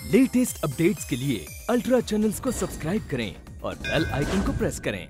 Latest updates के लिए ultra channels को सब्सक्राइब करें और बेल आइकन को प्रेस करें।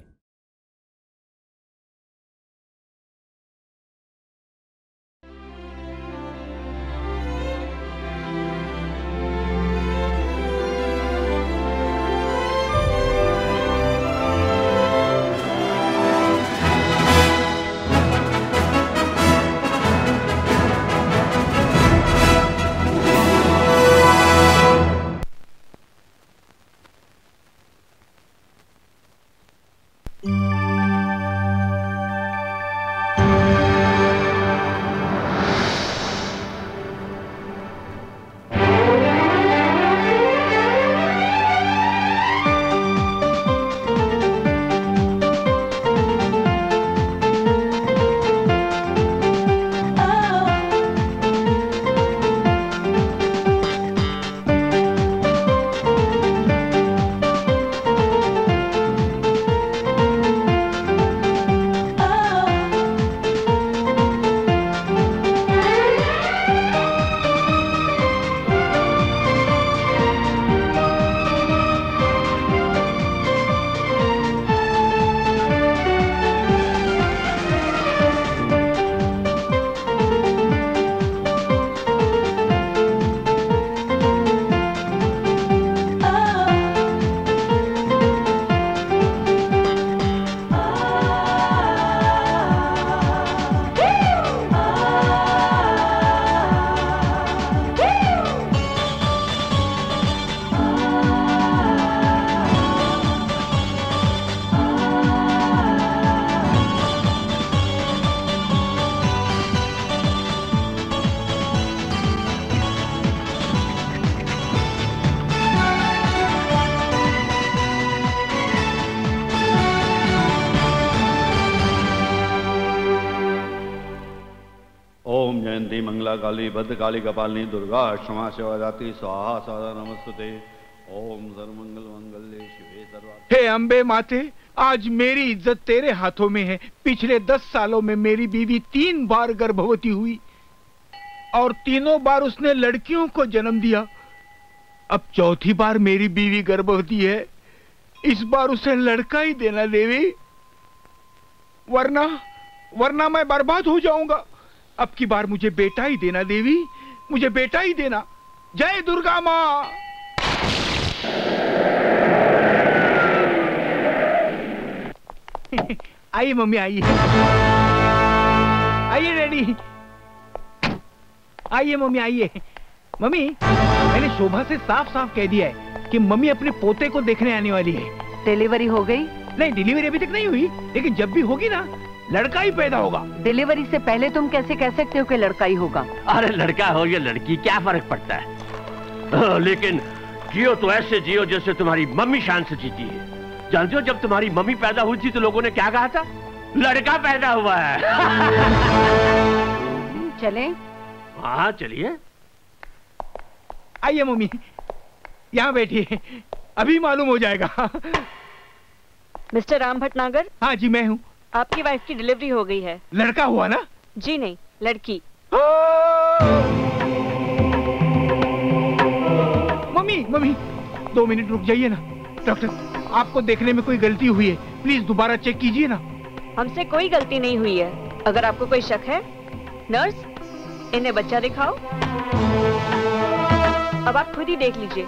ओम जयंती मंगला काली भद्रकाली कपालिनी दुर्गा क्षमा सेवा जाति स्वाहा सदा नमस्ते। ओम सर्वमंगल मंगल्ये शिवे सर्वार्थ। हे अम्बे माते, आज मेरी इज्जत तेरे हाथों में है। पिछले 10 सालों में मेरी बीवी 3 बार गर्भवती हुई और तीनों बार उसने लड़कियों को जन्म दिया। अब चौथी बार मेरी बीवी गर्भवती है। इस बार उसे लड़का ही देना देवी, वरना मैं बर्बाद हो जाऊंगा। अब की बार मुझे बेटा ही देना देवी, मुझे बेटा ही देना। जय दुर्गा माँ। आइए मम्मी, आइए आइए डैडी, आइए मम्मी, आइए। मम्मी, मैंने शोभा से साफ साफ कह दिया है कि मम्मी अपने पोते को देखने आने वाली है। डिलीवरी हो गई? नहीं, डिलीवरी अभी तक नहीं हुई, लेकिन जब भी होगी ना, लड़का ही पैदा होगा। डिलीवरी से पहले तुम कैसे कह सकते हो कि लड़का ही होगा? अरे लड़का हो या लड़की, क्या फर्क पड़ता है। लेकिन जियो तो ऐसे जियो जैसे तुम्हारी मम्मी शान से जीती है। जानते हो, जब तुम्हारी मम्मी पैदा हुई थी तो लोगों ने क्या कहा था? लड़का पैदा हुआ है। चले? हाँ चलिए। आइए मम्मी, यहाँ बैठिए, अभी मालूम हो जाएगा। मिस्टर राम भटनागर? हाँ जी, मैं हूँ। आपकी वाइफ की डिलीवरी हो गई है। लड़का हुआ ना? जी नहीं, लड़की। मम्मी 2 मिनट रुक जाइए ना। डॉक्टर, आपको देखने में कोई गलती हुई है, प्लीज दोबारा चेक कीजिए ना। हमसे कोई गलती नहीं हुई है। अगर आपको कोई शक है, नर्स, इन्हें बच्चा दिखाओ। अब आप खुद ही देख लीजिए।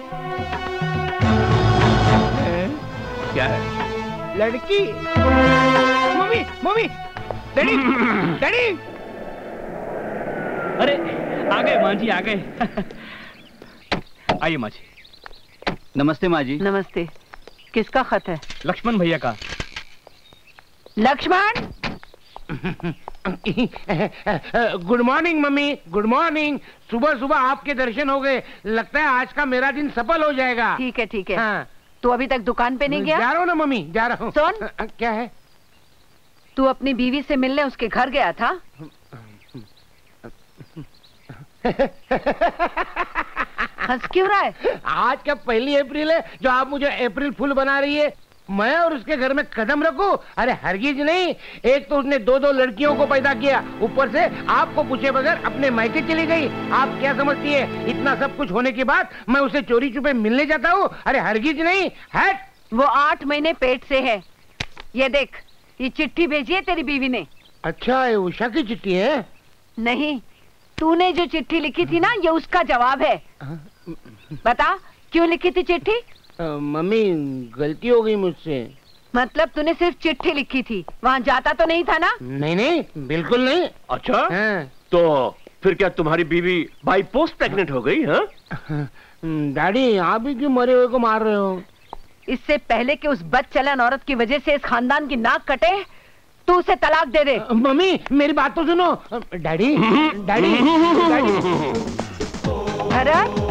क्या है? लड़की। Mummy, daddy, daddy. अरे आ गए माँ जी, आ गए। आइए माँ जी। नमस्ते माँ जी। नमस्ते। किसका खत है? लक्ष्मण भैया का। Laxman. Good morning mummy, good morning. सुबह सुबह आपके दर्शन हो गए, लगता है आज का मेरा दिन सफल हो जाएगा। ठीक है, ठीक है। हाँ। तू अभी तक दुकान पे नहीं गया? जा रहा हूँ ना मम्मी, जा रहा हूँ। सुन। क्या है? तू अपनी बीवी से मिलने उसके घर गया था? हंस क्यों रहा है? आज क्या 1 अप्रैल है जो आप मुझे अप्रैल फूल बना रही है? मैं और उसके घर में कदम रखूं? अरे हरगिज नहीं। एक तो उसने 2-2 लड़कियों को पैदा किया, ऊपर से आपको पूछे बगैर अपने मायके चली गई। आप क्या समझती है, इतना सब कुछ होने के बाद मैं उसे चोरी छुपे मिलने जाता हूँ? अरे हरगिज नहीं। हट। वो 8 महीने पेट से है। ये देख, ये चिट्ठी भेजी है तेरी बीवी ने। अच्छा, ये उषा की चिट्ठी है? नहीं, तूने जो चिट्ठी लिखी थी ना, ये उसका जवाब है। बता, क्यों लिखी थी चिट्ठी? मम्मी, गलती हो गई मुझसे। मतलब तूने सिर्फ चिट्ठी लिखी थी, वहाँ जाता तो नहीं था ना? नहीं नहीं, बिल्कुल नहीं। अच्छा, तो फिर क्या तुम्हारी बीवी बाई पोस्ट प्रेग्नेंट हो गई? हाँ डैडी, आप भी क्यों मरे हुए को मार रहे हो? इससे पहले कि उस बदचलन औरत की वजह से इस खानदान की नाक कटे, तू उसे तलाक दे दे। मम्मी, मेरी बात तो सुनो। डैडी, डैडी, भरत,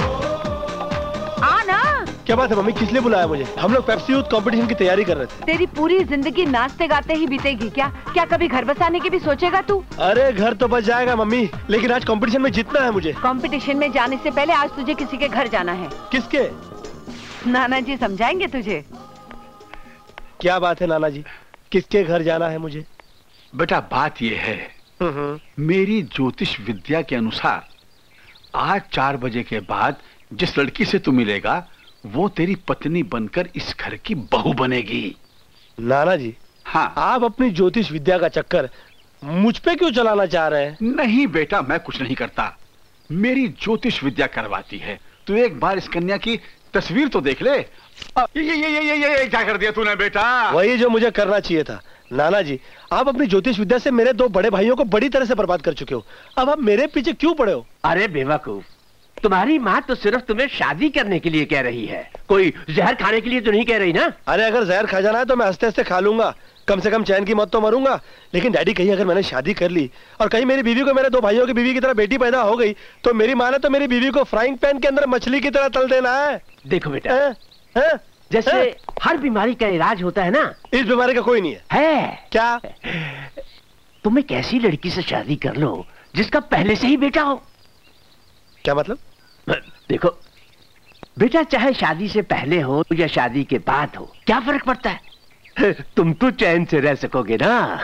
आ ना। क्या बात है मम्मी, किस लिए बुलाया मुझे? हम लोग पेप्सी यूथ कंपटीशन की तैयारी कर रहे थे। तेरी पूरी जिंदगी नाचते गाते ही बीतेगी क्या? क्या कभी घर बसाने की भी सोचेगा तू? अरे घर तो बस जाएगा मम्मी, लेकिन आज कंपटीशन में जीतना है मुझे। कंपटीशन में जाने से पहले आज तुझे किसी के घर जाना है। किसके? नाना जी समझाएंगे तुझे। क्या बात है नाना जी, किसके घर जाना है मुझे? बेटा बात यह है, मेरी ज्योतिष विद्या के अनुसार आज 4 बजे के बाद जिस लड़की से तू मिलेगा वो तेरी पत्नी बनकर इस घर की बहू बनेगी। नाना जी, हाँ, आप अपनी ज्योतिष विद्या का चक्कर मुझ पे क्यों चलाना चाह रहे हैं? नहीं बेटा, मैं कुछ नहीं करता, मेरी ज्योतिष विद्या करवाती है। तू एक बार इस कन्या की तस्वीर तो देख ले। ये क्या कर दिया तूने बेटा? वही जो मुझे करना चाहिए था। नाना जी, आप अपनी ज्योतिष विद्या से मेरे 2 बड़े भाइयों को बड़ी तरह से बर्बाद कर चुके हो। अब आप मेरे पीछे क्यों पड़े हो? अरे बेवकूफ, तुम्हारी माँ तो सिर्फ तुम्हें शादी करने के लिए कह रही है, कोई जहर खाने के लिए तो नहीं कह रही ना? अरे अगर जहर खा जाना है तो मैं हंसते हंसते खा लूंगा, कम से कम चैन की मौत तो मरूंगा। लेकिन डैडी, कहीं अगर मैंने शादी कर ली और कहीं मेरी बीवी को मेरे 2 भाइयों की बीवी की तरह बेटी पैदा हो गई तो मेरी माँ ने तो मेरी बीवी को फ्राइंग पैन के अंदर मछली की तरह तल देना है। देखो बेटा, जैसे हर बीमारी का इलाज होता है ना, इस बीमारी का कोई नहीं है। क्या? तुम एक ऐसी लड़की से शादी कर लो जिसका पहले से ही बेटा हो। क्या मतलब? देखो बेटा, चाहे शादी से पहले हो या शादी के बाद हो, क्या फर्क पड़ता है? तुम तो चैन से रह सकोगे ना।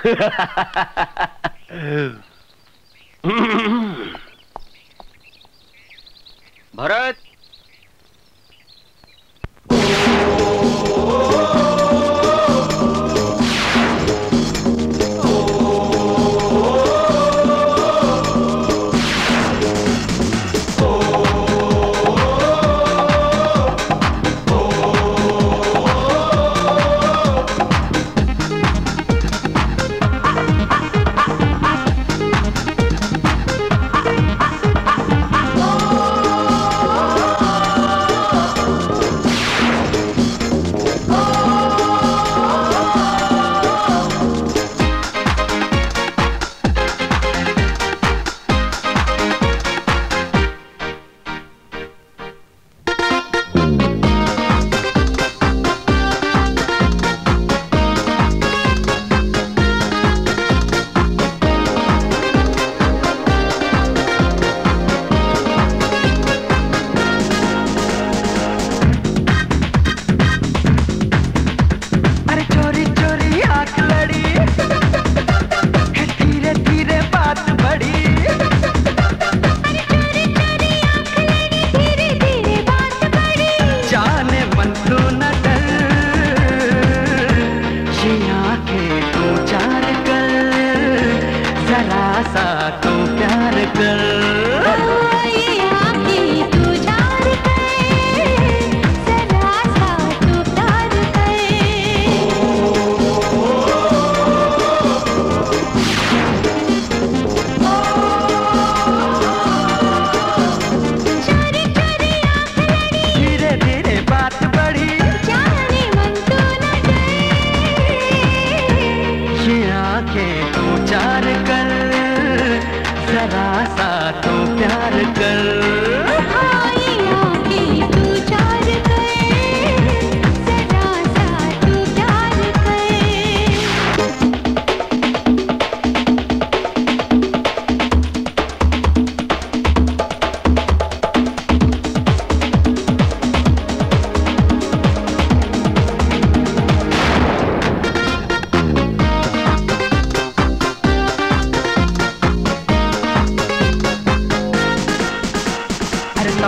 भरत,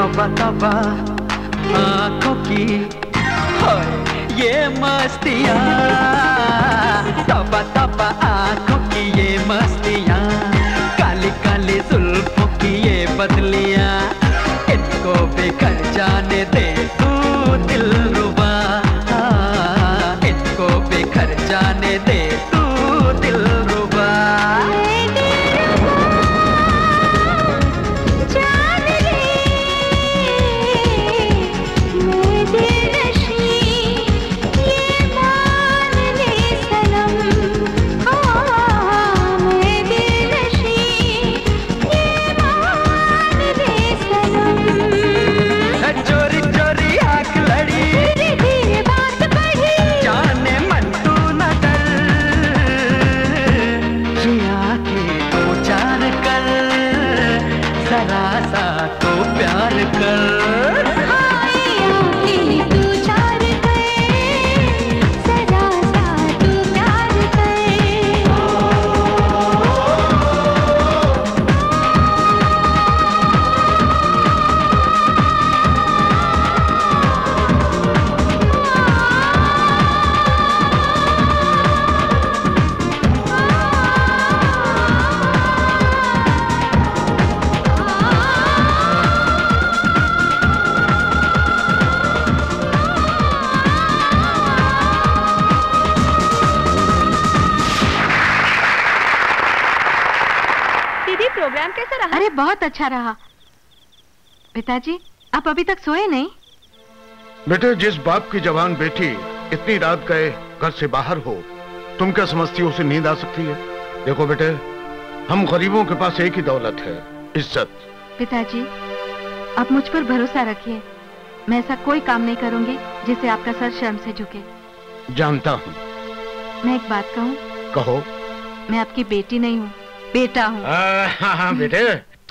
तौबा तौबा आंखों की ये मस्तियाँ, तौबा तौबा आंखों की ये मस्तियाँ, काली काली जुल्फों की ये बदलियाँ, इनको बिखर जाने दे तू दिलरुबा, इनको बिखर जाने दे तू दिलरुबा। अरे बहुत अच्छा रहा। पिताजी आप अभी तक सोए नहीं? बेटे, जिस बाप की जवान बेटी इतनी रात गए घर से बाहर हो, तुम क्या समझती हो उसे नींद आ सकती है? देखो बेटे, हम गरीबों के पास एक ही दौलत है, इज्जत। पिताजी आप मुझ पर भरोसा रखिए, मैं ऐसा कोई काम नहीं करूंगी जिससे आपका सर शर्म से झुके। जानता हूँ। मैं एक बात कहूँ? कहो। मैं आपकी बेटी नहीं हूँ, बेटा हूँ। हाँ हाँ बेटे।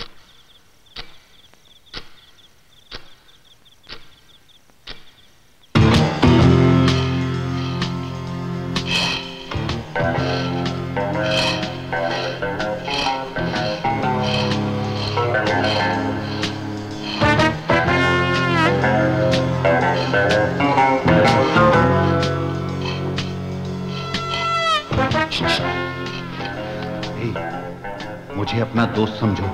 मुझे अपना दोस्त समझो,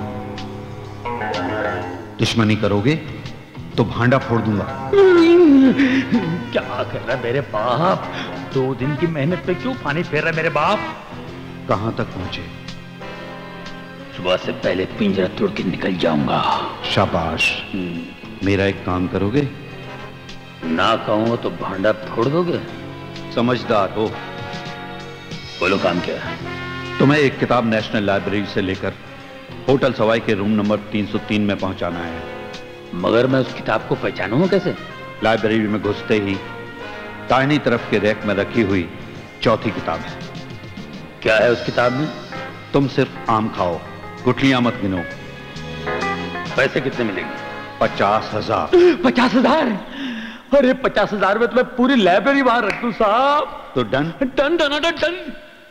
दुश्मनी करोगे तो भांडा फोड़ दूंगा। क्या कर रहा है मेरे बाप? 2 दिन की मेहनत पे क्यों पानी फेर रहा है मेरे बाप? कहां तक पहुंचे? सुबह से पहले पिंजरा तोड़ के निकल जाऊंगा। शाबाश। मेरा एक काम करोगे? ना कहूंगा तो भांडा फोड़ दोगे? समझदार हो। बोलो काम क्या है? तुम्हें एक किताब नेशनल लाइब्रेरी से लेकर होटल सवाई के रूम नंबर 303 में पहुंचाना है। मगर मैं उस किताब को पहचानूंगा कैसे? लाइब्रेरी में घुसते ही दाहिनी तरफ के रैक में रखी हुई चौथी किताब है। क्या है उस किताब में? तुम सिर्फ आम खाओ, गुठलियां मत गिनो। पैसे कितने मिलेंगे? 50,000। 50,000? अरे 50,000 में तो मैं पूरी लाइब्रेरी बाहर रख दूं साहब। तो done? Done done done done.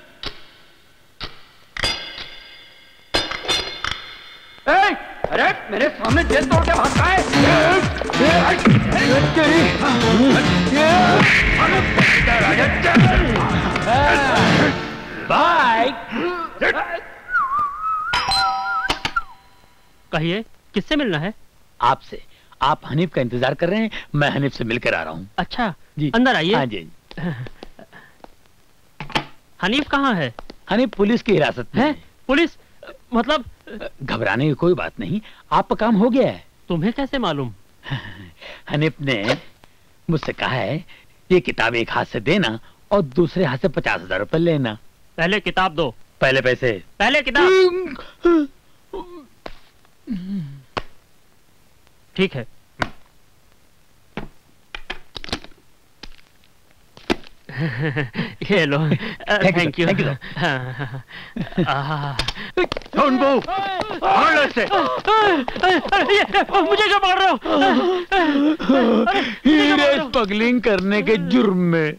अरे मेरे सामने जेल तोड़ के भागता है। बाय। कहिए किससे मिलना है? आपसे। आप हनीफ का इंतजार कर रहे हैं, मैं हनीफ से मिलकर आ रहा हूँ। अच्छा जी, अंदर आइए। हाँ जी। हनीफ कहाँ है? हनीफ पुलिस की हिरासत में है। पुलिस मतलब? घबराने की कोई बात नहीं, आपका काम हो गया है। तुम्हें कैसे मालूम? हनीफ ने मुझसे कहा है ये किताब एक हाथ से देना और दूसरे हाथ से 50,000 रुपए लेना। पहले किताब दो। पहले पैसे। पहले किताब। ठीक है। ये लो। Thank you. मुझे क्यों मार रहे हो? हीरे स्मगलिंग करने के जुर्म में।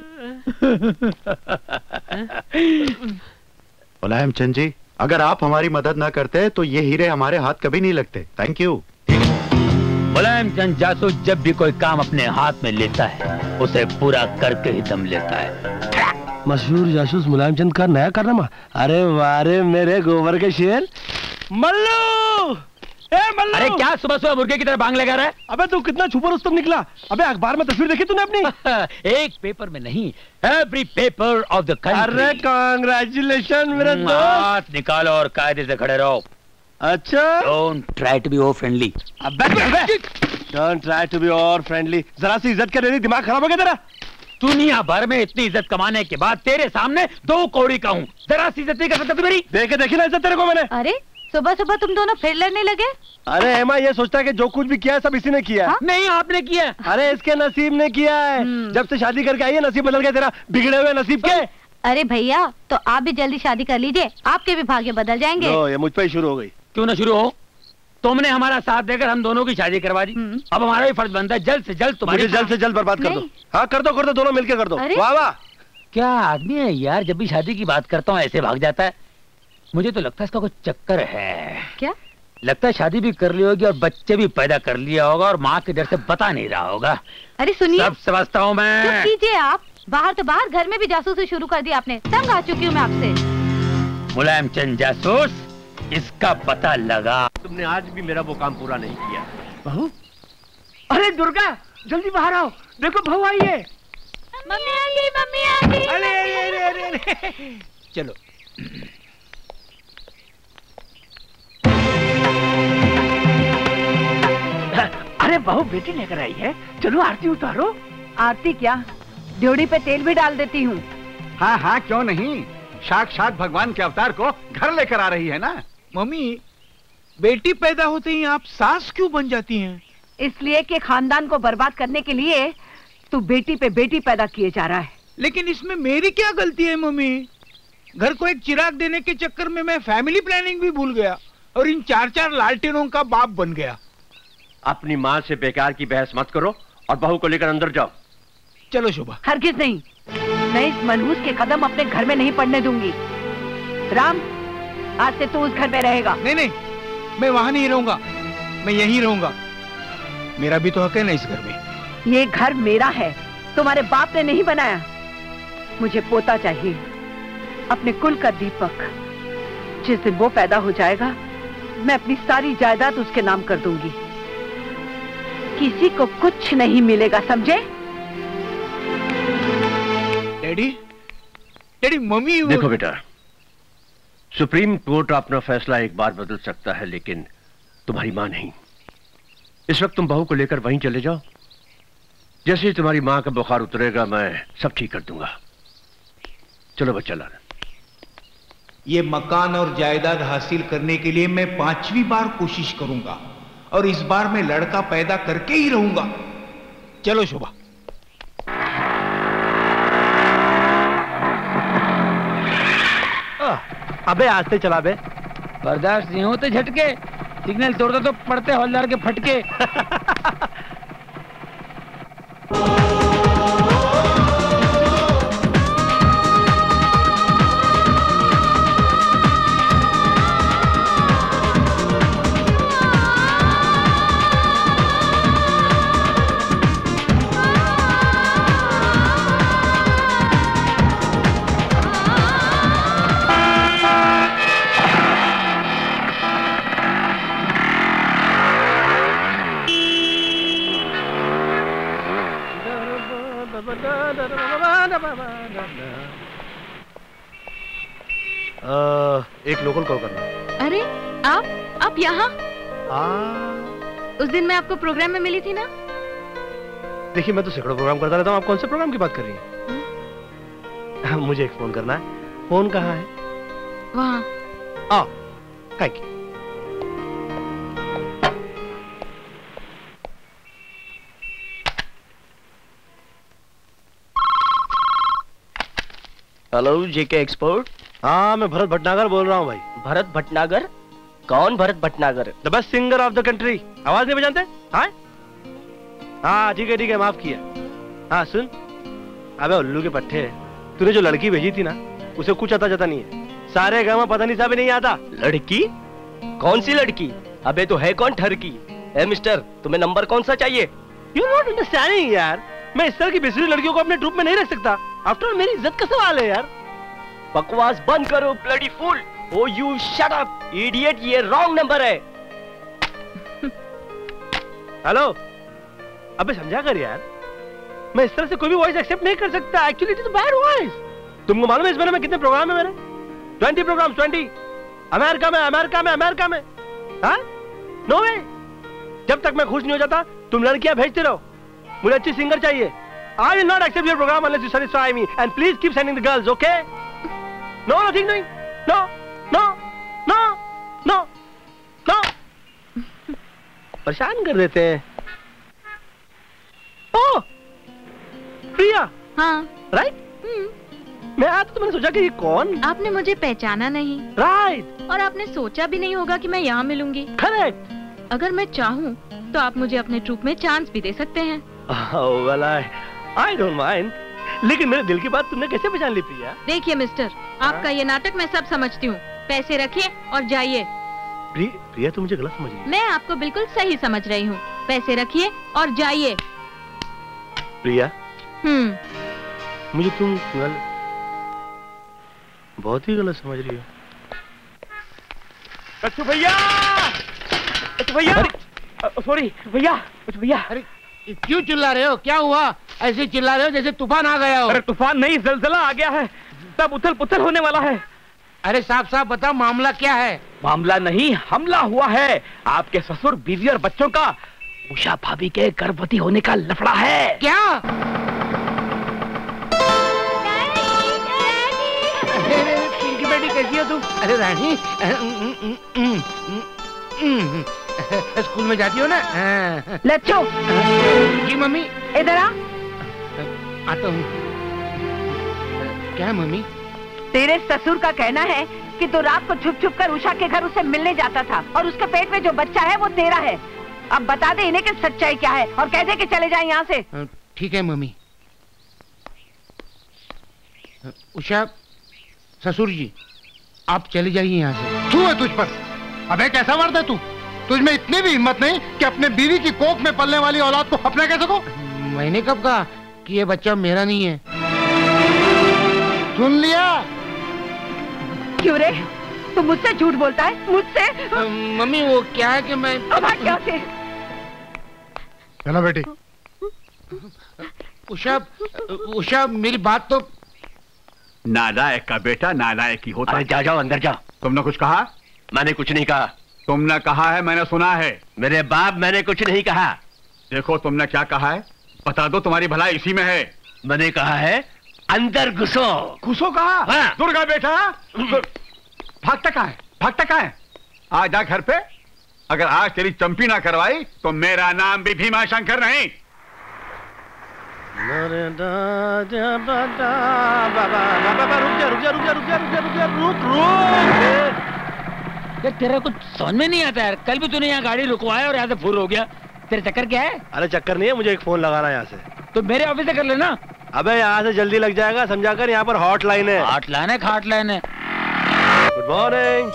मुलायम चंद जी, अगर आप हमारी मदद ना करते तो ये हीरे हमारे हाथ कभी नहीं लगते। Thank you. मुलायम चंद जासूस जब भी कोई काम अपने हाथ में लेता है उसे पूरा करके ही दम लेता है। मशहूर जासूस मुलायम चंद का नया कारनामा। अरे वारे मेरे गोबर के शेर। मल्लू, ए मल्लू! अरे क्या सुबह सुबह मुर्गे की तरह बांग लगा रहा है? अबे तू कितना छुपा रुस्तम निकला। अबे अखबार में तस्वीर देखी तूने अपनी? एक पेपर में नहीं, every paper of the country. अरे कांग्रेचुलेशन मेरे दोस्त। हाथ निकालो और कायदे से खड़े रहो। अच्छा, don't try to be over friendly. Don't try to be over friendly. जरा सी इज्जत कर रही, दिमाग खराब हो गया तेरा? दुनिया भर में इतनी इज्जत कमाने के बाद तेरे सामने 2 कौड़ी का हूँ, जरा सी इज्जत नहीं कर सकता तू मेरी? देखी ना इज्जत तेरे को मैंने। अरे सुबह सुबह तुम दोनों फिर लड़ने लगे? अरे हेमा, ये सोचता है कि जो कुछ भी किया है सब इसी ने किया है। हाँ? नहीं, आपने किया। अरे इसके नसीब ने किया है। जब से शादी करके आई है नसीब बदल गया तेरा, बिगड़े हुए नसीब के। अरे भैया, तो आप भी जल्दी शादी कर लीजिए, आपके भी भाग्य बदल जाएंगे। ये मुझ पर ही शुरू हो गई। क्यों ना शुरू हो? तुमने हमारा साथ देकर हम दोनों की शादी करवा दी, अब हमारा भी फर्ज बनता है जल्द से जल्द तुम्हारी। मुझे जल्द से जल्द बर्बाद कर दो। हाँ कर दो, दोनों मिलकर कर दो। वाह वाह, क्या आदमी है यार, जब भी शादी की बात करता हूँ ऐसे भाग जाता है। मुझे तो लगता है इसका कुछ चक्कर है। क्या? लगता है शादी भी कर ली होगी और बच्चे भी पैदा कर लिया होगा और माँ के डर से बता नहीं रहा होगा। अरे सुनिए, सब समझता हूँ मैं। चुप कीजिए आप। बाहर तो बाहर, घर में भी जासूसी शुरू कर दी आपने। तंग आ चुकी हूँ मैं आपसे। मुलायम चंद जासूस, इसका पता लगा। तुमने आज भी मेरा वो काम पूरा नहीं किया। बहू, अरे दुर्गा जल्दी बाहर आओ, देखो बहू आई है। मम्मी आ गई, मम्मी आ गई। अरे चलो। अरे बहू बेटी लेकर आई है, चलो आरती उतारो। आरती क्या, ड्योढ़ी पे तेल भी डाल देती हूँ। हाँ हाँ क्यों नहीं, साक्षात भगवान के अवतार को घर लेकर आ रही है ना। मम्मी, बेटी पैदा होते ही आप सास क्यों बन जाती हैं? इसलिए कि खानदान को बर्बाद करने के लिए तू बेटी पे बेटी पैदा किए जा रहा है। लेकिन इसमें मेरी क्या गलती है मम्मी? घर को एक चिराग देने के चक्कर में मैं फैमिली प्लानिंग भी भूल गया और इन 4-4 लालटेनों का बाप बन गया। अपनी माँ से बेकार की बहस मत करो और बहू को लेकर अंदर जाओ। चलो शोभा। हरगिज नहीं, मैं इस मनहूस के कदम अपने घर में नहीं पड़ने दूंगी। राम, आज से तू उस घर में रहेगा। नहीं, मैं वहां नहीं रहूंगा, मैं यहीं रहूंगा। मेरा भी तो हक है ना इस घर में। ये घर मेरा है, तुम्हारे बाप ने नहीं बनाया। मुझे पोता चाहिए, अपने कुल का दीपक। जिस दिन वो पैदा हो जाएगा, मैं अपनी सारी जायदाद उसके नाम कर दूंगी। किसी को कुछ नहीं मिलेगा, समझे? Daddy mummy. देखो बेटा, सुप्रीम कोर्ट अपना फैसला एक बार बदल सकता है, लेकिन तुम्हारी मां नहीं। इस वक्त तुम बहू को लेकर वहीं चले जाओ। जैसे ही तुम्हारी मां का बुखार उतरेगा मैं सब ठीक कर दूंगा। चलो बच्चा लाल। ये मकान और जायदाद हासिल करने के लिए मैं 5वीं बार कोशिश करूंगा और इस बार मैं लड़का पैदा करके ही रहूंगा। चलो शोभा। अबे आस्ते चला बे। बर्दाश्त नहीं होते झटके, सिग्नल तोड़ते तो पड़ते हवलदार के फटके। एक लोकल कॉल करना। अरे आप यहाँ? उस दिन मैं आपको प्रोग्राम में मिली थी ना। देखिए मैं तो सैकड़ों प्रोग्राम करता रहता हूँ, आप कौन से प्रोग्राम की बात कर रही हैं? मुझे एक फोन करना है। फोन कहाँ है? वहाँ। आओ, thank you. Hello J K export. हाँ मैं भरत भटनागर बोल रहा हूँ भाई। भरत भटनागर? कौन Bharat Bhatnagar? The best singer of the country. आवाज नहीं बजाते? हाँ ठीक है माफ किया। हाँ सुन, अबे उल्लू के पट्टे, तूने जो लड़की भेजी थी ना उसे कुछ आता जाता नहीं है। सारे गाँव पता नहीं सा भी नहीं आता। लड़की? कौन सी लड़की? अबे तो है कौन ठरकी? ए मिस्टर, तुम्हें नंबर कौन सा चाहिए? यू नॉट अंडरस्टैंडिंग यार, मैं इस तरह की बेसुरी लड़कियों को अपने ट्रूप में नहीं रख सकता। आफ्टर ऑल मेरी इज्जत का सवाल है यार। बकवास बंद करो bloody fool. Oh you shut up idiot, ये रॉन्ग नंबर है। हेलो, अबे समझा कर यार, मैं इस तरह से कोई भी वॉइस एक्सेप्ट नहीं कर सकता। Actually it is bad voice. तुमको मालूम है इस महीने में कितने प्रोग्राम है मेरे? 20 प्रोग्राम, 20 अमेरिका में। हाँ? No way. जब तक मैं खुश नहीं हो जाता तुम लड़कियां भेजते रहो। मुझे अच्छी सिंगर चाहिए। I will not accept your program unless you satisfy me, and please keep sending the girls, okay? No, nothing doing. No. परेशान कर देते हैं। ओह, प्रिया। हाँ। राइट? मैं आया तो मैंने सोचा कि ये कौन? आपने मुझे पहचाना नहीं। राइट। और आपने सोचा भी नहीं होगा कि मैं यहाँ मिलूंगी। करेक्ट। अगर मैं चाहूँ तो आप मुझे अपने ट्रूप में चांस भी दे सकते हैं। well, I don't mind. लेकिन मेरे दिल की बात तुमने कैसे पहचान ली प्रिया? देखिए मिस्टर, आपका ये नाटक मैं सब समझती हूँ। पैसे रखिए और जाइए। प्रिया तुम मुझे गलत समझ रही। मैं आपको बिल्कुल सही समझ रही हूँ। पैसे रखिए और जाइए। प्रिया, मुझे तुम बहुत ही गलत समझ रही हो। कच्चू भैया, सॉरी भैया। अरे क्यों चिल्ला रहे हो? क्या हुआ? ऐसे चिल्ला रहे हो जैसे तूफान आ गया हो। अरे तूफान नहीं, जलजला आ गया है। सब उथल पुथल होने वाला है। अरे साफ साफ बताओ, मामला क्या है? मामला नहीं, हमला हुआ है। आपके ससुर, बीवी और बच्चों का उषा भाभी के गर्भवती होने का लफड़ा है। क्या? पिंकी बेटी कैसी हो तुम? अरे रानी, स्कूल में जाती हो ना? लच्छो। जी मम्मी। इधर आ। आता हूँ। क्या है मम्मी? तेरे ससुर का कहना है कि तू रात को छुप छुप कर उषा के घर उससे मिलने जाता था और उसके पेट में जो बच्चा है वो तेरा है। अब बता दे इन्हें कि सच्चाई क्या है और कह दे कि चले जाए यहाँ से। ठीक है मम्मी। उषा, ससुर जी आप चले जाइए यहाँ से। तू है तुझ पर। अबे कैसा मर्द है तू? तुझ में इतनी भी हिम्मत नहीं कि अपने बीवी की कोख में पलने वाली औलाद को अपना कह सको? मैंने कब कहा कि ये बच्चा मेरा नहीं है? सुन लिया? क्यों रे, तू मुझसे झूठ बोलता है? मुझसे? मम्मी वो क्या है कि मैं क्या से? चलो बेटी। उषा मेरी बात तो। नालायक का बेटा नालायक ही होता है। जाओ अंदर जाओ। तुमने कुछ कहा? मैंने कुछ नहीं कहा। तुमने कहा है, मैंने सुना है। मेरे बाप, मैंने कुछ नहीं कहा। देखो तुमने क्या कहा है, बता दो, तुम्हारी भलाई इसी में है। मैंने कहा है अंदर घुसो। घुसो कहा? हाँ। दुर्गा बेटा भागता कहाँ है? आ जा घर पे। अगर आज तेरी चंपी ना करवाई तो मेरा नाम भी भीमा शंकर नहीं। रुक। तेरा कुछ समझ में नहीं आता यार। कल भी तूने यहाँ गाड़ी रुकवाया और यहाँ से फुर हो गया। तेरे चक्कर क्या है? अरे चक्कर नहीं है, मुझे एक फोन लगाना यहाँ से। तो मेरे ऑफिस से कर लेना। अबे यहाँ से जल्दी लग जाएगा, समझा कर। यहाँ पर हॉटलाइन है। हॉटलाइन है, खाटलाइन है। Good morning.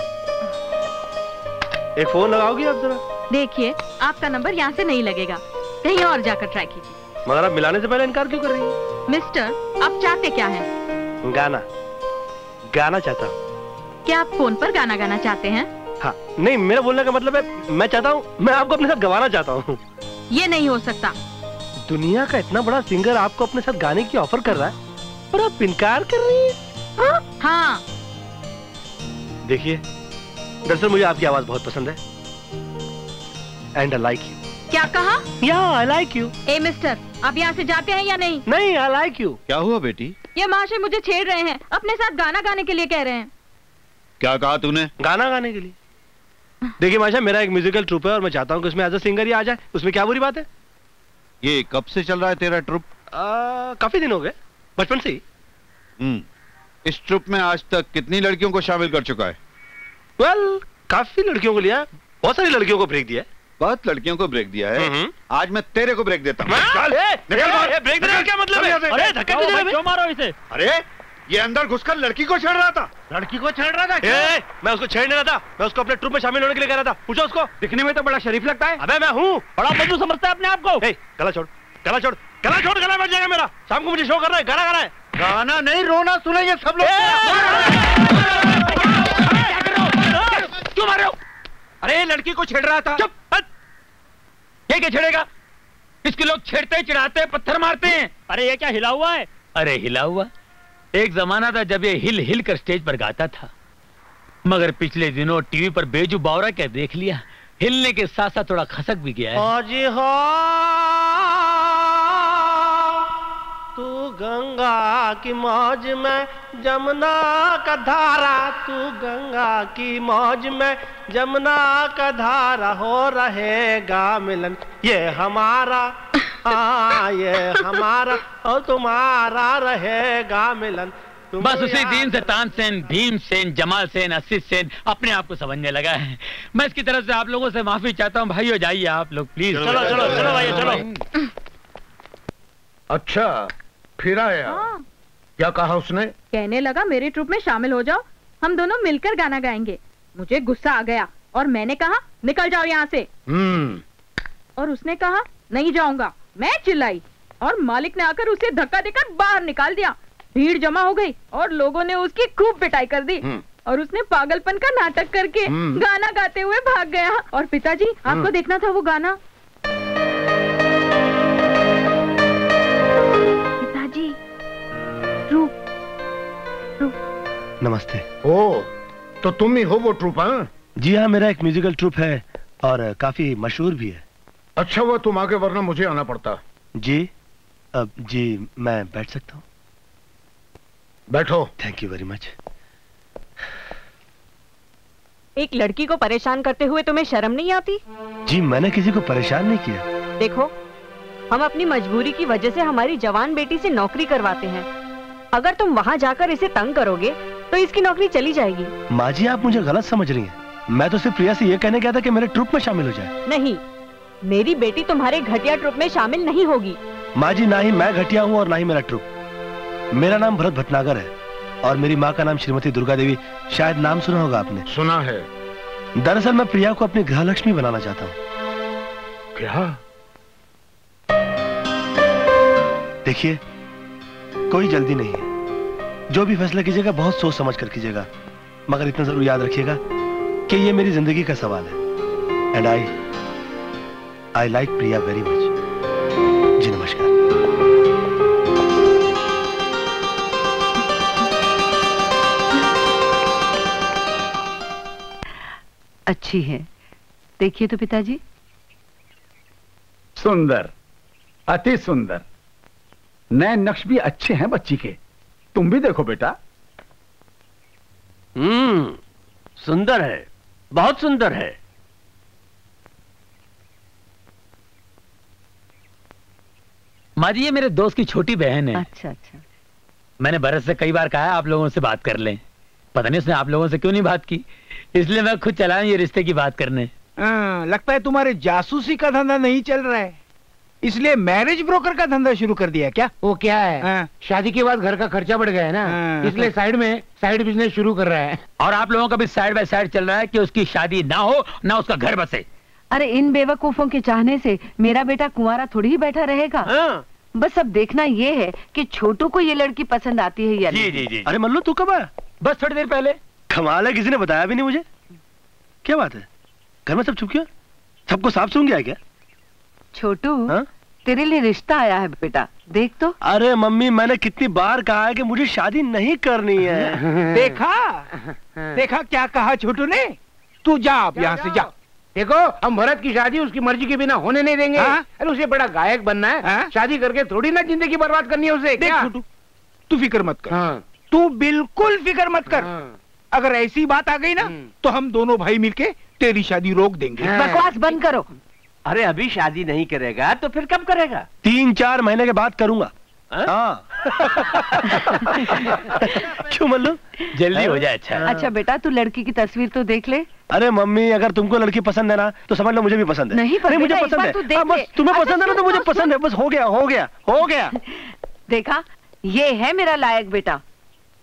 एक फोन लगाओगी आप जरा? देखिए आपका नंबर यहाँ से नहीं लगेगा, कहीं और जाकर ट्राई कीजिए। मगर आप मिलाने से पहले इनकार क्यों कर रही हैं? मिस्टर, आप चाहते क्या हैं? गाना चाहता हूँ। क्या आप फोन पर गाना गाना चाहते हैं? हाँ, नहीं, मेरा बोलने का मतलब है मैं चाहता हूँ, मैं आपको अपने साथ गवाना चाहता हूँ। ये नहीं हो सकता। दुनिया का इतना बड़ा सिंगर आपको अपने साथ गाने की ऑफर कर रहा है और आप इनकार कर रही हैं? हाँ। देखिए, दरअसल मुझे आपकी आवाज बहुत पसंद है एंड आई लाइक यू। क्या कहा? या आई लाइक यू। ए मिस्टर, आप यहाँ से जाते हैं या नहीं? नहीं, आई लाइक यू। क्या हुआ बेटी? ये महाशय मुझे छेड़ रहे हैं, अपने साथ गाना गाने के लिए कह रहे हैं। क्या कहा तूने? गाना गाने के लिए? देखिए महाशय, मेरा एक म्यूजिकल ट्रूप है और मैं चाहता हूँ कि उसमें एज अ सिंगर ही आ जाए। उसमें क्या बुरी बात है? ये कब से चल रहा है तेरा ट्रूप? काफी दिन हो गए, बचपन से ही। इस ट्रूप में आज तक कितनी लड़कियों को शामिल कर चुका है? वेल, काफी लड़कियों को लिया, बहुत सारी लड़कियों को ब्रेक दिया। बहुत लड़कियों को ब्रेक दिया है। आज मैं तेरे को ब्रेक देता हूँ। ब्रेक देने का क्या मतलब है? अरे धक्का क्यों मारो इसे? अरे ये अंदर घुसकर लड़की को छेड़ रहा था। लड़की को छेड़ रहा था क्या? मैं उसको छेड़ नहीं रहा था, मैं उसको अपने ट्रूप में शामिल होने के लिए कह रहा था। पूछो उसको। दिखने में तो बड़ा शरीफ लगता है। अबे मैं हूँ। बड़ा बंधु समझता है अपने आप को। गला छोड़, गला छोड़, गला छोड़, गला बैठ जाएगा मेरा। शाम को मुझे शो करना है, गाना गाना है। गाना नहीं, रोना सुनेंगे सब लोग। क्यों मार रहे हो? अरे लड़की को छेड़ रहा था। चुप। ये क्या छेड़ेगा? इसके लोग छेड़ते चिढ़ाते हैं, पत्थर मारते हैं। अरे ये क्या हिला हुआ है? अरे हिला हुआ? एक जमाना था जब ये हिल हिल कर स्टेज पर गाता था, मगर पिछले दिनों टीवी पर बेजू बावरा क्या देख लिया, हिलने के साथ साथ थोड़ा खसक भी गया है। जी हो तू गंगा की मौज में, जमुना का धारा, तू गंगा की मौज में, जमुना का धारा, हो रहेगा मिलन ये हमारा, हाँ ये हमारा और तुम्हारा रहेगा मिलन। बस उसी दिन से तानसेन, भीमसेन, जमाल सेन, असित सेन अपने आप को समझने लगा है। मैं इसकी तरफ से आप लोगों से माफी चाहता हूँ। भाई हो जाइए आप लोग प्लीज। चलो चलो चलो भाई चलो। अच्छा फिर आया। हाँ। क्या कहा उसने? कहने लगा मेरे ट्रूप में शामिल हो जाओ, हम दोनों मिलकर गाना गाएंगे। मुझे गुस्सा आ गया और मैंने कहा निकल जाओ यहाँ से। और उसने कहा नहीं जाऊंगा। मैं चिल्लाई और मालिक ने आकर उसे धक्का देकर बाहर निकाल दिया। भीड़ जमा हो गई और लोगों ने उसकी खूब पिटाई कर दी और उसने पागलपन का नाटक करके गाना गाते हुए भाग गया। और पिताजी आपको देखना था वो गाना। पिताजी ट्रूप। नमस्ते। ओ तो तुम ही हो वो ट्रूप? हाँ जी हाँ, मेरा एक म्यूजिकल ट्रूप है और काफी मशहूर भी है। अच्छा हुआ तुम आगे, वरना मुझे आना पड़ता। जी जी मैं बैठ सकता हूँ? बैठो। Thank you very much. एक लड़की को परेशान करते हुए तुम्हें शर्म नहीं आती? जी मैंने किसी को परेशान नहीं किया। देखो हम अपनी मजबूरी की वजह से हमारी जवान बेटी से नौकरी करवाते हैं। अगर तुम वहाँ जाकर इसे तंग करोगे तो इसकी नौकरी चली जाएगी। माँ जी आप मुझे गलत समझ रही हैं। मैं तो सिर्फ प्रिया से ये कहने गया था कि मेरे ट्रूप में शामिल हो जाए। नहीं, मेरी बेटी तुम्हारे घटिया ट्रूप में शामिल नहीं होगी। माँ जी ना ही मैं घटिया हूँ और ना ही मेरा ट्रूप। मेरा नाम भरत भटनागर है और मेरी माँ का नाम श्रीमती दुर्गा देवी। शायद नाम सुना होगा आपने। सुना है। दरअसल मैं प्रिया को अपनी गृह लक्ष्मी बनाना चाहता हूँ। क्या? देखिए कोई जल्दी नहीं है, जो भी फैसला कीजिएगा बहुत सोच समझ कर कीजिएगा, मगर इतना जरूर याद रखिएगा कि ये मेरी जिंदगी का सवाल है। And I like Priya very much. जी नमस्कार। अच्छी है, देखिए तो पिताजी। सुंदर, अति सुंदर। नए नक्श भी अच्छे हैं बच्ची के। तुम भी देखो बेटा। सुंदर है, बहुत सुंदर है। माँ जी ये मेरे दोस्त की छोटी बहन है। अच्छा अच्छा। मैंने भरत से कई बार कहा है आप लोगों से बात कर लें, पता नहीं उसने आप लोगों से क्यों नहीं बात की, इसलिए मैं खुद चला ये रिश्ते की बात करने। लगता है तुम्हारे जासूसी का धंधा नहीं चल रहा है, इसलिए मैरिज ब्रोकर का धंधा शुरू कर दिया क्या? वो क्या है, शादी के बाद घर का खर्चा बढ़ गया है ना, इसलिए साइड में साइड बिजनेस शुरू कर रहा है। और आप लोगों का भी साइड बाय साइड चल रहा है कि उसकी शादी ना हो ना उसका घर बसे। अरे इन बेवकूफों के चाहने से मेरा बेटा कुंवारा थोड़ी ही बैठा रहेगा। बस अब देखना ये है कि छोटू को ये लड़की पसंद आती है या नहीं। जी जी। अरे मल्लू तू कब आया? बस थोड़ी देर पहले। कमाल है, किसी ने बताया भी नहीं मुझे। क्या बात है, घर में सब चुप क्यों? सबको साफ सूंघ गया क्या? छोटू तेरे लिए रिश्ता आया है बेटा, देख तो। अरे मम्मी मैंने कितनी बार कहा है कि मुझे शादी नहीं करनी है। देखा क्या कहा छोटू ने। तू जा अब यहाँ से जा। देखो हम भरत की शादी उसकी मर्जी के बिना होने नहीं देंगे। अरे उसे बड़ा गायक बनना है, शादी करके थोड़ी ना जिंदगी बर्बाद करनी है उसे। देख छोटू तू फिक्र मत कर, तू बिल्कुल फिक्र मत कर। अगर ऐसी बात आ गई ना तो हम दोनों भाई मिलके तेरी शादी रोक देंगे। बकवास बंद करो। अरे अभी शादी नहीं करेगा तो फिर कब करेगा? 3-4 महीने के बाद करूंगा। हाँ। क्यों मल्लू? जल्दी हो जाए। अच्छा अच्छा बेटा तू लड़की की तस्वीर तो देख ले। अरे मम्मी अगर तुमको लड़की पसंद है ना तो समझ लो मुझे भी पसंद है। नहीं पर मुझे पसंद है। बस तुम्हें पसंद है ना तो मुझे पसंद है। बस हो गया हो गया हो गया। देखा ये है मेरा लायक बेटा।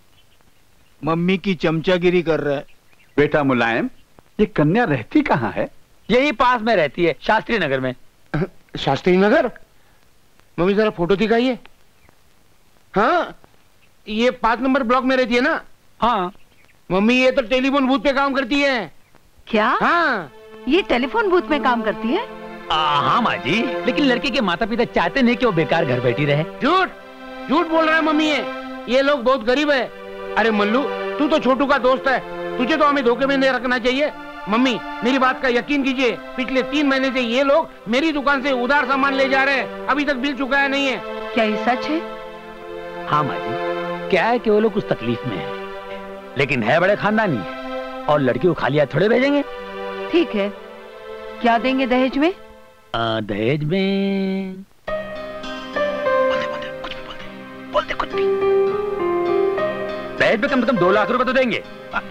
मम्मी की चमचागिरी कर रहा है। बेटा मुलायम, ये कन्या रहती कहाँ है? यही पास में रहती है, शास्त्री नगर में। शास्त्री नगर? मम्मी जरा फोटो दिखाइए। हाँ, ये 5 नंबर ब्लॉक में रहती है ना? हाँ। मम्मी ये तो टेलीफोन बूथ पे काम करती है। क्या? हाँ। ये टेलीफोन बूथ में काम करती है? हाँ माँ जी, लेकिन लड़के के माता पिता चाहते नहीं कि वो बेकार घर बैठी रहे। झूठ झूठ बोल रहा है मम्मी ये लोग बहुत गरीब है। अरे मल्लू, तू तो छोटू का दोस्त है, तुझे तो हमें धोखे में नहीं रखना चाहिए। मम्मी मेरी बात का यकीन कीजिए, पिछले 3 महीने से ये लोग मेरी दुकान से उधार सामान ले जा रहे हैं, अभी तक बिल चुकाया नहीं है। क्या ये सच है? हाँ माँ जी, क्या है कि वो लोग कुछ तकलीफ में है, लेकिन है बड़े खानदानी है और लड़की को खाली हाथ थोड़े भेजेंगे। ठीक है, क्या देंगे दहेज में? दहेज में बोलते कुछ भी। दहेज में कम से कम 2 लाख रुपए तो देंगे।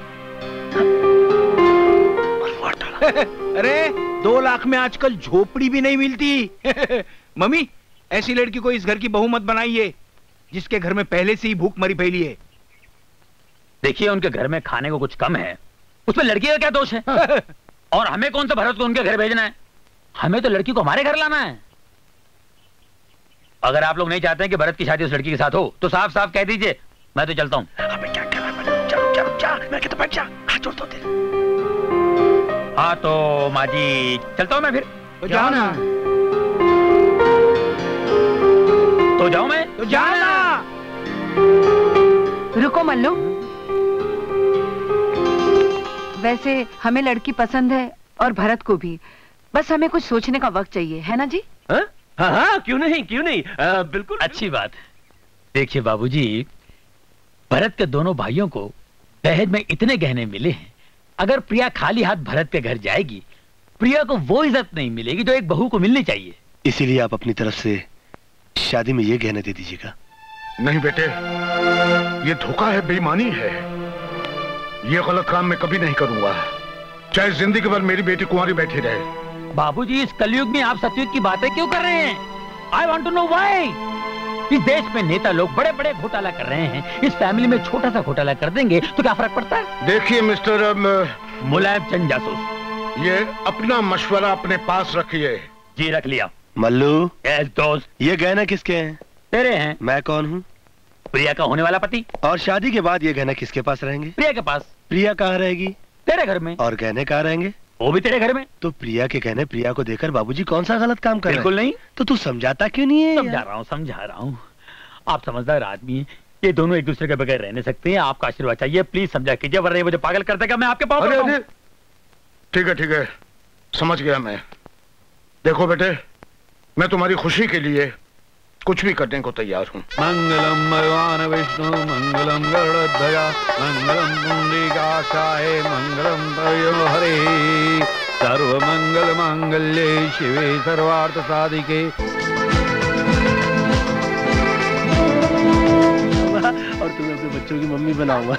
अरे 2 लाख में आजकल झोपड़ी भी नहीं मिलती। मम्मी, ऐसी लड़की को इस घर की बहू मत बनाइए जिसके घर में पहले से ही भूख मरी फैली है। देखिए, उनके घर में खाने को कुछ कम है, उसमें लड़की का क्या दोष है? और हमें कौन सा भरत को उनके घर भेजना है? हमें तो लड़की को हमारे घर लाना है। अगर आप लोग नहीं चाहते हैं कि भरत की शादी उस लड़की के साथ हो तो साफ साफ कह दीजिए, मैं तो चलता हूँ। क्या कर रहा है? मैं कहता बैठ जा, हाथ जोड़ता हूँ तेरे। हाँ तो माँ जी चलता हूँ मैं फिर। तो जाओ ना। तो जाऊँ मैं? तो जाओ ना। रुको मल्लू, वैसे हमें लड़की पसंद है और भरत को भी, बस हमें कुछ सोचने का वक्त चाहिए, है ना जी? हाँ हाँ, क्यों नहीं बिल्कुल अच्छी बात है। देखिए बाबूजी, भरत के दोनों भाइयों को दहेज में इतने गहने मिले हैं, अगर प्रिया खाली हाथ भरत के घर जाएगी, प्रिया को वो इज्जत नहीं मिलेगी जो एक बहू को मिलनी चाहिए। इसीलिए आप अपनी तरफ से शादी में ये गहने दे दीजिएगा। नहीं बेटे, ये धोखा है, बेईमानी है। ये गलत काम मैं कभी नहीं करूंगा, चाहे जिंदगी भर मेरी बेटी कुंवारी बैठी रहे। बाबूजी, इस कलयुग में आप सतयुग की बातें क्यों कर रहे हैं? I want to know why। इस देश में नेता लोग बड़े बड़े घोटाला कर रहे हैं, इस फैमिली में छोटा सा घोटाला कर देंगे तो क्या फर्क पड़ता है? देखिए मिस्टर मुलायम चंद जासूस, ये अपना मशवरा अपने पास रखिए। जी रख लिया। मल्लू। यस दोस्त। ये गहने किसके हैं? तेरे हैं। मैं कौन हूँ? प्रिया का होने वाला पति। और शादी के बाद ये गहने किसके पास रहेंगे? प्रिया के पास। प्रिया कहाँ रहेगी? तेरे घर में। और गहने कहाँ रहेंगे? वो भी तेरे घर में। तो प्रिया के गहने प्रिया को देकर बाबूजी कौन सा गलत काम कर रहे हैं? बिल्कुल नहीं। तो तू समझाता क्यों नहीं है? समझा रहा हूँ। आप समझदार आदमी हैं, ये दोनों एक दूसरे के बगैर रह नहीं सकते हैं। आपका आशीर्वाद चाहिए, प्लीज समझा कीजिए, वरना मुझे पागल कर देगा। मैं आपके पाँव पड़ता हूँ। ठीक है, समझ गया मैं। देखो बेटे, मैं तुम्हारी खुशी के लिए कुछ भी करने को तैयार हूँ। मंगलम भगवान विष्णु मंगलम गरुड़ध्वजा मंगलम पुंडरीकाक्षाय मंगलम पयो हरे सर्व मंगल मांगल्ये शिवे सर्वार्थ साधिके। और तुम्हें अपने बच्चों की मम्मी बनाऊंगा।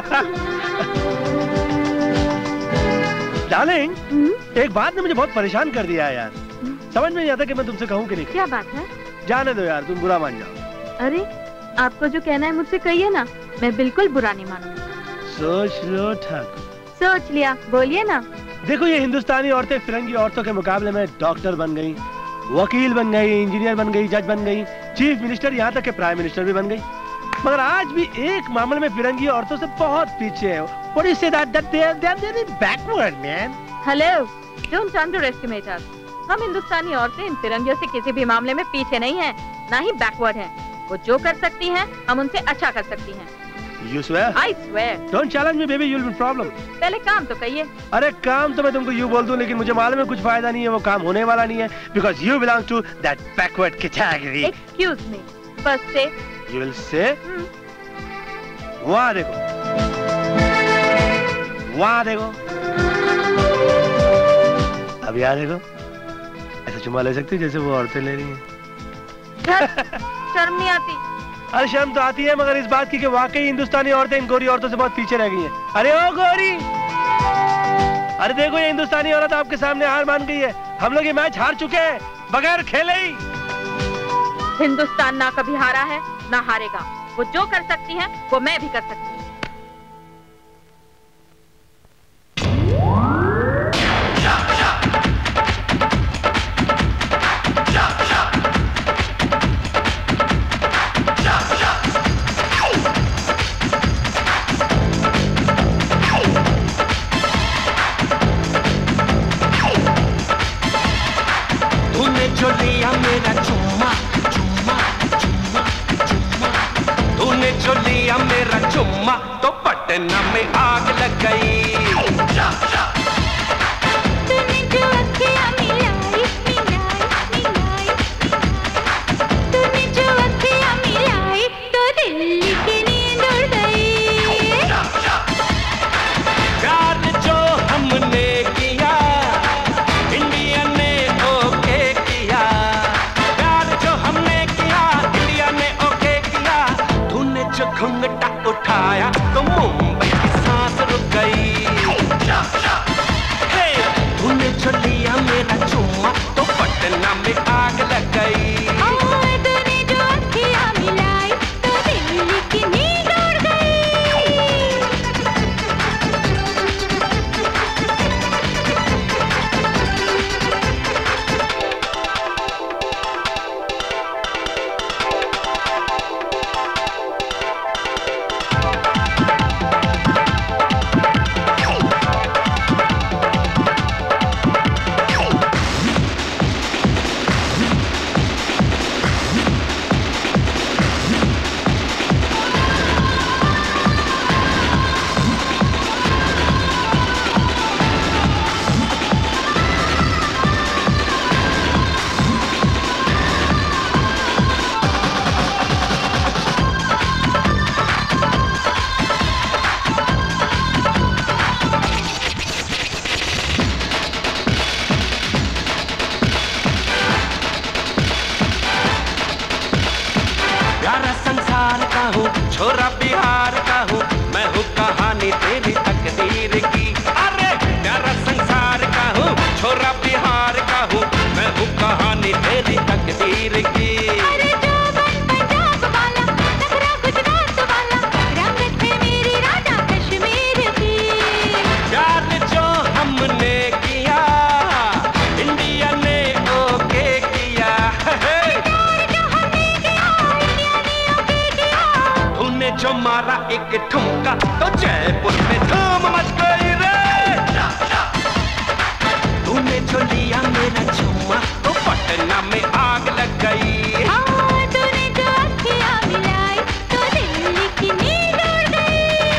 डार्लिंग, एक बात ने मुझे बहुत परेशान कर दिया है यार। समझ में नहीं आता कि मैं तुमसे कहूँ कि नहीं। क्या बात है? जाने दो यार, तुम बुरा मान जाओ। अरे आपको जो कहना है मुझसे कहिए ना, मैं बिल्कुल बुरा नहीं मानूंगी। सोच लो ठाकुर। सोच लिया, बोलिए ना। देखो, ये हिंदुस्तानी औरतें फिरंगी औरतों के मुकाबले में डॉक्टर बन गई, वकील बन गई, इंजीनियर बन गई, जज बन गई, चीफ मिनिस्टर, यहाँ तक के प्राइम मिनिस्टर भी बन गई, मगर आज भी एक मामले में फिरंगी औरतों से बहुत पीछे है। What do you say that they are backward, man? Hello, don't underestimate us. हम हिंदुस्तानी औरतें इन फिरंगियों से किसी भी मामले में पीछे नहीं हैं, ना ही बैकवर्ड हैं। वो जो कर सकती हैं, हम उनसे अच्छा कर सकती हैं। You swear? I swear. Don't challenge me, baby. You'll be problem. पहले काम तो कहिए। अरे काम तो मैं तुमको यूँ बोल दूं, लेकिन मुझे मालूम है कुछ फायदा नहीं है, वो काम होने वाला नहीं है, because you belong to that backward category. Excuse me. First say. You will say? वहाँ देखो, वहाँ देखो, अब यहाँ देखो, ऐसा चुम्मा ले सकती जैसे वो औरतें ले रही हैं। शर्म नहीं आती? अरे शर्म तो आती है, मगर इस बात की कि वाकई हिंदुस्तानी औरतें इन गोरी औरतों से बहुत पीछे रह गई हैं। अरे ओ गोरी, अरे देखो ये हिंदुस्तानी औरत आपके सामने हार मान गई है। हम लोग ये मैच हार चुके हैं बगैर खेले ही। हिंदुस्तान ना कभी हारा है ना हारेगा। वो जो कर सकती है वो मैं भी कर सकती हूँ। छोरा बिहार का हूँ, मैं हूँ कहानी तेरी तकदीर की। अरे प्यारा संसार का हूँ, छोरा बिहार का हूँ, मैं हूँ कहानी तेरी तकदीर की। अरे जौबन पंजाब वाला, नखरा गुजरात वाला, रंगत है मेरी राजा कश्मीर की। प्यार जो हमने किया, इंडिया ने ओके किया। तूने जो मारा एक ठुमका तो जयपुर में धूम मच गई रे। तूने जो लिया मेरा चुम्मा तो पटना में आग लग गई। हाँ, तूने जो अखियाँ मिलाई तो दिल्ली की नींद उड़ गई।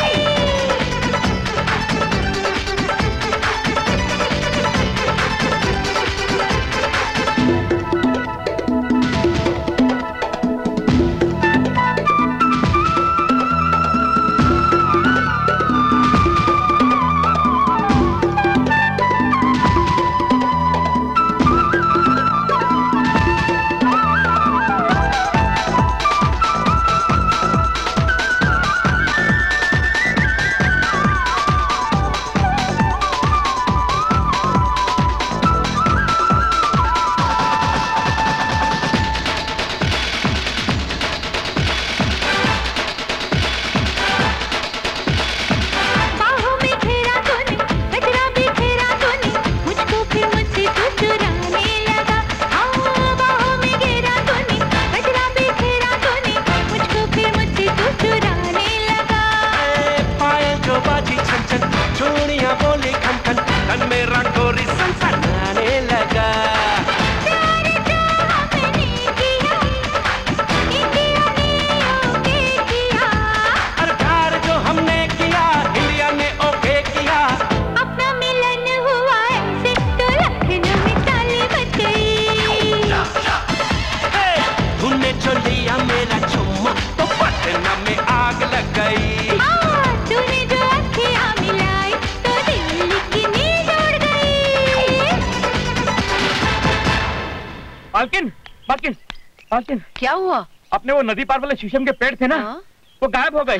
बाहों में घेरा तूने, गजरा भी घेरा तूने, मुझको फिर मुझसे तू चुराने लगा। हाँ, बाहों में घेरा तूने, गजरा भी घेरा तूने, मुझको फिर मुझसे तू चुराने लगा। पायल जो बाजी छन छन, चूड़ियां बोली खन खन, तन मेरा गोरी सनसनाने लगा। प्यार जो हमने किया, इंडिया ने ओके किया। अरे प्यार जो हमने किया, इंडिया ने ओके किया। अपना मिलन हुआ ऐसे तो लखनऊ में ताली बज गई। तूने जो लिया मेरा चुम्मा तो पटना में आग लग गई। हाँ, तूने जो अखियाँ मिलाई तो दिल्ली की नींद उड़ गई। मालकिन, मालकिन, मालकिन, क्या हुआ? अपने वो नदी पार वाले शीशम के पेड़ थे ना, वो गायब हो गए।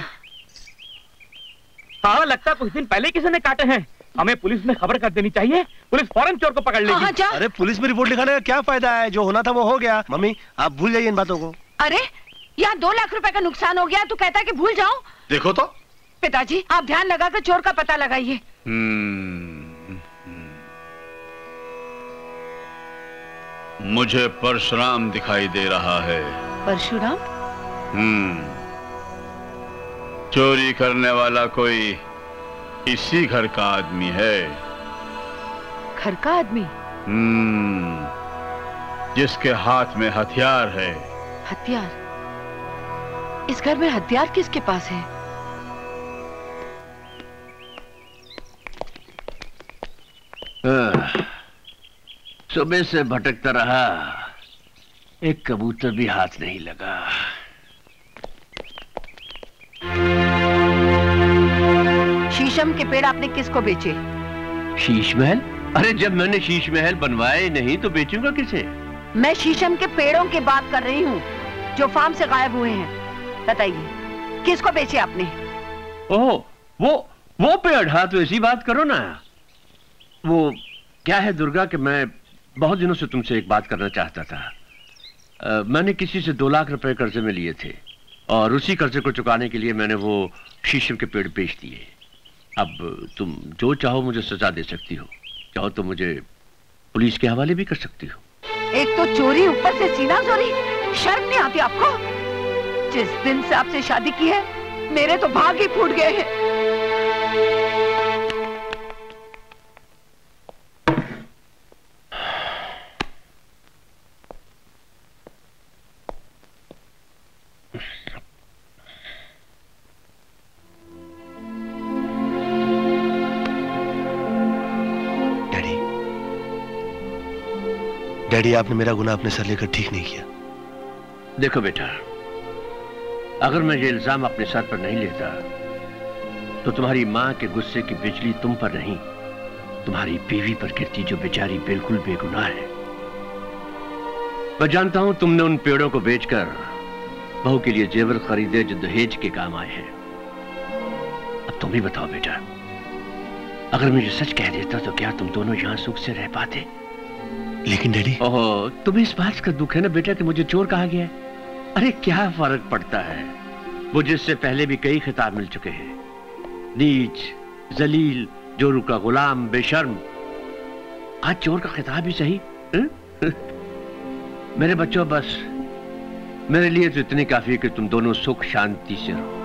हाँ, लगता है कुछ दिन पहले किसी ने काटे हैं। हमें पुलिस में खबर कर देनी चाहिए, पुलिस फौरन चोर को पकड़ लेगी। अरे पुलिस में रिपोर्ट लिखाने का क्या फायदा है, जो होना था वो हो गया। मम्मी आप भूल जाइए इन बातों को। अरे यहाँ 2 लाख रुपए का नुकसान हो गया, तू कहता है कि भूल जाओ। देखो तो। पिताजी आप ध्यान लगाकर चोर का पता लगाइए। मुझे परशुराम दिखाई दे रहा है। परशुराम? चोरी करने वाला कोई इसी घर का आदमी है। घर का आदमी? जिसके हाथ में हथियार है। हथियार? इस घर में हथियार किसके पास है? सुबह से भटकता रहा, एक कबूतर भी हाथ नहीं लगा। शीशम के पेड़ आपने किसको बेचे? शीश महल? अरे जब मैंने शीश महल बनवाए नहीं तो बेचूंगा किसे? मैं शीशम के पेड़ों की बात कर रही हूँ जो फार्म से गायब हुए हैं। बताइए किसको बेचे आपने? ओह, वो पेड़? हाँ तो ऐसी बात करो ना। वो क्या है दुर्गा कि मैं बहुत दिनों से तुमसे एक बात करना चाहता था। मैंने किसी से 2 लाख रुपए कर्जे में लिए थे और उसी कर्जे को चुकाने के लिए मैंने वो शीशम के पेड़ बेच दिए। अब तुम जो चाहो मुझे सजा दे सकती हो, चाहो तो मुझे पुलिस के हवाले भी कर सकती हो। एक तो चोरी, ऊपर से सीना चोरी। शर्म नहीं आती आपको? जिस दिन से आपसे शादी की है मेरे तो भाग ही फूट गए हैं। डैडी आपने मेरा गुनाह अपने सर लेकर ठीक नहीं किया। देखो बेटा, अगर मैं ये इल्जाम अपने सर पर नहीं लेता तो तुम्हारी माँ के गुस्से की बिजली तुम पर नहीं, तुम्हारी बीवी पर गिरती, जो बेचारी बिल्कुल बेगुनाह है। मैं जानता हूं तुमने उन पेड़ों को बेचकर बहू के लिए जेवर खरीदे जो दहेज के काम आए हैं। अब तुम ही बताओ बेटा, अगर मुझे सच कह देता तो क्या तुम दोनों यहाँ सुख से रह पाते? लेकिन डैडी, ओह, तुम्हें इस बात का दुख है ना बेटा कि मुझे चोर कहा गया है? अरे क्या फर्क पड़ता है, मुझे इससे पहले भी कई खिताब मिल चुके हैं। नीच, जलील, जोरू का गुलाम, बेशर्म। आज चोर का खिताब ही सही। मेरे बच्चों, बस मेरे लिए तो इतनी काफी है कि तुम दोनों सुख शांति से रहो।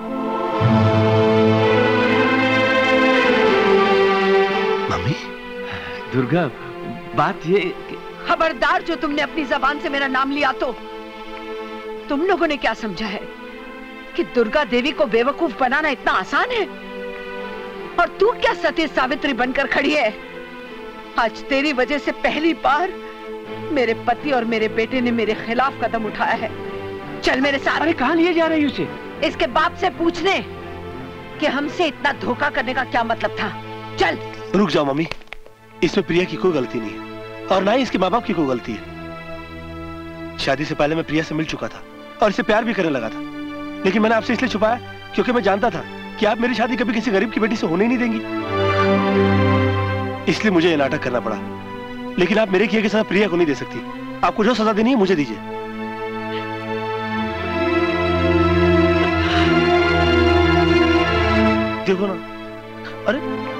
मम्मी? दुर्गा, बात ये खबरदार, जो तुमने अपनी जबान से मेरा नाम लिया तो तुम लोगों ने क्या समझा है कि दुर्गा देवी को बेवकूफ बनाना इतना आसान है? और तू क्या सती सावित्री बनकर खड़ी है? आज तेरी वजह से पहली बार मेरे पति और मेरे बेटे ने मेरे खिलाफ कदम उठाया है। चल मेरे साथ। अरे कहाँ लिए जा रही उसे? इसके बाप से पूछने कि हमसे इतना धोखा करने का क्या मतलब था। चल। रुक जाओ मम्मी, इसमें प्रिया की कोई गलती नहीं है और ना ही इसके माँ बाप की कोई गलती है। शादी से पहले मैं प्रिया से मिल चुका था और इसे प्यार भी करने लगा था, लेकिन मैंने आपसे इसलिए छुपाया क्योंकि मैं जानता था कि आप मेरी शादी कभी किसी गरीब की बेटी से होने नहीं देंगी। इसलिए मुझे ये नाटक करना पड़ा, लेकिन आप मेरे किए के साथ प्रिया को नहीं दे सकती। आपको जो सजा देनी है मुझे दीजिए। देखो ना, अरे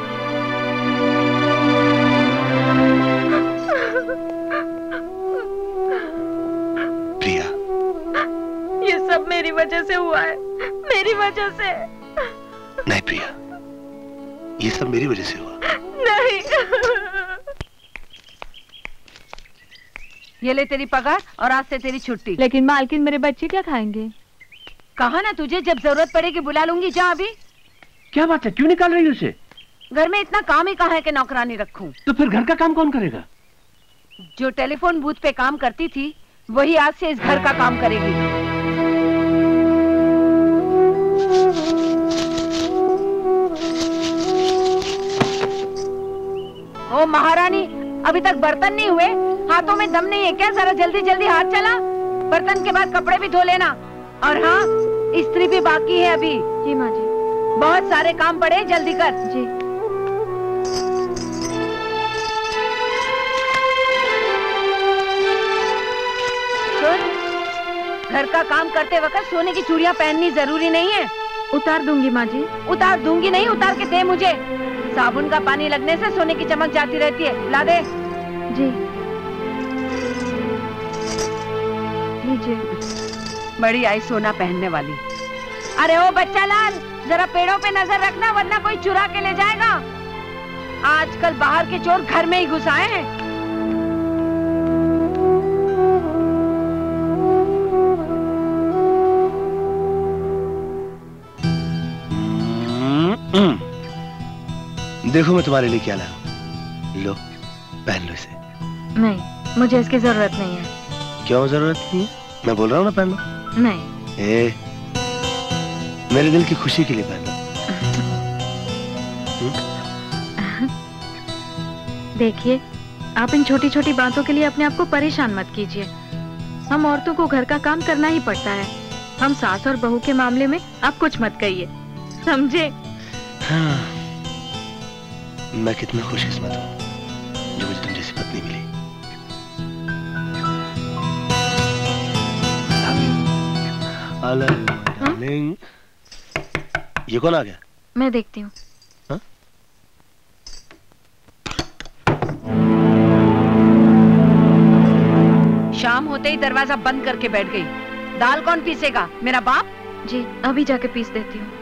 प्रिया, ये सब मेरी वजह से हुआ है, मेरी वजह से। नहीं प्रिया, ये सब मेरी वजह से हुआ। नहीं। ये ले तेरी पगार और आज से तेरी छुट्टी। लेकिन मालकिन, मेरे बच्चे क्या खाएंगे? कहा ना तुझे, जब जरूरत पड़ेगी बुला लूंगी। जा अभी। क्या बात है, क्यों निकाल रही है उसे? घर में इतना काम ही कहाँ है कि नौकरानी रखूं? तो फिर घर का काम कौन करेगा? जो टेलीफोन बूथ पे काम करती थी वही आज से इस घर का काम करेगी। ओ महारानी, अभी तक बर्तन नहीं हुए? हाथों में दम नहीं है क्या? जरा जल्दी जल्दी हाथ चला। बर्तन के बाद कपड़े भी धो लेना। और हाँ, इस्त्री भी बाकी है अभी। जी माँ जी। बहुत सारे काम पड़े, जल्दी कर। जी। सुन, घर का काम करते वक्त सोने की चूड़ियाँ पहननी जरूरी नहीं है। उतार दूंगी माँ जी। उतार दूंगी नहीं, उतार के दे मुझे। साबुन का पानी लगने से सोने की चमक जाती रहती है। ला दे। जी। लीजिए। बड़ी आई सोना पहनने वाली। अरे ओ बच्चा लाल, जरा पेड़ों पे नजर रखना वरना कोई चुरा के ले जाएगा। आजकल बाहर के चोर घर में ही घुस आए हैं। देखो मैं तुम्हारे लिए क्या लाया हूं। लो, पहन लो इसे। नहीं, मुझे इसकी जरूरत नहीं है। क्यों जरूरत नहीं है? मैं बोल रहा हूँ ना पहन लो। नहीं। मेरे दिल की खुशी के लिए पहन लो। देखिए, आप इन छोटी छोटी बातों के लिए अपने आप को परेशान मत कीजिए। हम औरतों को घर का काम करना ही पड़ता है। हम सास और बहू के मामले में आप कुछ मत कहिए, समझे? हाँ, मैं कितना खुशकिस्मत हूँ जो मुझे तुम जैसी पत्नी मिली। डार्लिंग, ये कौन आ गया? मैं देखती हूँ। शाम होते ही दरवाजा बंद करके बैठ गई। दाल कौन पीसेगा? मेरा बाप? जी, अभी जाके पीस देती हूँ।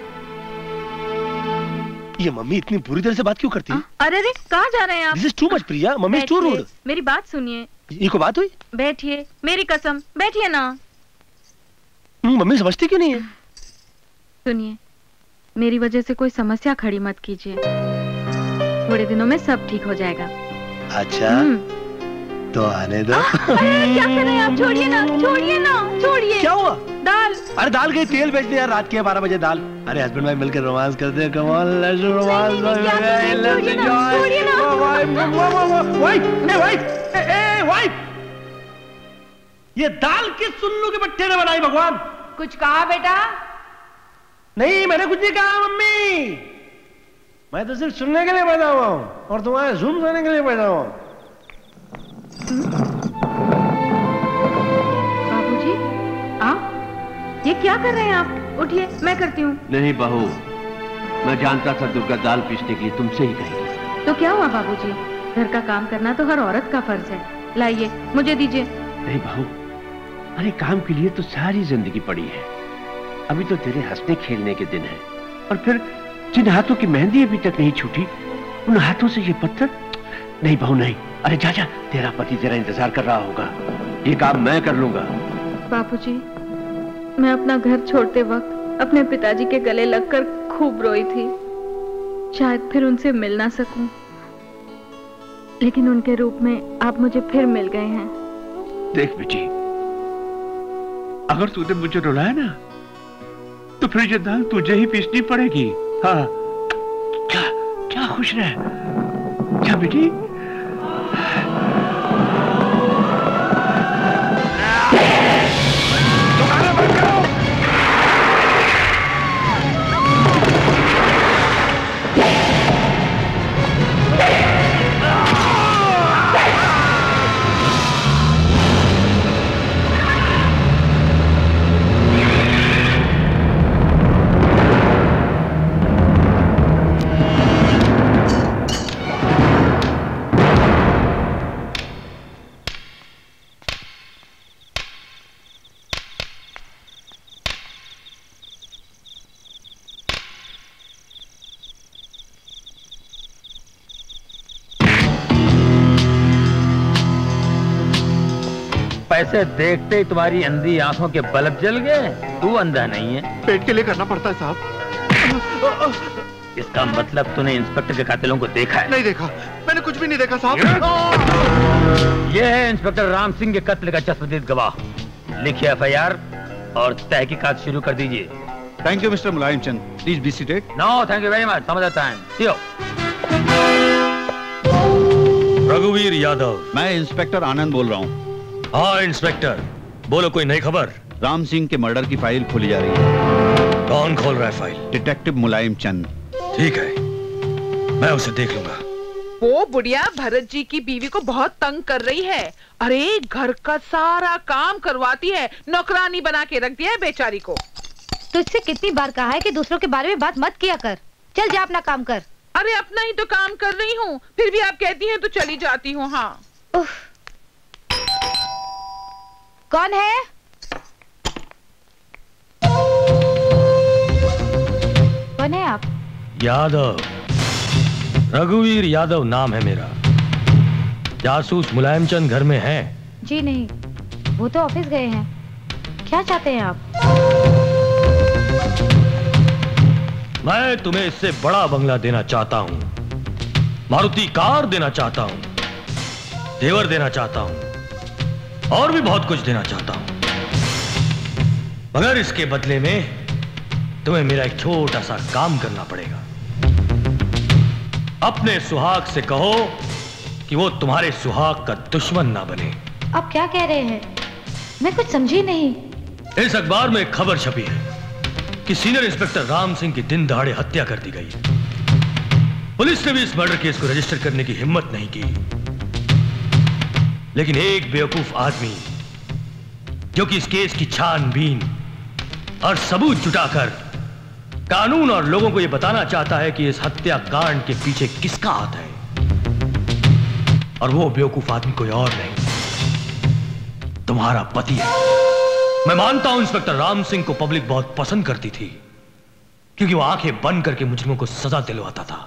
ये मम्मी इतनी बुरी तरह से बात क्यों करती है? अरे रे, कहाँ जा रहे हैं आप? This is too much, Priya. Mummy is too rude। मेरी बात सुनिए। ये कोई बात हुई? बैठिए, मेरी कसम, बैठिए ना। मम्मी समझती क्यों नहीं है? सुनिए, मेरी वजह से कोई समस्या खड़ी मत कीजिए। थोड़े दिनों में सब ठीक हो जाएगा। अच्छा, तो आने दो। अरे क्या कर रहे हैं आप? छोड़िए ना, छोड़िए ना, छोड़िए। क्या हुआ? दाल। अरे दाल गई, तेल बेचने यार, रात के 12 बजे दाल। अरे हस्बैंड वाइफ मिलकर रोमांस करते हैं। Come on, let's do romance. ये दाल किस सुल्लू के पट्टे ने बनाई भगवान? कुछ कहा बेटा? नहीं, मैंने कुछ नहीं कहा मम्मी। मैं तो सिर्फ सुनने के लिए पैदा हुआ हूँ और तुम्हारे झूम सुनने के लिए पैदा हुआ हूँ। बाबूजी, आप ये क्या कर रहे हैं? आप उठिए, मैं करती हूँ। नहीं बहू, मैं जानता था दुर्गा दाल पीसने के लिए तुमसे ही कहेगी। तो क्या हुआ बाबूजी? घर का काम करना तो हर औरत का फर्ज है। लाइए, मुझे दीजिए। नहीं बहू, अरे काम के लिए तो सारी जिंदगी पड़ी है। अभी तो तेरे हंसने खेलने के दिन है। और फिर जिन हाथों की मेहंदी अभी तक नहीं छूटी, उन हाथों से ये पत्थर। नहीं बहू नहीं, अरे जा जा, तेरा पति तेरा इंतजार कर रहा होगा। ये काम मैं कर लूंगा। बाबूजी, मैं अपना घर छोड़ते वक्त अपने पिताजी के गले लगकर खूब रोई थी। शायद फिर उनसे मिल ना सकूं, लेकिन उनके रूप में आप मुझे फिर मिल गए हैं। देख बेटी, अगर तूने मुझे रुलाया ना, तो फिर ये दाल तुझे ही पीसनी पड़ेगी। हाँ, क्या खुश रहे। क्या बेटी? पैसे देखते ही तुम्हारी अंधी आंखों के बल्ब जल गए। तू अंधा नहीं है। पेट के लिए करना पड़ता है साहब। इसका मतलब तूने इंस्पेक्टर के कातिलों को देखा है? नहीं देखा, मैंने कुछ भी नहीं देखा साहब। ये है इंस्पेक्टर राम सिंह के कत्ल का चश्मदीद गवाह। लिखिए FIR और तहकीकात शुरू कर दीजिए। Thank you mister Mulayam Chand, please be seated. No thank you very much, some other time. See you. रघुवीर यादव। मैं इंस्पेक्टर आनंद बोल रहा हूँ। हाँ इंस्पेक्टर, बोलो, कोई नई खबर? राम सिंह के मर्डर की फाइल खोली जा रही है। कौन खोल रहा है फाइल? डिटेक्टिव मुलायम चंद। ठीक है, मैं उसे देख लूंगा। वो बुढ़िया भरत जी की बीवी को बहुत तंग कर रही है। अरे घर का सारा काम करवाती है, नौकरानी बना के रख दिया है बेचारी को। तुझसे कितनी बार कहा है कि दूसरों के बारे में बात मत किया कर। चल जा अपना काम कर। अरे अपना ही तो काम कर रही हूँ, फिर भी आप कहती हैं तो चली जाती हूँ। हाँ। कौन है? कौन है आप? यादव, रघुवीर यादव नाम है मेरा। जासूस मुलायम चंद घर में हैं? जी नहीं, वो तो ऑफिस गए हैं। क्या चाहते हैं आप? मैं तुम्हें इससे बड़ा बंगला देना चाहता हूँ, मारुति कार देना चाहता हूँ, जेवर देना चाहता हूँ और भी बहुत कुछ देना चाहता हूँ, मगर इसके बदले में तुम्हें मेरा एक छोटा सा काम करना पड़ेगा। अपने सुहाग से कहो कि वो तुम्हारे सुहाग का दुश्मन ना बने। आप क्या कह रहे हैं? मैं कुछ समझी नहीं। इस अखबार में एक खबर छपी है कि सीनियर इंस्पेक्टर राम सिंह की दिन दहाड़े हत्या कर दी गई है। पुलिस ने भी इस मर्डर केस को रजिस्टर करने की हिम्मत नहीं की, लेकिन एक बेवकूफ आदमी जो कि इस केस की छानबीन और सबूत जुटाकर कानून और लोगों को यह बताना चाहता है कि इस हत्याकांड के पीछे किसका हाथ है, और वो बेवकूफ आदमी कोई और नहीं, तुम्हारा पति है। मैं मानता हूं इंस्पेक्टर राम सिंह को पब्लिक बहुत पसंद करती थी, क्योंकि वो आंखें बंद करके मुजरिमों को सजा दिलवाता था।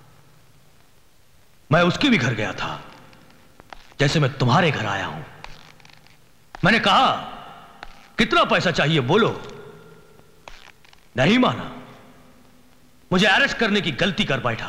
मैं उसके भी घर गया था, जैसे मैं तुम्हारे घर आया हूं। मैंने कहा कितना पैसा चाहिए बोलो, नहीं माना, मुझे अरेस्ट करने की गलती कर बैठा।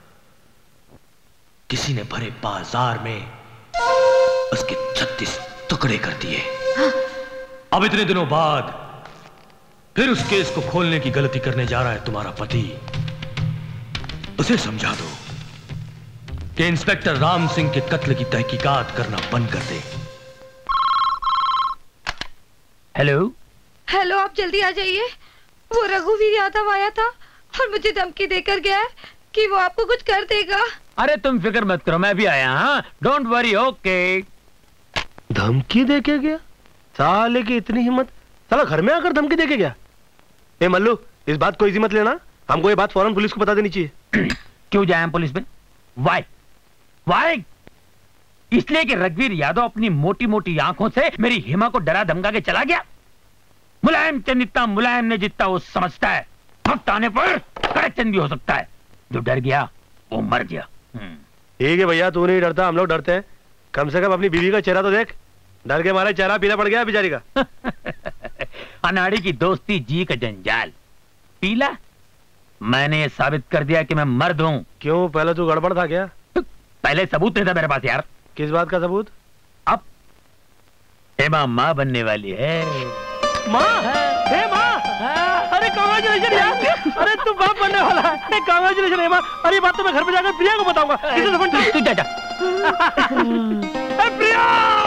किसी ने भरे बाजार में उसके 36 टुकड़े कर दिए। अब इतने दिनों बाद फिर उस केस को खोलने की गलती करने जा रहा है तुम्हारा पति। उसे समझा दो कि इंस्पेक्टर राम सिंह के कत्ल की तहकीकात करना बंद कर दे। हेलो, हेलो, आप जल्दी आ जाइए। वो रघुवीर यादव आया था और मुझे धमकी देकर गया है कि वो आपको कुछ कर देगा। अरे तुम फिक्र मत करो, मैं भी आया। हाँ, डोंट वरी। ओके। धमकी दे के गया? साले की इतनी हिम्मत, साला घर में आकर धमकी दे के गया। ए मल्लू, इस बात को इजी मत लेना, हमको ये बात फौरन पुलिस को बता देनी चाहिए। क्यों जाए हम पुलिस में? Why why? इसलिए कि रघुवीर यादव अपनी मोटी मोटी आंखों से मेरी हिमा को डरा धमका के चला गया। मुलायम चंद इतना मुलायम नहीं जितना वो समझता है। वक्त आने पर कड़कचंद भी हो सकता है। जो डर गया वो मर गया। ठीक है भैया, तू नहीं डरता, हम लोग डरते हैं। कम से कम अपनी बीवी का चेहरा तो देख। डर के मारे चेहरा पीला पड़ गया बेचारी का। अनाड़ी की दोस्ती जी का जंजाल। पीला? मैंने ये साबित कर दिया कि मैं मर्द हूँ। क्यों, पहले तू गड़बड़ था क्या? पहले सबूत नहीं था मेरे पास यार। किस बात का सबूत? अब हेमा माँ बनने वाली है। माँ? हे माँ? अरे कांग्रेचुलेशन यार, अरे तू बाप बनने वाला है। कांग्रेचुलेशन हेमा। अरे बात तो मैं घर पे जाकर प्रिया को बताऊंगा। तू जा जा। Priya,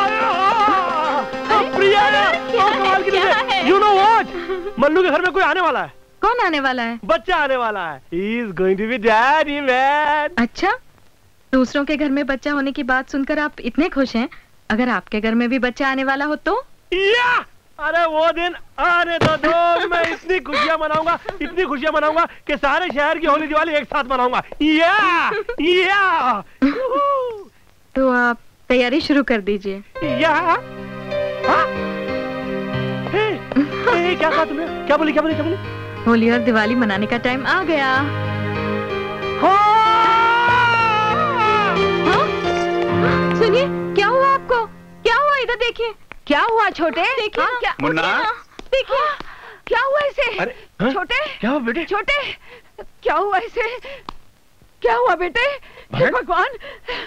Priya, you know what, Mallu के घर में कोई आने वाला है। कौन आने वाला है? बच्चा आने वाला है। He is going to be daddy man। अच्छा, दूसरों के घर में बच्चा होने की बात सुनकर आप इतने खुश हैं। अगर आपके घर में भी बच्चा आने वाला हो तो? या! अरे वो दिन आने दो, मैं इतनी खुशियां मनाऊंगा, इतनी खुशियां मनाऊंगा कि सारे शहर की होली दिवाली एक साथ मनाऊंगा। या! या! तो आप तैयारी शुरू कर दीजिए। या! हाँ? क्या कहा तुमने? क्या बोली? होली और दिवाली मनाने का टाइम आ गया। सुनिए, क्या हुआ आपको? क्या हुआ? इधर देखिए। क्या हुआ छोटे? देखिए। हाँ? क्या? मुन्ना? देखिए क्या हुआ इसे? अरे छोटे, क्या हुआ बेटे? छोटे, क्या हुआ इसे? क्या हुआ बेटे? हे भगवान,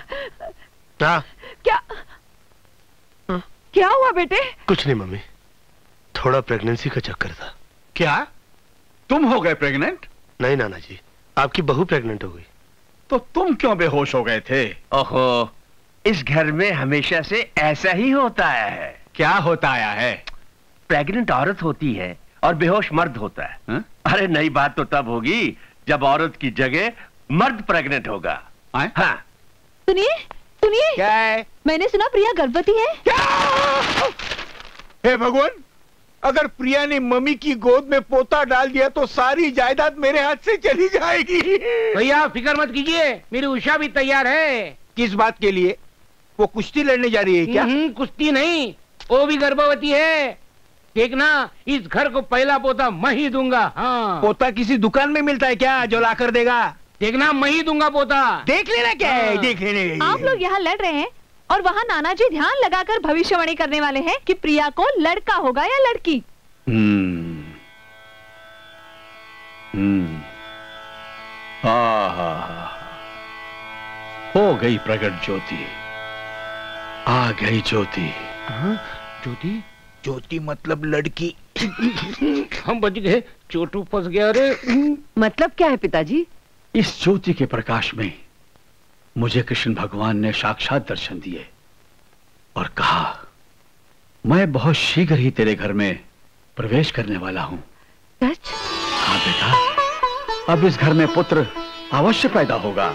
क्या हुआ बेटे? कुछ नहीं मम्मी, थोड़ा प्रेगनेंसी का चक्कर था। क्या तुम हो गए प्रेग्नेंट? नहीं नाना जी, आपकी बहू प्रेग्नेंट हो गई। तो तुम क्यों बेहोश हो गए थे? ओहो, इस घर में हमेशा से ऐसा ही होता है। क्या होता आया है? प्रेग्नेंट औरत होती है और बेहोश मर्द होता है। अरे नई बात तो तब होगी जब औरत की जगह मर्द प्रेग्नेंट होगा। हाँ। सुनिए, क्या है? मैंने सुना प्रिया गर्भवती है। हे भगवान, अगर प्रिया ने मम्मी की गोद में पोता डाल दिया तो सारी जायदाद मेरे हाथ से चली जाएगी। भैया फिक्र मत कीजिए, मेरी उषा भी तैयार है। किस बात के लिए? वो कुश्ती लड़ने जा रही है क्या? कुश्ती नहीं, वो भी गर्भवती है। देखना, इस घर को पहला पोता मैं ही दूंगा। हाँ। पोता किसी दुकान में मिलता है क्या जो ला कर देगा? देखना, मैं ही दूंगा पोता। देख लेना क्या है, देख लेने। आप लोग यहाँ लड़ रहे हैं और वहाँ नाना जी ध्यान लगाकर भविष्यवाणी करने वाले हैं कि प्रिया को लड़का होगा या लड़की। हो गई प्रकट ज्योति, आ गई ज्योति। ज्योति? ज्योति मतलब लड़की। हम बच गए, चोटू फंस गया रे। मतलब क्या है पिताजी? इस ज्योति के प्रकाश में मुझे कृष्ण भगवान ने साक्षात दर्शन दिए और कहा, मैं बहुत शीघ्र ही तेरे घर में प्रवेश करने वाला हूं। सच? हाँ बेटा, अब इस घर में पुत्र अवश्य पैदा होगा।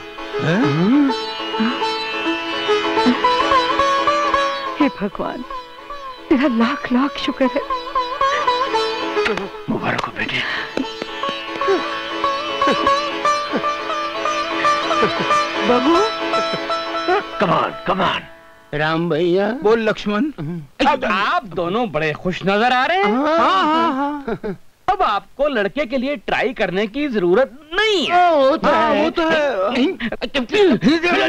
हे भगवान, तेरा लाख लाख शुक्र है। मुबारक हो बेटे। बबू, कमान। राम भैया। बोल लक्ष्मण। आप दोनों बड़े खुश नजर आ रहे हैं। हाँ। अब आपको लड़के के लिए ट्राई करने की जरूरत नहीं है। वो तो है।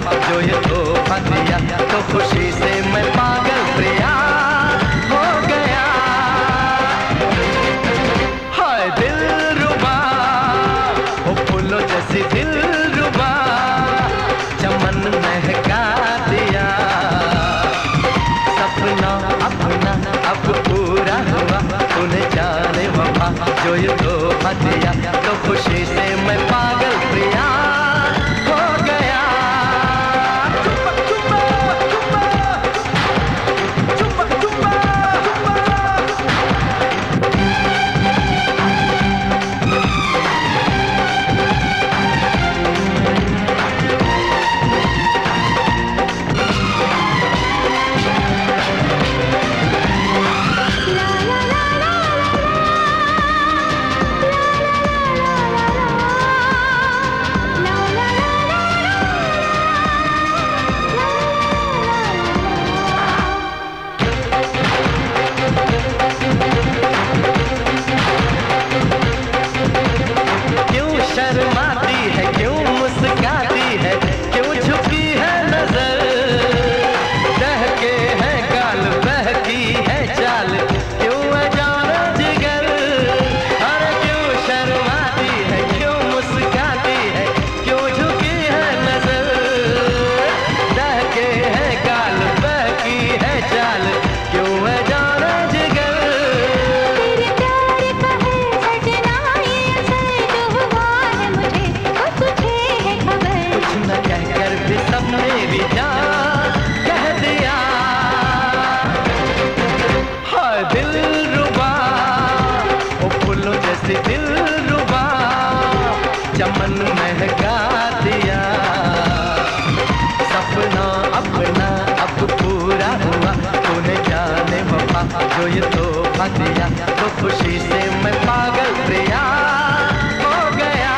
जो ये तोहफा दिया तो खुशी से मैं पागल प्रिया हो गया। हाय दिलरुबा ओ फूलों जैसी दिलरुबा चमन महका दिया। सपना अपना अब पूरा हुआ तूने जाने वफा जो ये तोहफा दिया तो खुशी से मैं पागल प्रिया हो गया। शर्माती है क्यों मुस्काती है क्यों झुकी है नजर बहके है गाल बहकी है चाल क्यों अजाना जिगर। अरे क्यों शर्माती है क्यों मुस्काती है क्यों झुकी है नजर बहके है गाल बहकी है चाल क्यों अजाना जिगर। कहकर भी सब मेरी जान कह दिया। हाय दिलरुबा ओ फूलों जैसी दिलरुबा चमन महका दिया। सपना अपना अब पूरा हुआ तूने जाने वफा जो ये तोहफा दिया तो खुशी से मैं पागल प्रिया हो गया।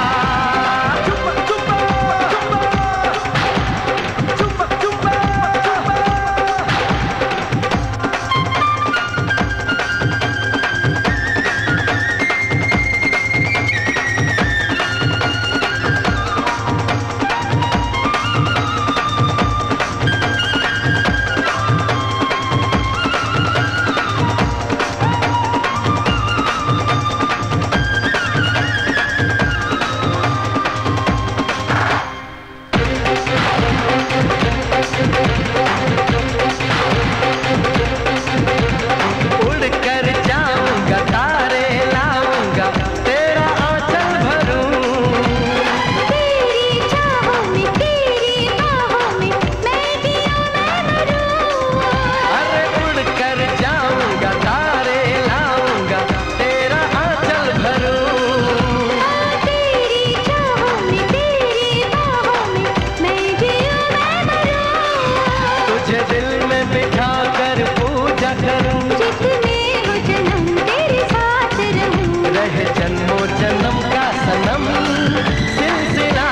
उड़कर जाऊंगा तारे लाऊंगा तेरा आंचल भरूं तेरी चाहों में तेरी बाहों में मैं जिया मैं मरूं। अरे उड़कर जाऊंगा तारे लाऊंगा तेरा आंचल भरूं तेरी चाहों में तेरी बाहों में मैं जिया मैं मरूं। तुझे दिल में बिठा कर पूजा करूं जितने हो जन्म तेरे साथ रहूं रहे जन्मों जन्म का सनम सिलसिला।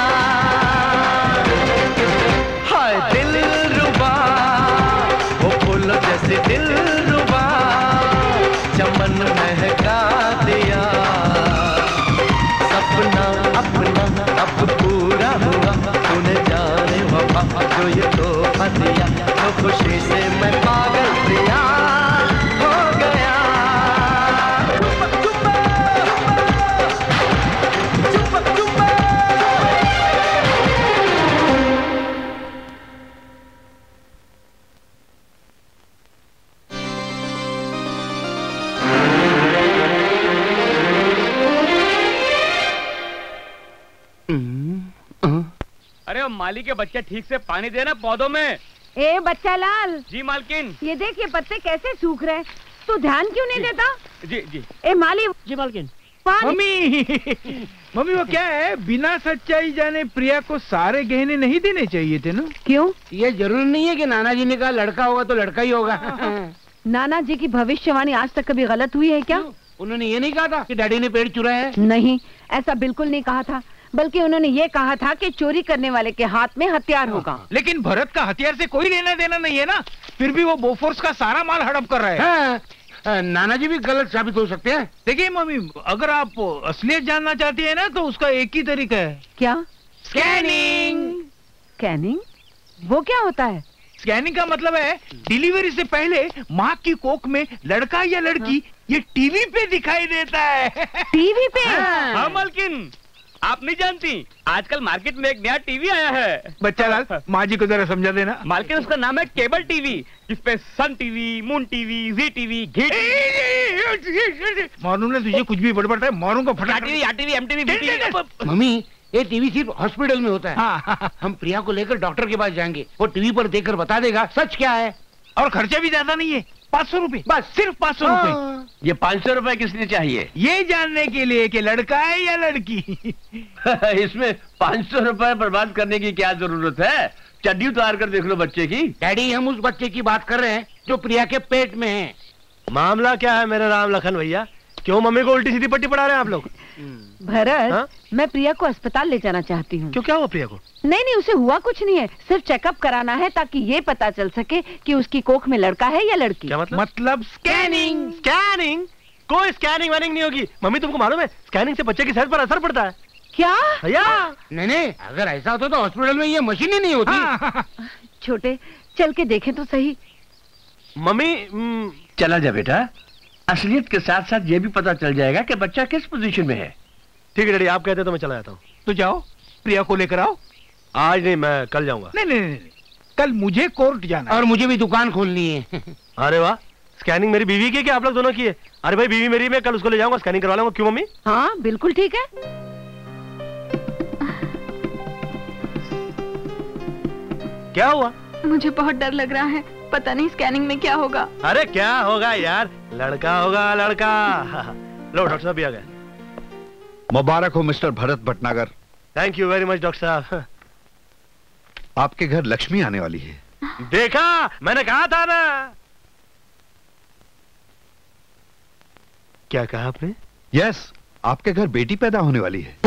हाय दिलरुबा वो फूलों जैसे दिलरुबा चमन महका दिया। सपना अपना अब पूरा हुआ तूने जाने वफा जो ये तोहफा दिया तो खुशी से मैं पागल प्रिया हो गया। अरे माली के बच्चे ठीक से पानी देना पौधों में। ए बच्चा लाल। जी मालकिन। ये देख ये पत्ते कैसे सूख रहे, तू ध्यान क्यों नहीं देता? जी जी। ए माली। जी मालकिन। मम्मी मम्मी वो क्या है, बिना सच्चाई जाने प्रिया को सारे गहने नहीं देने चाहिए थे ना? क्यों? ये जरूरी नहीं है कि नाना जी ने कहा लड़का होगा तो लड़का ही होगा। नाना जी की भविष्यवाणी आज तक कभी गलत हुई है क्या? उन्होंने ये नहीं कहा था कि डैडी ने पेड़ चुराया है? नहीं, ऐसा बिल्कुल नहीं कहा था, बल्कि उन्होंने ये कहा था कि चोरी करने वाले के हाथ में हथियार होगा। लेकिन भरत का हथियार से कोई लेना देना नहीं है ना, फिर भी वो बोफोर्स का सारा माल हड़प कर रहे हैं। नाना जी भी गलत साबित हो सकते हैं। देखिए मम्मी, अगर आप असलियत जानना चाहती है ना तो उसका एक ही तरीका है। क्या? स्कैनिंग। स्कैनिंग? वो क्या होता है? स्कैनिंग का मतलब है डिलीवरी से पहले माँ की कोख में लड़का या लड़की ये टीवी पे दिखाई देता है। टीवी पे? हाँ मालकिन, आप नहीं जानती, आजकल मार्केट में एक नया टीवी आया है। बच्चा लाल, माँ जी को जरा समझा देना। मालकिन, उसका नाम है केबल टीवी, जिसपे sun TV, moon TV, Zee TV, ghee TV. Manu ने तुझे कुछ भी बड़बड़ है, मारू को फटा टीवी, टीवी, एमटीवी। मम्मी, ये टीवी सिर्फ हॉस्पिटल में होता है। हम प्रिया को लेकर डॉक्टर के पास जाएंगे, वो टीवी पर देखकर बता देगा सच क्या है। और खर्चा भी ज्यादा नहीं है, 500 रुपए, बस सिर्फ 500 रुपए। ये 500 रुपए किस लिए चाहिए? ये जानने के लिए कि लड़का है या लड़की। इसमें 500 रुपए बर्बाद करने की क्या जरूरत है? चड्डी उतार कर देख लो बच्चे की। डैडी, हम उस बच्चे की बात कर रहे हैं जो प्रिया के पेट में है। मामला क्या है मेरे राम लखन भैया? क्यों मम्मी को उल्टी सीधी पट्टी पढ़ा रहे हैं आप लोग? भरत, हाँ? मैं प्रिया को अस्पताल ले जाना चाहती हूँ। क्यों, क्या हुआ प्रिया को? नहीं, उसे हुआ कुछ नहीं है, सिर्फ चेकअप कराना है ताकि ये पता चल सके कि उसकी कोख में लड़का है या लड़की। क्या मतलब? मतलब स्कैनिंग। स्कैनिंग? कोई स्कैनिंग वैनिंग नहीं होगी मम्मी, तुमको मालूम है स्कैनिंग से बच्चे की सेहत पर असर पड़ता है। क्या भैया? नहीं, अगर ऐसा होता तो हॉस्पिटल में ये मशीन ही नहीं होती। छोटे, चल के देखें तो सही। मम्मी चला जा बेटा, असलियत के साथ साथ ये भी पता चल जाएगा कि बच्चा किस पोजीशन में है। ठीक है डैडी, आप कहते तो मैं चला जाता हूँ। तो जाओ, प्रिया को लेकर आओ। आज नहीं, मैं कल जाऊंगा। नहीं, कल मुझे कोर्ट जाना और मुझे भी दुकान खोलनी है। अरे वाह, स्कैनिंग मेरी बीवी की है कि आप लोग दोनों की है? अरे भाई, बीवी मेरी, मैं कल उसको ले जाऊंगा, स्कैनिंग करवा लूंगा। क्यों मम्मी? हाँ बिल्कुल ठीक है। क्या हुआ? मुझे बहुत डर लग रहा है, पता नहीं स्कैनिंग में क्या होगा। अरे क्या होगा यार, लड़का होगा, लड़का। लो डॉक्टर साहब भी आ गए। मुबारक हो mister Bharat Bhatnagar. Thank you very much doctor साहब। आपके घर लक्ष्मी आने वाली है। देखा, मैंने कहा था ना। क्या कहा आपने? यस, आपके घर बेटी पैदा होने वाली है।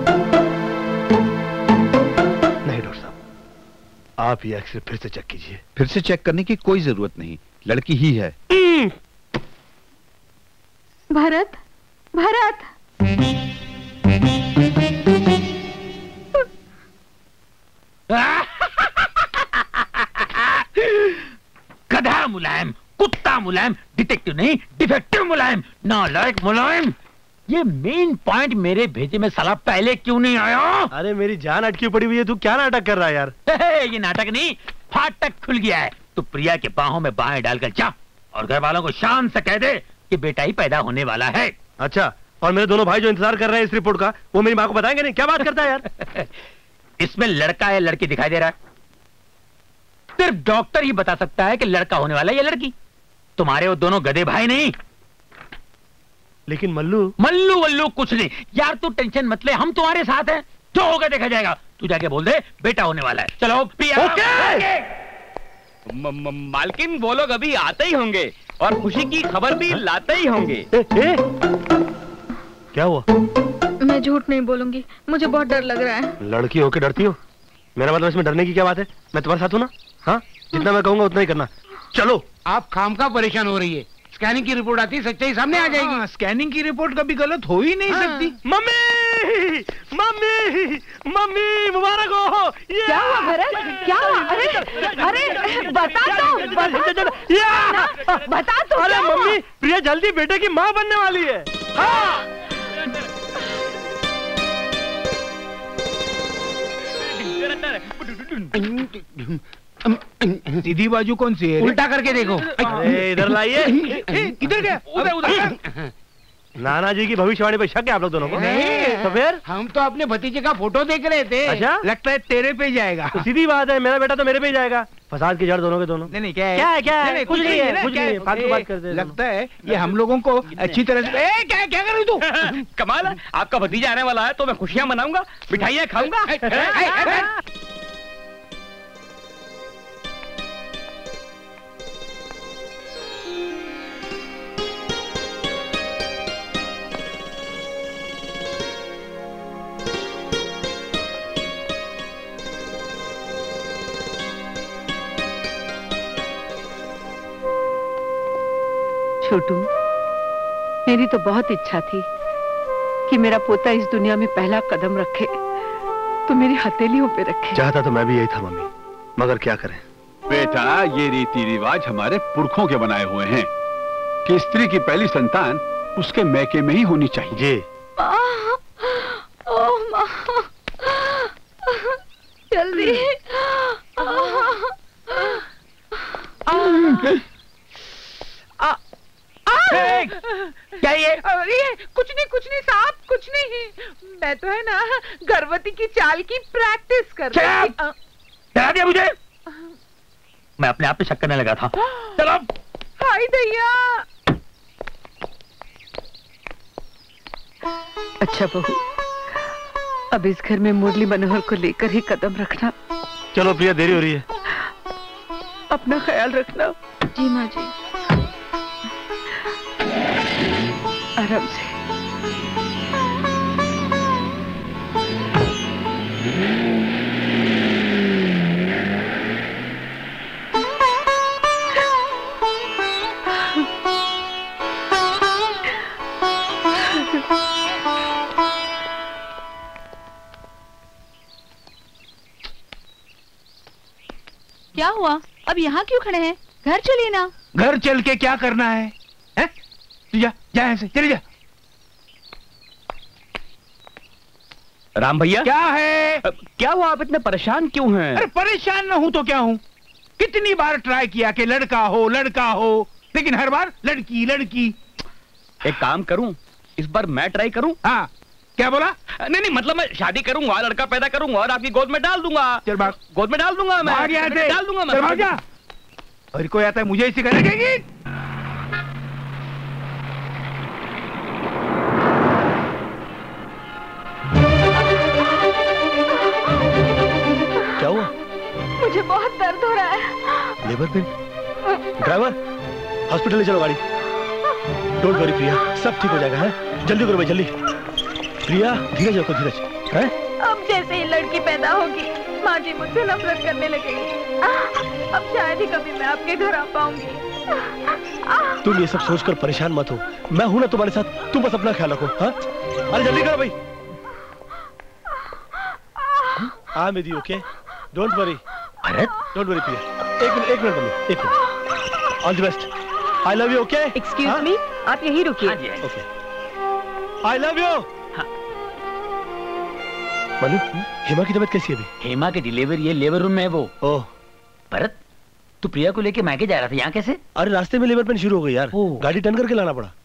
नहीं डॉक्टर साहब, आप ये एक्सरे फिर से चेक कीजिए। फिर से चेक करने की कोई जरूरत नहीं, लड़की ही है। भरत, भरत। गधा मुलायम, कुत्ता मुलायम, डिटेक्टिव नहीं डिफेक्टिव मुलायम, नालायक मुलायम। ये मेन पॉइंट मेरे भेजे में साला पहले क्यों नहीं आया? अरे मेरी जान अटकी पड़ी हुई है, तू क्या नाटक कर रहा है यार? ये नाटक नहीं, फाटक खुल गया है। तू प्रिया के बाहों में बाहें डालकर जा और घर वालों को शान से कह दे कि बेटा ही पैदा होने वाला है। अच्छा, और मेरे दोनों भाई जो इंतजार कर रहे हैं इस रिपोर्ट का, वो मेरी माँ को बताएंगे नहीं? क्या बात करता है यार? इसमें लड़का या लड़की दिखाई दे रहा है? सिर्फ डॉक्टर ही बता सकता है कि लड़का होने वाला है या लड़की। तुम्हारे वो दोनों गधे भाई नहीं। लेकिन मल्लू वल्लू कुछ नहीं यार, तू टेंशन मत ले, हम तुम्हारे साथ हैं, जो होगा देखा जाएगा। तू जाके बोल दे बेटा होने वाला है। चलो पिया। मालकिन, वो लोग अभी आते ही होंगे और खुशी की खबर भी लाते ही होंगे। क्या हुआ? मैं झूठ नहीं बोलूंगी, मुझे बहुत डर लग रहा है। लड़की होके डरती हो? मेरा मतलब इसमें डरने की क्या बात है? मैं तुम्हारे साथ हूँ ना। हाँ, जितना मैं कहूंगा उतना ही करना। चलो। आप खामखा परेशान हो रही है, स्कैनिंग की रिपोर्ट आती सच्चाई सामने आ जाएगी। स्कैनिंग की रिपोर्ट कभी गलत हो ही नहीं सकती। मम्मी, मम्मी, मम्मी मुबारक हो। क्या हुआ भरत? क्या हुआ? अरे बता तो। अरे मम्मी, प्रिया जल्दी बेटे की माँ बनने वाली है। हाँ। सीधी बाजू कौन सी है? उल्टा करके देखो। इधर लाइए। किधर गया? उधर। नाना जी की भविष्यवाणी पे शक है आप लोग दोनों को? नहीं, तो फिर हम तो अपने भतीजे का फोटो देख रहे थे। अच्छा, लगता है तेरे पे जाएगा। तो सीधी बात है, मेरा बेटा तो मेरे पे ही जाएगा। फसाद की जड़ दोनों के दोनों। नहीं, क्या है? कुछ नहीं है, कुछ नहीं है। फालतू बात करते हैं। लगता है ये हम लोगों को अच्छी तरह से। क्या कर रही तू? कमाल है, आपका भतीजा आने वाला है तो मैं खुशियां मनाऊंगा, मिठाइयां खाऊंगा। छोटू, मेरी तो बहुत इच्छा थी कि मेरा पोता इस दुनिया में पहला कदम रखे तो मेरी हथेलियों पे रखे। चाहता तो मैं भी यही था मम्मी, मगर क्या करें? बेटा, ये रीति रिवाज हमारे पुरखों के बनाए हुए हैं कि स्त्री की पहली संतान उसके मैके में ही होनी चाहिए। ओह माँ, जल्दी। क्या ये कुछ नहीं साहब, कुछ नहीं। मैं तो है ना गर्भवती की चाल की प्रैक्टिस कर रही थी। डरा दिया मुझे। मैं अपने आप पे शक करने लगा था। चलो। हाय दैया। अच्छा बहू, अब इस घर में मुरली मनोहर को लेकर ही कदम रखना। चलो प्रिया, देरी हो रही है। अपना ख्याल रखना। जी माँ जी। आराम से। क्या हुआ? अब यहाँ क्यों खड़े हैं? घर चलिए ना। घर चल के क्या करना है? हैं? तू जा यहाँ से, चले जा। राम भैया, क्या है? क्या हुआ? आप इतने परेशान क्यों हैं? अरे परेशान न हूं तो क्या हूं? कितनी बार ट्राई किया कि लड़का हो, लेकिन हर बार लड़की लड़की। एक काम करूं, इस बार मैं ट्राई करूं? हाँ, क्या बोला? नहीं मतलब मैं शादी करूंगा, लड़का पैदा करूंगा और आपकी गोद में डाल दूंगा। चल भाग। गोद में डाल दूंगा मैं। डाल दूंगा मैं। भाग जा। और कोई आता है मुझे इसी करने देगी। क्या हुआ? मुझे बहुत दर्द हो रहा है। Labour pain? ड्राइवर, हॉस्पिटल ले चलो गाड़ी। डोंट वरी प्रिया, सब ठीक हो जाएगा। है, जल्दी करो भाई, जल्दी। प्रिया, धीरज रखो, धीरज। है? अब जैसे ही लड़की पैदा होगी, माँ जी मुझसे नफरत करने लगेगी। अब शायद ही कभी मैं आपके घर आ पाऊंगी। तुम ये सब सोचकर परेशान मत हो, मैं हूं ना तुम्हारे साथ। तुम बस अपना ख्याल रखो। हाँ, अरे जल्दी करो भाई। हाँ मेरी, ओके, डोंट वरी। अरे डोंट वरी प्रिया। एक मिनट मम्मी, एक minute. All the best. I love you. Okay, excuse me, आप यहीं रुकिए। Okay, I love you. Manu, Hema की तबीयत कैसी है अभी? हेमा की डिलीवरी है, लेबर रूम में है वो। ओह भरत, तू प्रिया को लेके मैके जा रहा था, यहाँ कैसे? अरे रास्ते में लेबर पेन शुरू हो गई यार, गाड़ी टर्न करके लाना पड़ा।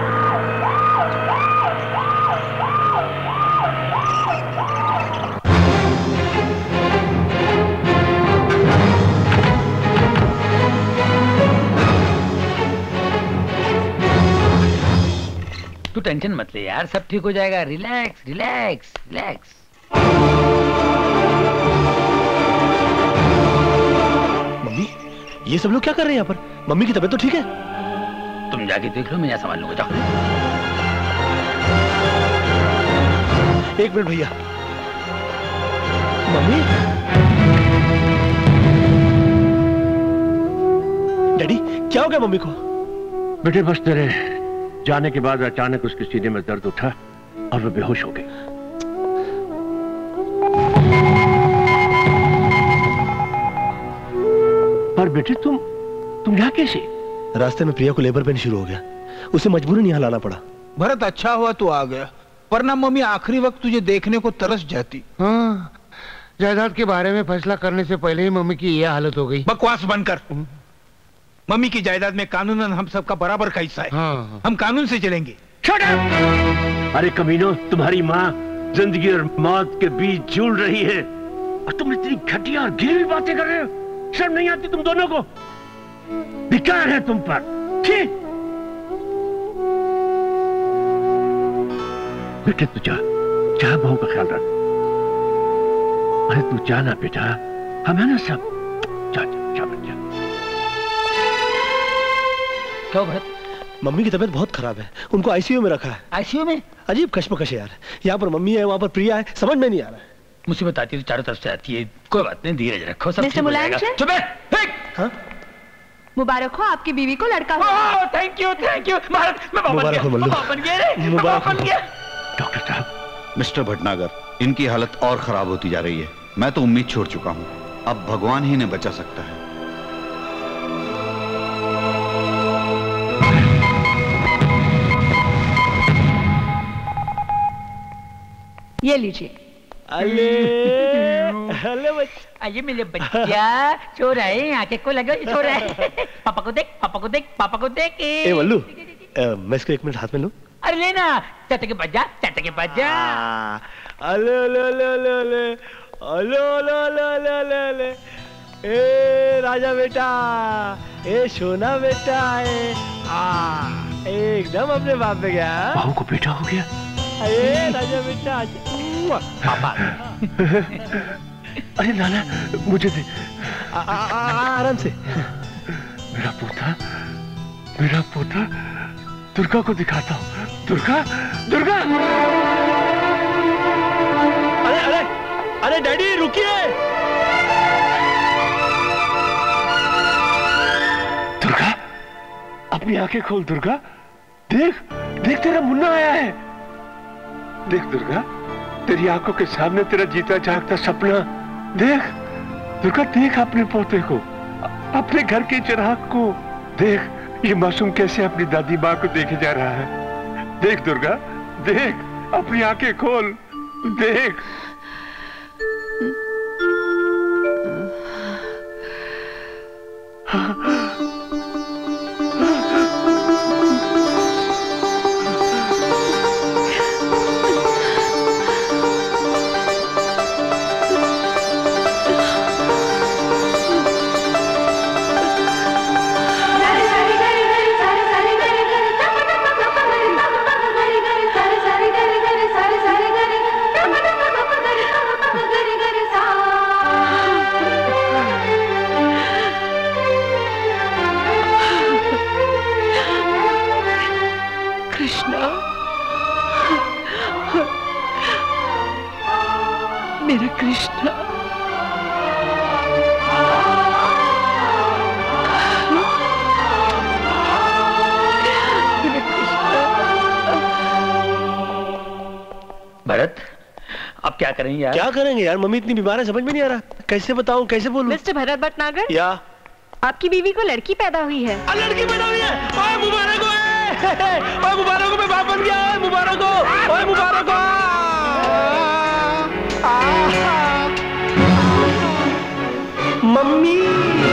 तू टेंशन मत ले यार, सब ठीक हो जाएगा। Relax relax relax. मम्मी, ये सब लोग क्या कर रहे हैं यहाँ पर? मम्मी की तबीयत तो ठीक है? तुम जाके देख लो, मैं यहाँ संभाल लूंगा। जाओ। एक मिनट भैया। मम्मी, डैडी, क्या हो गया मम्मी को? बेटे बस तेरे जाने के बाद अचानक उसके सीने में दर्द उठा और वो बेहोश हो गई। पर बेटे तुम यहाँ कैसे? रास्ते में प्रिया को लेबर पेन शुरू हो गया, उसे मजबूरन यहाँ लाना पड़ा। भरत, अच्छा हुआ तू आ गया, वरना मम्मी आखिरी वक्त तुझे देखने को तरस जाती। हाँ, जायदाद के बारे में फैसला करने से पहले ही मम्मी की यह हालत हो गई। बकवास बंद कर। मम्मी की जायदाद में कानूनन हम सबका बराबर का हिस्सा है। हाँ। हम कानून से चलेंगे। अरे कमीनो, तुम्हारी माँ जिंदगी और मौत के बीच झूल रही है और तुम इतनी घटिया और गिरी बातें कर रहे हो। शर्म नहीं आती तुम दोनों को? धिक्कार है तुम पर। ठीक बेटे, तू जा बहू का ख्याल रख। अरे तू जाना बेटा, हम है ना सब। जा बच्चा। क्या भरत? मम्मी की तबीयत बहुत खराब है, उनको आईसीयू में रखा है। आईसीयू में? अजीब कश्मकश है यार, यहाँ पर मम्मी है, वहाँ पर प्रिया है, समझ में नहीं आ रहा है। मुसीबत आती है तो चारों तरफ से आती है। कोई बात नहीं, धीरज रखो, सब ठीक हो मुलायम जाएगा। से? चुप है। मुबारक हो, आपकी बीवी को लड़का हुआ। थैंक यू भारत, मैं बाबा मुबारक हो मल्लू। बन गया। मुबारक हो। डॉक्टर साहब। मिस्टर भटनागर, इनकी हालत और खराब होती जा रही है। मैं तो उम्मीद छोड़ चुका हूँ। अब भगवान ही ने बचा सकता है। ये लीजिए। अले आइए मेरे बच्चा, सो रहे हैं, आंखें को लगे सो रहे हैं। पापा को देख, पापा को देख, पापा को देख। ए वल्लू, मैं इसको 1 मिनट हाथ में लूं? अरे लेना, चाचा के पास जा, चाचा के पास जा। अले अले अले अले अले अले अले अले अले अले ए राजा बेटा, ए सोना बेटा, एकदम अपने बाप पे गया। बहू को बेटा हो गया। अरे राजा बेटा, पापा। अरे नाना, मुझे दे। आराम से। मेरा पोता दुर्गा को दिखाता हूँ। दुर्गा, दुर्गा। अरे अरे अरे डैडी रुकिए। दुर्गा, अपनी आंखें खोल दुर्गा। देख, देख तेरा मुन्ना आया है। देख दुर्गा, तेरी आंखों के सामने तेरा जीता जागता सपना। देख दुर्गा, देख अपने पोते को, अपने घर के चिराग को। देख ये मासूम कैसे अपनी दादी माँ को देखे जा रहा है। देख दुर्गा, देख, अपनी आंखें खोल, देख। मेरा कृष्णा, भरत, अब क्या करेंगे यार? क्या करेंगे यार, मम्मी इतनी बीमार है, समझ में नहीं आ रहा। कैसे बताऊं, कैसे बोलूं? मिस्टर भरत भटनागर, या आपकी बीवी को लड़की पैदा हुई है। लड़की पैदा हुई है? ओए मुबारक हो, ओए मुबारक हो, मैं बाप बन गया। मुबारक हो, ओए मुबारक हो। मम्मी,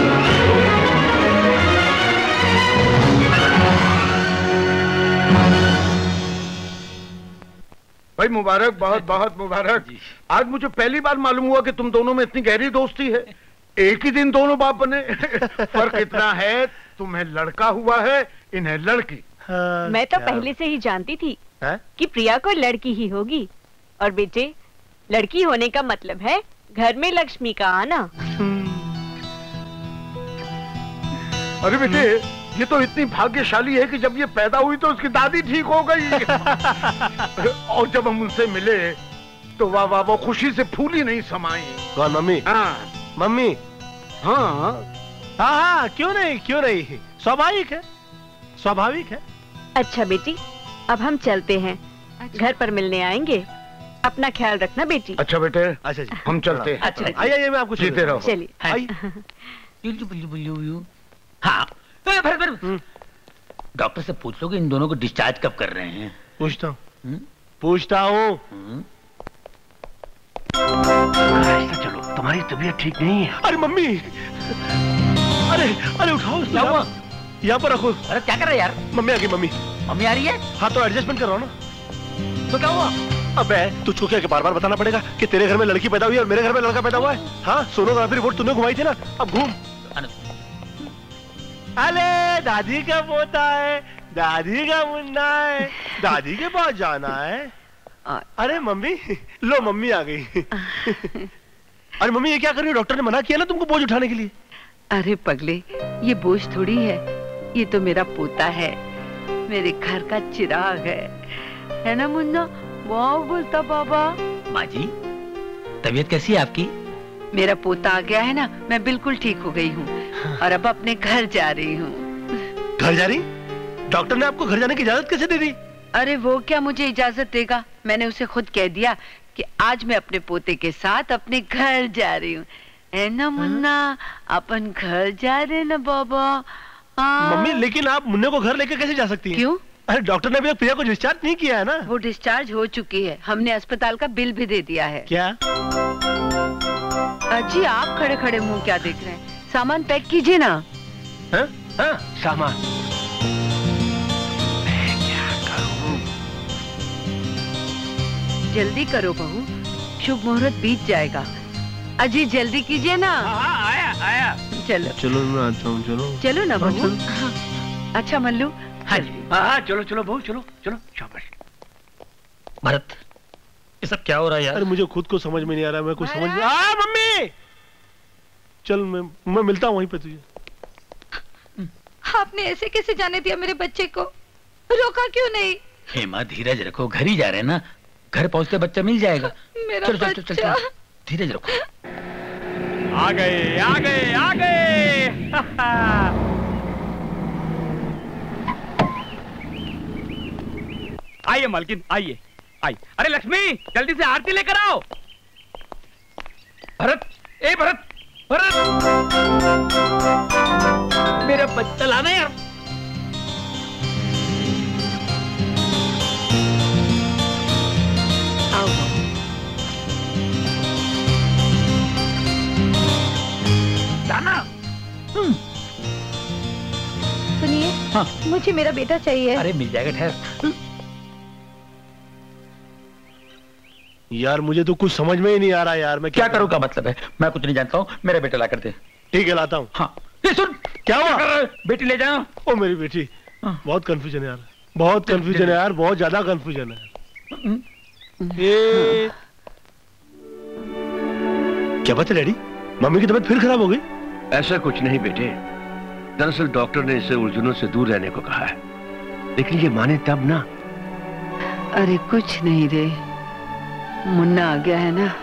भाई मुबारक, बहुत बहुत मुबारक। आज मुझे पहली बार मालूम हुआ कि तुम दोनों में इतनी गहरी दोस्ती है। एक ही दिन दोनों बाप बने। फर्क इतना है, तुम्हें लड़का हुआ है, इन्हें लड़की। मैं तो पहले से ही जानती थी कि प्रिया को लड़की ही होगी। और बेटे, लड़की होने का मतलब है घर में लक्ष्मी का आना। अरे बेटे, ये तो इतनी भाग्यशाली है कि जब ये पैदा हुई तो उसकी दादी ठीक हो गई। और जब हम उनसे मिले तो वाह वाह, वो खुशी से फूली नहीं समाई। कौन? मम्मी? हाँ मम्मी। हाँ हाँ, क्यों नहीं, क्यों नहीं, स्वाभाविक है, स्वाभाविक है। अच्छा बेटी, अब हम चलते हैं। घर पर मिलने आएंगे। अपना ख्याल रखना बेटी। अच्छा बेटे, अच्छा जी, हम चलते हैं। अच्छा, आइए, मैं आपको जीते रहो। चलिए। हाँ, भरत, डॉक्टर से पूछ लो कि इन दोनों को डिस्चार्ज कब कर रहे हैं। पूछता हूँ, पूछता हूँ। ऐसा चलो, तुम्हारी तबीयत ठीक नहीं है। अरे मम्मी, अरे अरे उठाओ उसको, यहाँ पर रखो। अरे क्या कर रहे यार? मम्मी आ गई। मम्मी आ रही है? हाँ तो एडजस्टमेंट कर रहा हूँ ना। तो क्या हुआ? अबे तुझको क्या बार बार बताना पड़ेगा कि तेरे घर में लड़की पैदा हुई है और मेरे घर में लड़का पैदा हुआ है? हाँ, सोनोग्राफी रिपोर्ट तूने घुमाई थी ना, अब घूम। अरे दादी का पोता है, दादी का मुन्ना है, दादी के पास जाना है। अरे मम्मी, लो मम्मी आ गई। अरे मम्मी, ये क्या कर रही हो? डॉक्टर ने मना किया ना तुमको बोझ उठाने के लिए। अरे पगले, ये बोझ थोड़ी है, ये तो मेरा पोता है, मेरे घर का चिराग है ना मुन्ना? वाह बोलता बाबा। माँ जी, तबीयत कैसी है आपकी? मेरा पोता आ गया है ना, मैं बिल्कुल ठीक हो गई हूँ और अब अपने घर जा रही हूँ। घर जा रही? डॉक्टर ने आपको घर जाने की इजाजत कैसे दे दी? अरे वो क्या मुझे इजाजत देगा, मैंने उसे खुद कह दिया कि आज मैं अपने पोते के साथ अपने घर जा रही हूँ। है ना मुन्ना, अपन घर जा रहे ना बाबा। मम्मी लेकिन आप मुन्ने को घर लेकर कैसे जा सकती हैं? क्यों? अरे डॉक्टर ने अभी तक प्रिया को डिस्चार्ज नहीं किया है ना। वो डिस्चार्ज हो चुकी है, हमने अस्पताल का बिल भी दे दिया है। क्या? अजी आप खड़े खड़े मुंह क्या देख रहे हैं? सामान पैक कीजिए ना। हाँ, सामान मैं क्या करूं? जल्दी करो बहू, शुभ मुहूर्त बीत जाएगा। अजी जल्दी कीजिए ना। आया आया। चलो चलो मैं आता हूँ। चलो ना बहू। अच्छा मल्लू। हाँ जी। हाँ चलो चलो बहू, चलो चलो शाबाश। भरत, ये सब क्या हो रहा है यार? अरे मुझे खुद को समझ में नहीं आ रहा, मैं कुछ समझ में। मम्मी चल मैं मिलता हूँ वहीं पे तुझे। आपने ऐसे कैसे जाने दिया मेरे बच्चे को? रोका क्यों नहीं? हेमा धीरज रखो, घर ही जा रहे हैं ना, घर पहुंचते बच्चा मिल जाएगा। मेरा चल, बच्चा। चल, चल, चल, धीरज रखो। आ गए आ गए आ गए। आइए मालकिन आइए। अरे लक्ष्मी जल्दी से आरती लेकर आओ। भरत, ए भरत, भरत, मेरा बच्चा लाना यार। आओ लाना। सुनिए, हाँ। मुझे मेरा बेटा चाहिए। अरे मिल जाएगा, ठहर। यार मुझे तो कुछ समझ में ही नहीं आ रहा यार, मैं क्या करूँ का मतलब है? मैं कुछ नहीं जानता हूँ, मेरा बेटा ला कर दे। ठीक है लाता हूँ। हाँ ये सुन, क्या हुआ? बेटी ले जाओ। ओ मेरी बेटी, बहुत कंफ्यूजन है यार, बहुत कंफ्यूजन है यार, बहुत ज्यादा कंफ्यूजन है। ये क्या बात है डैडी, मम्मी की तबीयत फिर खराब हो गई? ऐसा कुछ नहीं बेटे, दरअसल डॉक्टर ने इसे उलझनों से दूर रहने को कहा है, लेकिन ये माने तब ना। अरे कुछ नहीं रे, मुन्ना आ गया है ना,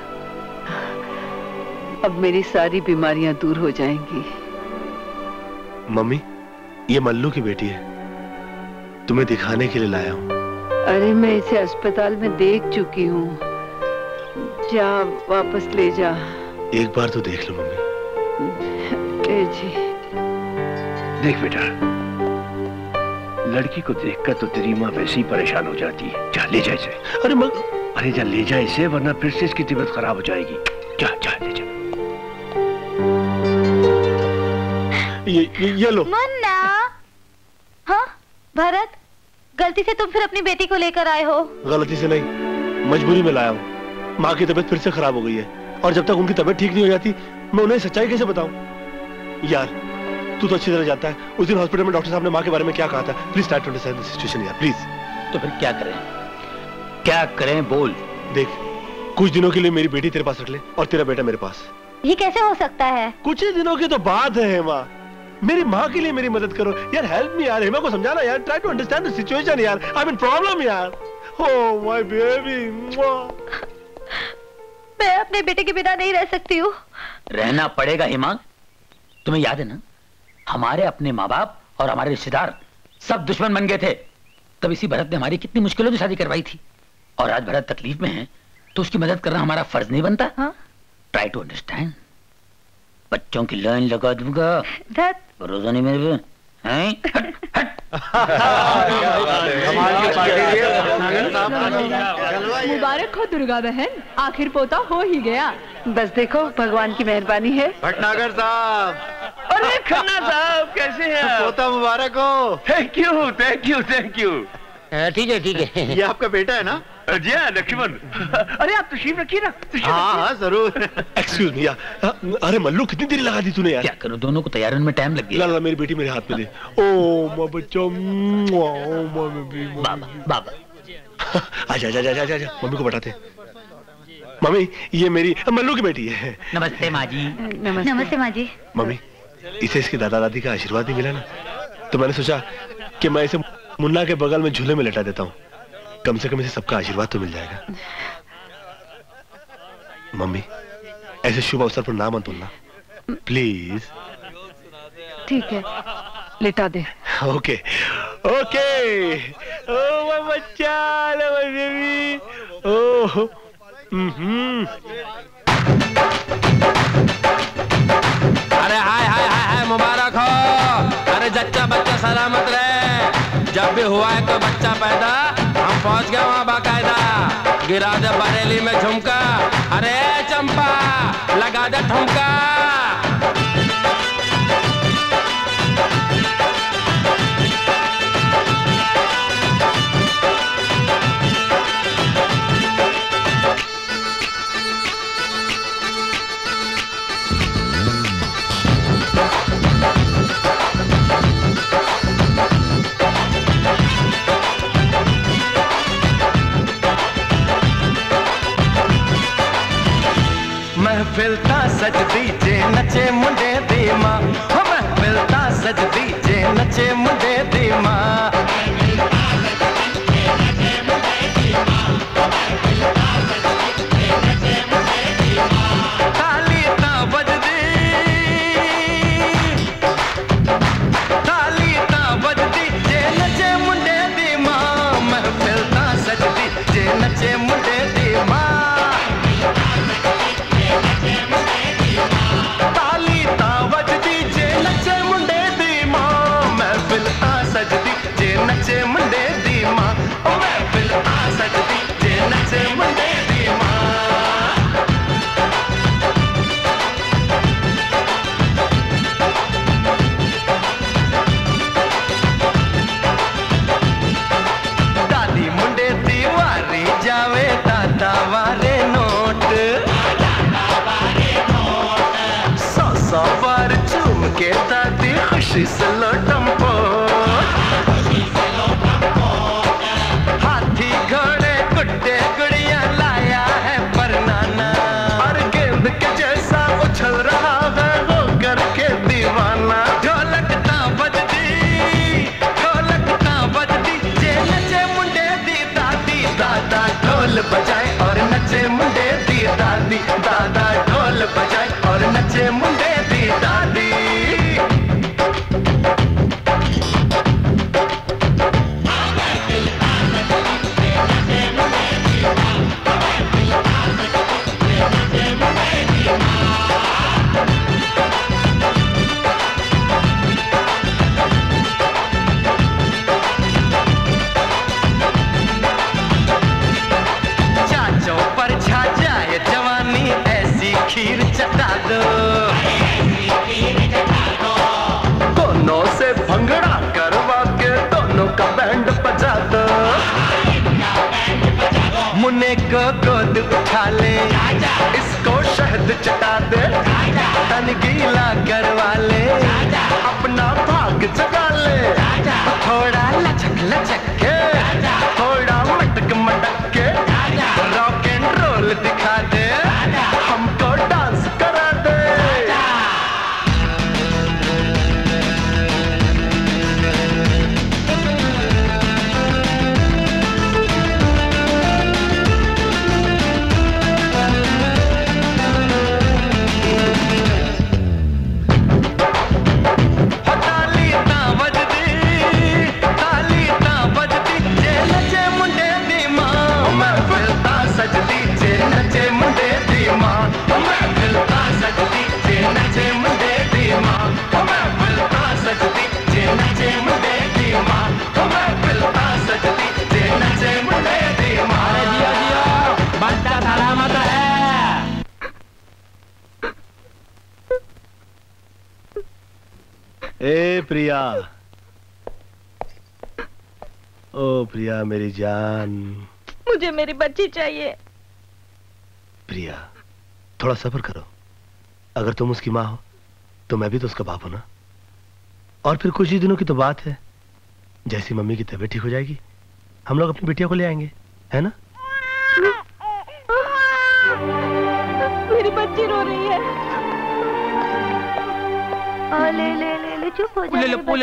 अब मेरी सारी बीमारियां दूर हो जाएंगी। मम्मी ये मल्लू की बेटी है, तुम्हें दिखाने के लिए लाया हूँ। अरे मैं इसे अस्पताल में देख चुकी हूँ, जा वापस ले जा। एक बार तो देख लो मम्मी। ए जी देख बेटा, लड़की को देखकर तो तेरी माँ वैसे ही परेशान हो जाती है। जा ले जा इसे। अरे जा ले जा इसे, वरना फिर से इसकी तबीयत खराब हो जाएगी। जा जा ले जा। ये लो। मुन्ना। हाँ भरत, गलती से तुम फिर अपनी बेटी को लेकर आए हो? गलती से नहीं, मजबूरी में लाया हूँ। माँ की तबीयत फिर से खराब हो गई है, और जब तक उनकी तबीयत ठीक नहीं हो जाती मैं उन्हें सच्चाई कैसे बताऊं? यार तू तो अच्छी तरह जानता है उस दिन हॉस्पिटल में डॉक्टर साहब ने माँ के बारे में क्या कहा था। Please try to understand the situation यार, प्लीज। तो फिर क्या करें? क्या करें बोल। देख, कुछ दिनों के लिए मेरी बेटी तेरे पास रख ले और तेरा बेटा मेरे पास। ये कैसे हो सकता है? कुछ ही दिनों की तो बात है हेमा, मेरी माँ के लिए मेरी मदद करो यार, हेल्प मी यार। हेमा को समझाना यार, try to understand the situation यार, आई एम इन प्रॉब्लम यार। Oh my baby. मैं अपने बेटे के बिना नहीं रह सकती हूँ। रहना पड़ेगा हेमा, तुम्हें याद है ना, हमारे अपने माँ बाप और हमारे रिश्तेदार सब दुश्मन बन गए थे, तब इसी भरत ने हमारी कितनी मुश्किलों से शादी करवाई थी, और आज भरत तकलीफ में है तो उसकी मदद करना हमारा फर्ज नहीं बनता? Try to understand. बच्चों की लाइन लगा दूंगा, भरोसा नहीं मेरे पे हैं? मुबारक हो दुर्गा बहन, आखिर पोता हो ही गया। बस देखो भगवान की मेहरबानी है। भटनागर साहब। अरे खन्ना साहब कैसे हैं आप? पोता मुबारक हो। Thank you thank you thank you. ठीक है ठीक है। ये आपका बेटा है ना? जी हाँ लक्ष्मण। अरे आप तशरीफ रखिए ना। हाँ जरूर। एक्सक्यूज मी यार, अरे मल्लू कितनी देर लगा दी तूने यार? क्या करूं, दोनों को तैयार होने में टाइम लग गया। ला मेरी बेटी मेरे हाथ में दे। ओ माँ बच्चा, बाबा आजा आजा आजा आजा, मम्मी को बताते। मम्मी ये मेरी मल्लू की बेटी है। नमस्ते माँ जी। नमस्ते माँ जी। मम्मी इसे इसके दादा दादी का आशीर्वाद ही मिला ना, तो मैंने सोचा कि मैं इसे मुन्ना के बगल में झूले में लेटा देता हूँ, कम से कम इसे सबका आशीर्वाद तो मिल जाएगा। मम्मी ऐसे शुभ अवसर पर ना मत बोलना प्लीज। ठीक है, लेटा दे। Okay okay. ओ माय बच्चा, माय बेबी। ओह अभी हुआ है तो बच्चा पैदा, हम पहुंच गए वहां बाकायदा। गिरा दे बरेली में झुमका, अरे चंपा लगा दे ठुमका। महफिल ता सजदी जे नचे मुंडे दी मां, हो महफिल ता सजदी जे नचे मुंडे दी मां। ताली ता बजदी, ताली ता बजदी जे नचे मुंडे दी मां। महफिल ता सजदी जे नचे मुंडे दी मां। ताली ता वजदी जे नचे मुंडे दी मां। महफिल ता सजदी जे नचे मुंडे दी मां। ओ महफिल ता सजदी जे नचे मुंडे दी मां। दादी मुंडे दी वारी जावे दादा वारे नोट। सवार चूम के दादी खुशी से लोटम पोट। हाथी घोड़े गुड्डे गुड़िया लाया है परनाना, और गेंद के जैसा उछल रहा है वो करके दीवाना। ढोलक ता बजदी, ढोलक ता बजदी जे नचे मुंडे दी दादी। दादा ढोल बजाए और नचे मुंडे दी दादी। दादा ढोल बजाए और नचे मुंडे दी दादी। चाचों पर छा जाए जवानी ऐसी खीर चटा दो। दोनों से भंगड़ा करवा के दोनों का बैंड बजा दो। मुन्ने को गोद उठा ले, इसको शहद चटा दे। तन गीला करवा ले, अपना भाग जगा ले। थोड़ा लचक लचक के, थोड़ा मटक मटक के, रॉक एंड रोल दिखा दे, हमको डांस करा दे। ताली ता बजदी, ताली ता बजदी जे नचे मुंडे दी मां। महफिल ता सजदी जे नचे मुंडे दी मां। महफिल ता सजदी जे नचे मुंडे दी मां। महफिल ता सजदी जे नचे मुंडे दी मां। महफिल ता सजदी जे नचे मुंडे दी मां। जियो जियो बच्चा सलामत है। ए प्रिया, ओ प्रिया मेरी जान। मुझे मेरी बच्ची चाहिए। प्रिया थोड़ा सब्र करो, अगर तुम उसकी माँ हो तो मैं भी तो उसका बाप हूं ना। और फिर कुछ ही दिनों की तो बात है, जैसी मम्मी की तबीयत ठीक हो जाएगी हम लोग अपनी बिटिया को ले आएंगे, है ना? मेरी बच्ची रो रही है। ले ले ले ले चुप हो जा।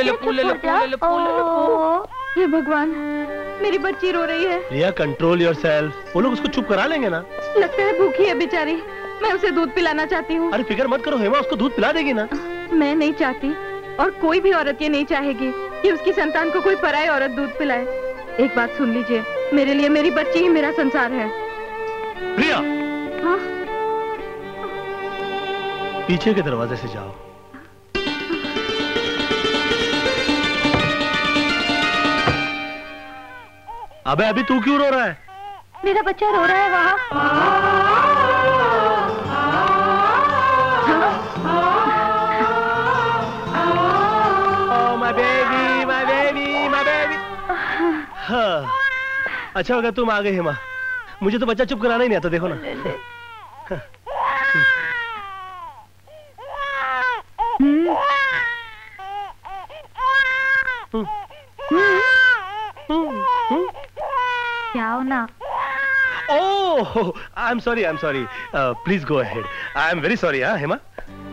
हे भगवान, मेरी बच्ची रो रही है। प्रिया कंट्रोल योरसेल्फ, वो लोग उसको चुप करा लेंगे ना। लगता है भूखी है बेचारी, मैं उसे दूध पिलाना चाहती हूँ। अरे फिक्र मत करो हेमा, उसको दूध पिला देगी ना। मैं नहीं चाहती और कोई भी औरत ये नहीं चाहेगी कि उसकी संतान को कोई पराई औरत दूध पिलाए। एक बात सुन लीजिए, मेरे लिए मेरी बच्ची ही मेरा संसार है। प्रिया, हाँ? पीछे के दरवाजे से जाओ। अबे अभी तू क्यों रो रहा है? मेरा बच्चा रो रहा है वहाँ। My baby my baby my baby. हाँ अच्छा होगा तुम आ गई हेमा, मुझे तो बच्चा चुप कराना ही नहीं आता, देखो ना। क्या हो ना? Oh I am sorry please go ahead. I am very sorry. हाँ हेमा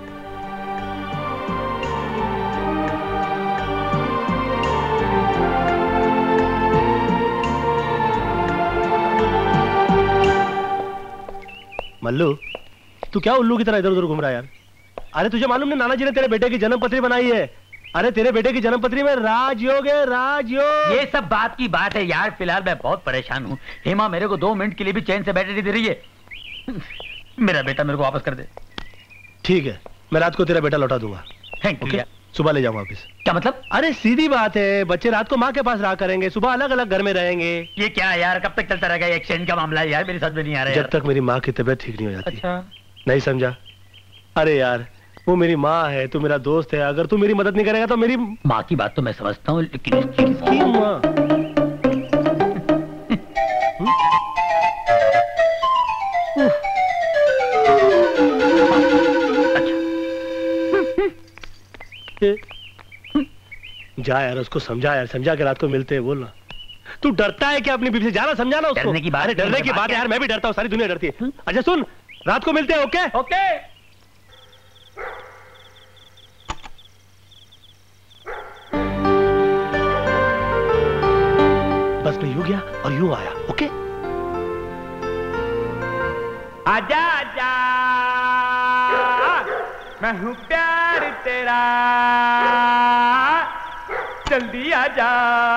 मल्लू तू क्या उल्लू की तरह इधर उधर घूम रहा है यार? अरे तुझे मालूम नहीं नाना जी ने तेरे बेटे की जन्म पत्री बनाई है? अरे तेरे बेटे की जन्म पत्री में राजयोग है, राजयोग। ये सब बात की बात है यार, फिलहाल मैं बहुत परेशान हूँ। हेमा मेरे को 2 मिनट के लिए भी चैन से बैठने नहीं दे रही है। मेरा बेटा मेरे को वापस कर दे। ठीक है मैं रात को तेरा बेटा लौटा दूंगा। Thank you. सुबह ले जाऊंगा वापिस। क्या मतलब? अरे सीधी बात है, बच्चे रात को माँ के पास रहा करेंगे, सुबह अलग अलग घर में रहेंगे। ये क्या यार, कब तक चलता रहेगा एक्सीडेंट का मामला है यार, मेरी समझ में नहीं आ रहा है। जब तक मेरी माँ की तबीयत ठीक नहीं हो जाती। अच्छा नहीं समझा? अरे यार वो मेरी माँ है, तू मेरा दोस्त है, अगर तू मेरी मदद नहीं करेगा तो मेरी माँ की बात तो मैं समझता हूँ, लेकिन किसकी माँ? जा यार उसको समझा यार, समझा के रात को मिलते हैं, बोलना। तू डरता है क्या अपनी बीवी से? जाना समझाना उसको। डरने की बात, डरने की बात है यार, मैं भी डरता हूँ, सारी दुनिया डरती है। अच्छा सुन, रात को मिलते हैं। Okay okay. बस मैं यूं गया और यूं आया। ओके आजा आजा मैं हूँ प्यार तेरा, जल्दी आजा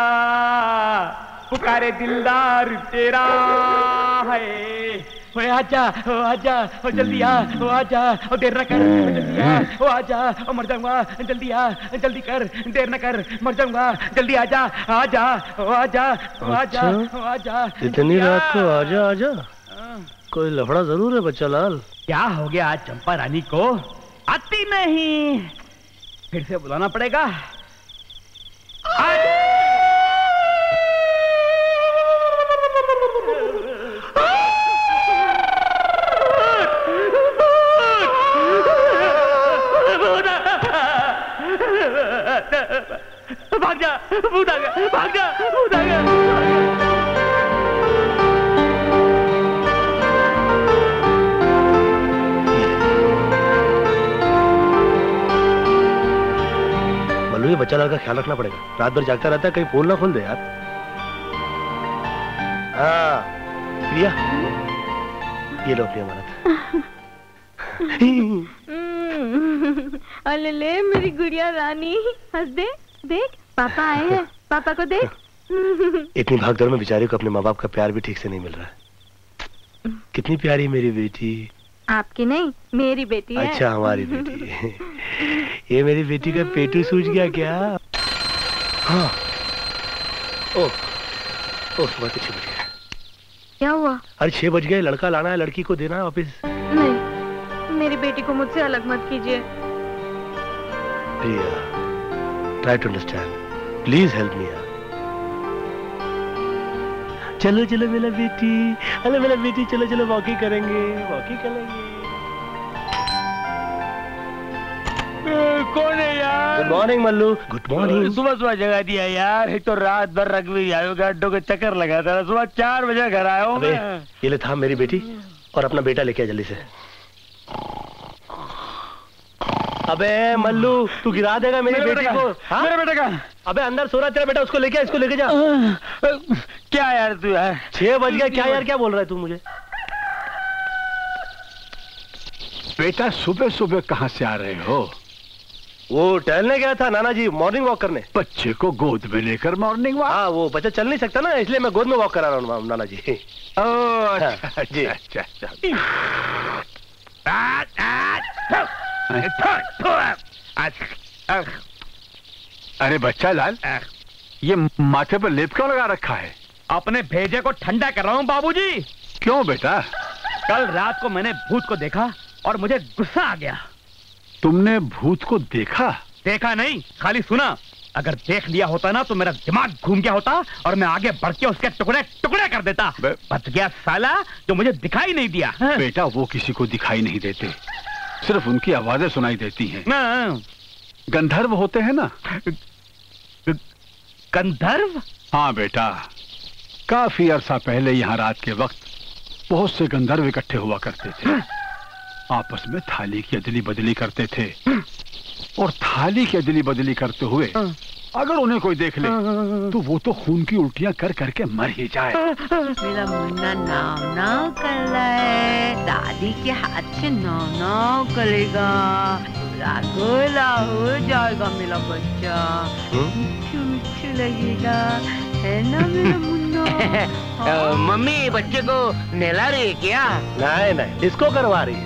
पुकारे दिलदार तेरा है। ओए आजा ओ आजा ओ जल्दी आ, ओ आजा ओ देर न कर, ओ जल्दी आ, ओ आजा ओ मर जाऊंगा, जल्दी आ जल्दी कर, देर न कर मर जाऊंगा, जल्दी आजा आजा ओ आजा ओ आजा ओ आजा। इतनी रात को आजा आजा, कोई लफड़ा जरूर है बच्चा लाल। क्या हो गया आज चंपा रानी को? आती नहीं, फिर से बुलाना पड़ेगा। भाग जा भूत आ गया, भाग जा भूत आ गया। मल्लू ये बच्चा लाल का ख्याल रखना पड़ेगा, रात भर जागता रहता है, कहीं पोल ना खोल दे यार। हाँ प्रिया, ये लो अपनी अमानत। अले ले मेरी गुड़िया रानी, हंस दे, देख पापा आए हैं, पापा को देख। इतनी भागदौड़ में बेचारे को अपने माँ बाप का प्यार भी ठीक से नहीं मिल रहा है। कितनी प्यारी मेरी बेटी। आपकी नहीं, मेरी बेटी है। अच्छा हमारी बेटी। ये मेरी बेटी का पेटू सूझ गया क्या? हाँ। ओह सुबह के 6 बज गए। क्या हुआ? अरे 6 बज गए, लड़का लाना है, लड़की को देना है वापिस। नहीं, मेरी बेटी को मुझसे अलग मत कीजिए। Priya, try to understand, please help me. चलो चलो मेरा बेटी, अरे मेरा बेटी, चलो चलो वॉकिंग करेंगे, वॉकिंग करेंगे। कौन है यार? Good morning Mallu. Good morning. सुबह सुबह जगा दिया यार, एक तो रात भर रग्बी आयो, गड्ढों के चक्कर लगा था, सुबह 4 बजे घर आया हूँ। ये ले था मेरी बेटी, और अपना बेटा लेके आ जल्दी से। अबे मल्लू तू गिरा देगा मेरी बेटी को। हाँ? मेरा बेटा का? अबे अंदर सो रहा तेरा बेटा, उसको लेके, इसको लेके जा। क्या यार तू यार? 6 बज गए, क्या यार क्या बोल रहा है तू मुझे? बेटा सुबह सुबह कहाँ से आ रहे हो? वो टहलने गया था नाना जी, मॉर्निंग वॉक करने। बच्चे को गोद में लेकर मॉर्निंग वॉक? हाँ वो बच्चा चल नहीं सकता ना, इसलिए मैं गोद में वॉक करा रहा हूँ नाना जी। अच्छा जी। अरे बच्चा लाल, ये माथे पर लेप क्यों लगा रखा है? अपने भेजे को ठंडा कर रहा हूँ बाबूजी। क्यों बेटा? कल रात को मैंने भूत को देखा और मुझे गुस्सा आ गया। तुमने भूत को देखा? देखा नहीं, खाली सुना। अगर देख लिया होता ना तो मेरा दिमाग घूम गया होता और मैं आगे बढ़ के उसके टुकड़े टुकड़े कर देता। बच गया साला जो मुझे दिखाई नहीं दिया। बेटा वो किसी को दिखाई नहीं देते, सिर्फ उनकी आवाजें सुनाई देती हैं। गंधर्व होते हैं ना। गंधर्व? हाँ बेटा, काफी अरसा पहले यहाँ रात के वक्त बहुत से गंधर्व इकट्ठे हुआ करते थे। आपस में थाली की अदली बदली करते थे और थाली की अदली बदली करते हुए अगर उन्हें कोई देख ले तो वो तो खून की उल्टियां कर करके मर ही जाए। मेरा मुन्ना नाव नाव कर रहा है, दादी के हाथ से नाव नाव करेगा, गोला हो जाएगा मेरा बच्चा, मिठू मिठू लगेगा, है ना मेरा मुन्ना? मम्मी बच्चे को नहला रही है क्या? नहीं नहीं, इसको करवा रही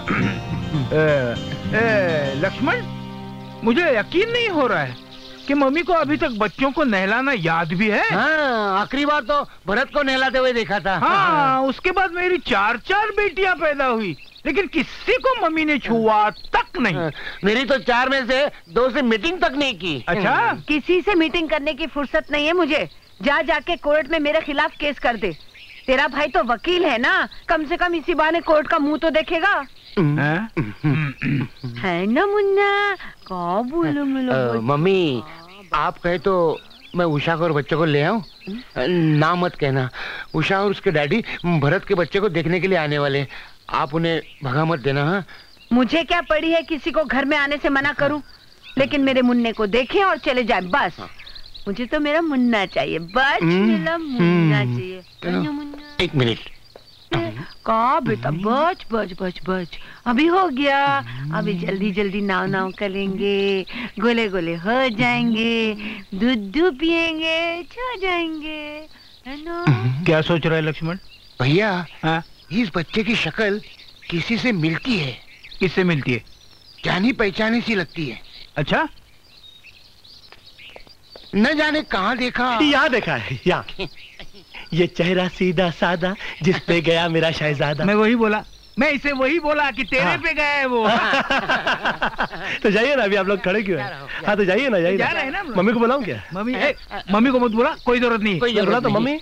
है। लक्ष्मण, मुझे यकीन नहीं हो रहा है कि मम्मी को अभी तक बच्चों को नहलाना याद भी है। हाँ, आखिरी बार तो भरत को नहलाते हुए देखा था। हाँ, उसके बाद मेरी 4 बेटियां पैदा हुई, लेकिन किसी को मम्मी ने छुआ तक नहीं। मेरी तो 4 में से 2 से मीटिंग तक नहीं की। अच्छा, किसी से मीटिंग करने की फुर्सत नहीं है मुझे। जा जाके कोर्ट में मेरे खिलाफ केस कर दे। तेरा भाई तो वकील है ना, कम से कम इसी बहाने कोर्ट का मुंह तो देखेगा। है ना मुन्ना? क्या बोलो मिलो? मम्मी आप कहे तो मैं उषा को और बच्चों को ले आऊं? ना मत कहना, उषा और उसके डैडी भरत के बच्चे को देखने के लिए आने वाले, आप उन्हें भगा मत देना। हाँ, मुझे क्या पड़ी है किसी को घर में आने से मना करूं, लेकिन मेरे मुन्ने को देखें और चले जाए बस। मुझे तो मेरा मुन्ना चाहिए, बस मेरा मुन्ना चाहिए। 1 मिनट। का बेटा, बच बच बच बच, अभी हो गया। अभी जल्दी जल्दी नाव नाव करेंगे, गोले गोले हो जाएंगे, दूध पिएंगे, छो जाएंगे, है ना? क्या सोच रहा है लक्ष्मण? भैया, इस बच्चे की शक्ल किसी से मिलती है। किससे मिलती है? जानी पहचानी सी लगती है। अच्छा, न जाने कहाँ देखा। यहाँ देखा है, यहाँ। ये चेहरा सीधा सादा जिस पे गया मेरा शहजादा। मैं वही बोला, मैं इसे वही बोला कि तेरे पे गया है वो। तो जाइए ना, अभी आप लोग खड़े क्यों हैं? हाँ तो जाइए ना, जाइए जा रहे हैं ना। मम्मी को बुलाऊं क्या? मम्मी को मत बुला, कोई जरूरत नहीं। कोई जरूरत तो मम्मी।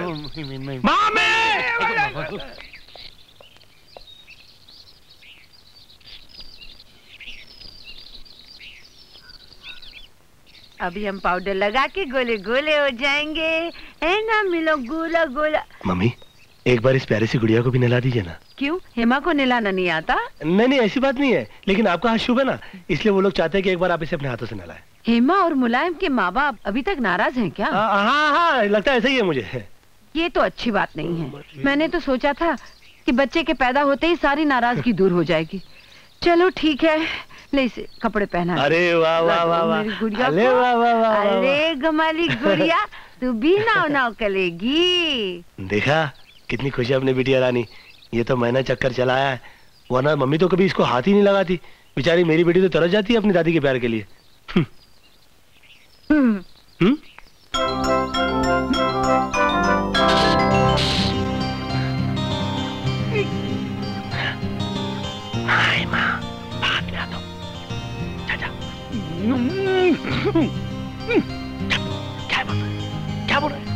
अभी हम पाउडर लगा के गोले गोले हो जाएंगे, है ना? मिलो गोला गोला। मम्मी एक बार इस प्यारी सी गुड़िया को भी नहला दीजिए ना। क्यों, हेमा को नहलाना नहीं आता? नहीं नहीं, ऐसी बात नहीं है, लेकिन आपका हाथ शुभ है ना, इसलिए वो लोग चाहते हैं कि एक बार आप इसे अपने हाथों से नहलाएं। हेमा और मुलायम के माँ बाप अभी तक नाराज हैं क्या? हाँ हाँ, लगता है ऐसा ही है मुझे। ये तो अच्छी बात नहीं है। मैंने तो सोचा था कि बच्चे के पैदा होते ही सारी नाराजगी दूर हो जाएगी। चलो ठीक है, ले इसे कपड़े पहना। अरे वाह वाह वाह वाह, अरे वाह वाह वाह, अरे गमाली गुड़िया, तू भी नाव नाव करेगी। देखा कितनी खुशी अपनी बिटिया रानी। ये तो मैंने चक्कर चलाया है, वरना मम्मी तो कभी इसको हाथ ही नहीं लगाती। बेचारी मेरी बेटी तो तरस जाती है अपनी दादी के प्यार के लिए। हाय माँ, भाग ना तो। क्या बोल रहे?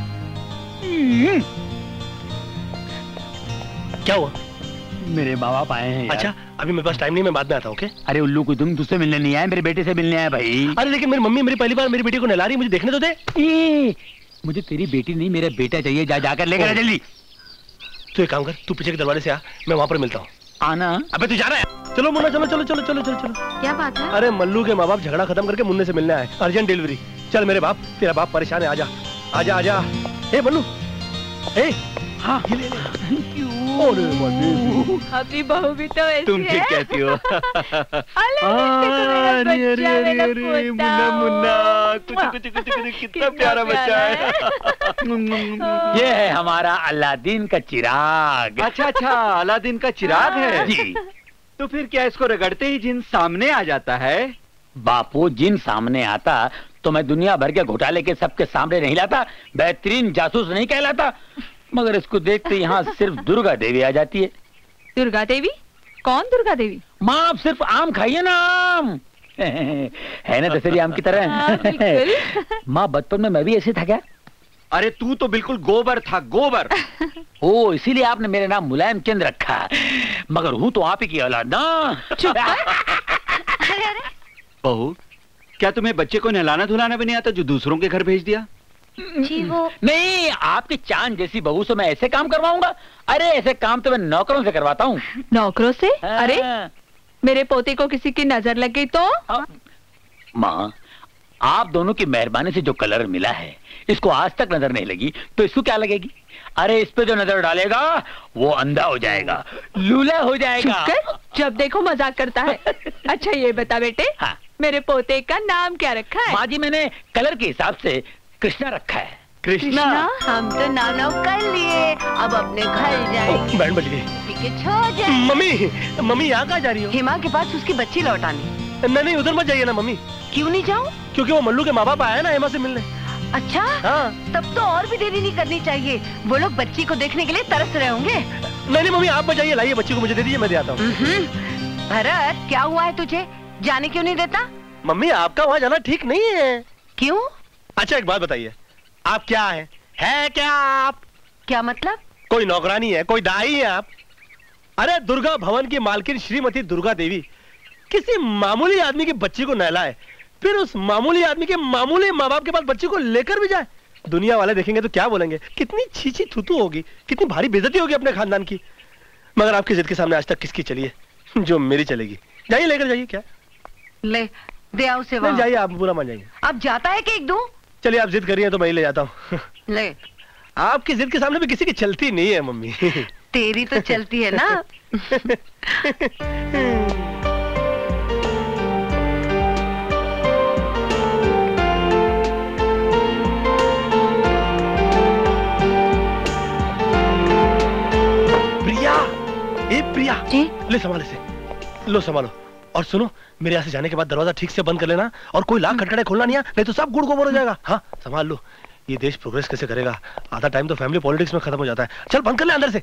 क्या हुआ? मेरे माँ बाप आए हैं। अच्छा, अभी मेरे पास टाइम नहीं, मैं बाद में आता हूँ। ओके? अरे उल्लू को तुम तुझसे मिलने नहीं आए, मेरे बेटे से मिलने आए भाई। अरे लेकिन मेरी मम्मी मेरी पहली बार मेरी बेटी को नहला रही, मुझे देखने तो दे। मुझे तेरी बेटी नहीं, मेरा बेटा चाहिए। जाकर लेकर जल्दी। तू एक काम कर, तू पीछे के दरवाजे से आ, मैं वहाँ पर मिलता हूँ। आना। अबे तू जा रहा है? चलो मुन्ना, चलो चलो चलो चलो चलो चलो। क्या बात है? अरे मल्लू के माँ बाप झगड़ा खत्म करके मुन्ने से मिलने आए, अर्जेंट डिलीवरी। चल मेरे बाप, तेरा बाप परेशान है, आजा आजा आजा। ए मल्लू, ए हाँ ये ले ले। अपनी बहू भी तो ऐसी तुम ठीक कहती हो। अरे अरे अरे अरे मुन्ना मुन्ना, कितना प्यारा बच्चा है। ये है हमारा अलादीन का चिराग। अच्छा अच्छा, अलादीन का चिराग है जी। तो फिर क्या इसको रगड़ते ही जिन सामने आ जाता है? बापू, जिन सामने आता तो मैं दुनिया भर के घोटाले के सबके सामने नहीं लाता, बेहतरीन जासूस नहीं कहलाता। मगर इसको देखते यहाँ सिर्फ दुर्गा देवी आ जाती है। दुर्गा देवी? कौन दुर्गा देवी? माँ आप सिर्फ आम खाइए ना, आम है ना दशहरी आम की तरह। माँ बचपन में मैं भी ऐसे था क्या? अरे तू तो बिल्कुल गोबर था, गोबर। ओ इसीलिए आपने मेरा नाम मुलायम चंद रखा, मगर हूँ तो आप ही की औलाद ना। बहू, क्या तुम्हें बच्चे को नहलाना धुलाना भी नहीं आता जो दूसरों के घर भेज दिया? जी वो नहीं, आपकी चांद जैसी बहू से मैं ऐसे काम करवाऊंगा? अरे ऐसे काम तो मैं नौकरों से करवाता हूँ। नौकरों से? अरे मेरे पोते को किसी की नजर लग गई तो? माँ आप दोनों की मेहरबानी से जो कलर मिला है, इसको आज तक नजर नहीं लगी तो इसको क्या लगेगी? अरे इस पे जो नजर डालेगा वो अंधा हो जाएगा, लूला हो जाएगा। जब देखो मजाक करता है। अच्छा ये बता बेटे, हाँ। मेरे पोते का नाम क्या रखा है? माँ जी मैंने कलर के हिसाब से कृष्णा रखा है। कृष्णा? हम तो नाम कर लिए, अब अपने घर जाएंगे। बैंड बज गई। मम्मी, मम्मी यहाँ कहाँ जा रही हो? हिमा के पास उसकी बच्ची लौटानी। नहीं उधर मत जाइए ना मम्मी। क्यों नहीं जाऊँ? क्योंकि वो मल्लू के माँ बाप आए ना हिमा से मिलने। अच्छा हाँ। तब तो और भी देरी नहीं करनी चाहिए, वो लोग बच्ची को देखने के लिए तरस रहे होंगे। नहीं मम्मी आप मत जाइए, लाइए बच्ची को मुझे दे दीजिए, मैं दे आता हूँ। भरत क्या हुआ है तुझे, जाने क्यों नहीं देता? मम्मी आपका वहाँ जाना ठीक नहीं है। क्यों? अच्छा एक बात बताइए, आप क्या है क्या आप? क्या मतलब? कोई नौकरानी है, कोई दाई है आप? अरे दुर्गा भवन की मालकिन श्रीमती दुर्गा देवी किसी मामूली आदमी की बच्ची को नहलाए, फिर उस मामूली आदमी के मामूली माँ बाप के पास बच्ची को लेकर भी जाए। दुनिया वाले देखेंगे तो क्या बोलेंगे, कितनी छीछी थूथू होगी, कितनी भारी बेइज्जती होगी अपने खानदान की। मगर आपकी जिद के सामने आज तक किसकी चली है? जो मेरी चलेगी। जाइए लेकर जाइए। क्या ले दे आओ से वहाँ। जाइए आप बुरा मान जाइए। अब जाता है कि एक दो? चलिए आप जिद कर रही हैं तो मैं ही ले जाता हूँ। ले आपकी जिद के सामने भी किसी की चलती नहीं है मम्मी। तेरी तो चलती है ना। प्रिया जी? ले संभाले से, लो संभालो। और सुनो मेरे यहाँ से जाने के बाद दरवाजा ठीक से बंद कर लेना और कोई लाख खटखटे खोलना नहीं है, नहीं तो सब गुड़ गोबर हो जाएगा। हाँ संभाल लो, ये देश प्रोग्रेस कैसे करेगा? आधा टाइम तो फैमिली पॉलिटिक्स में खत्म हो जाता है। चल बंद कर ले अंदर से।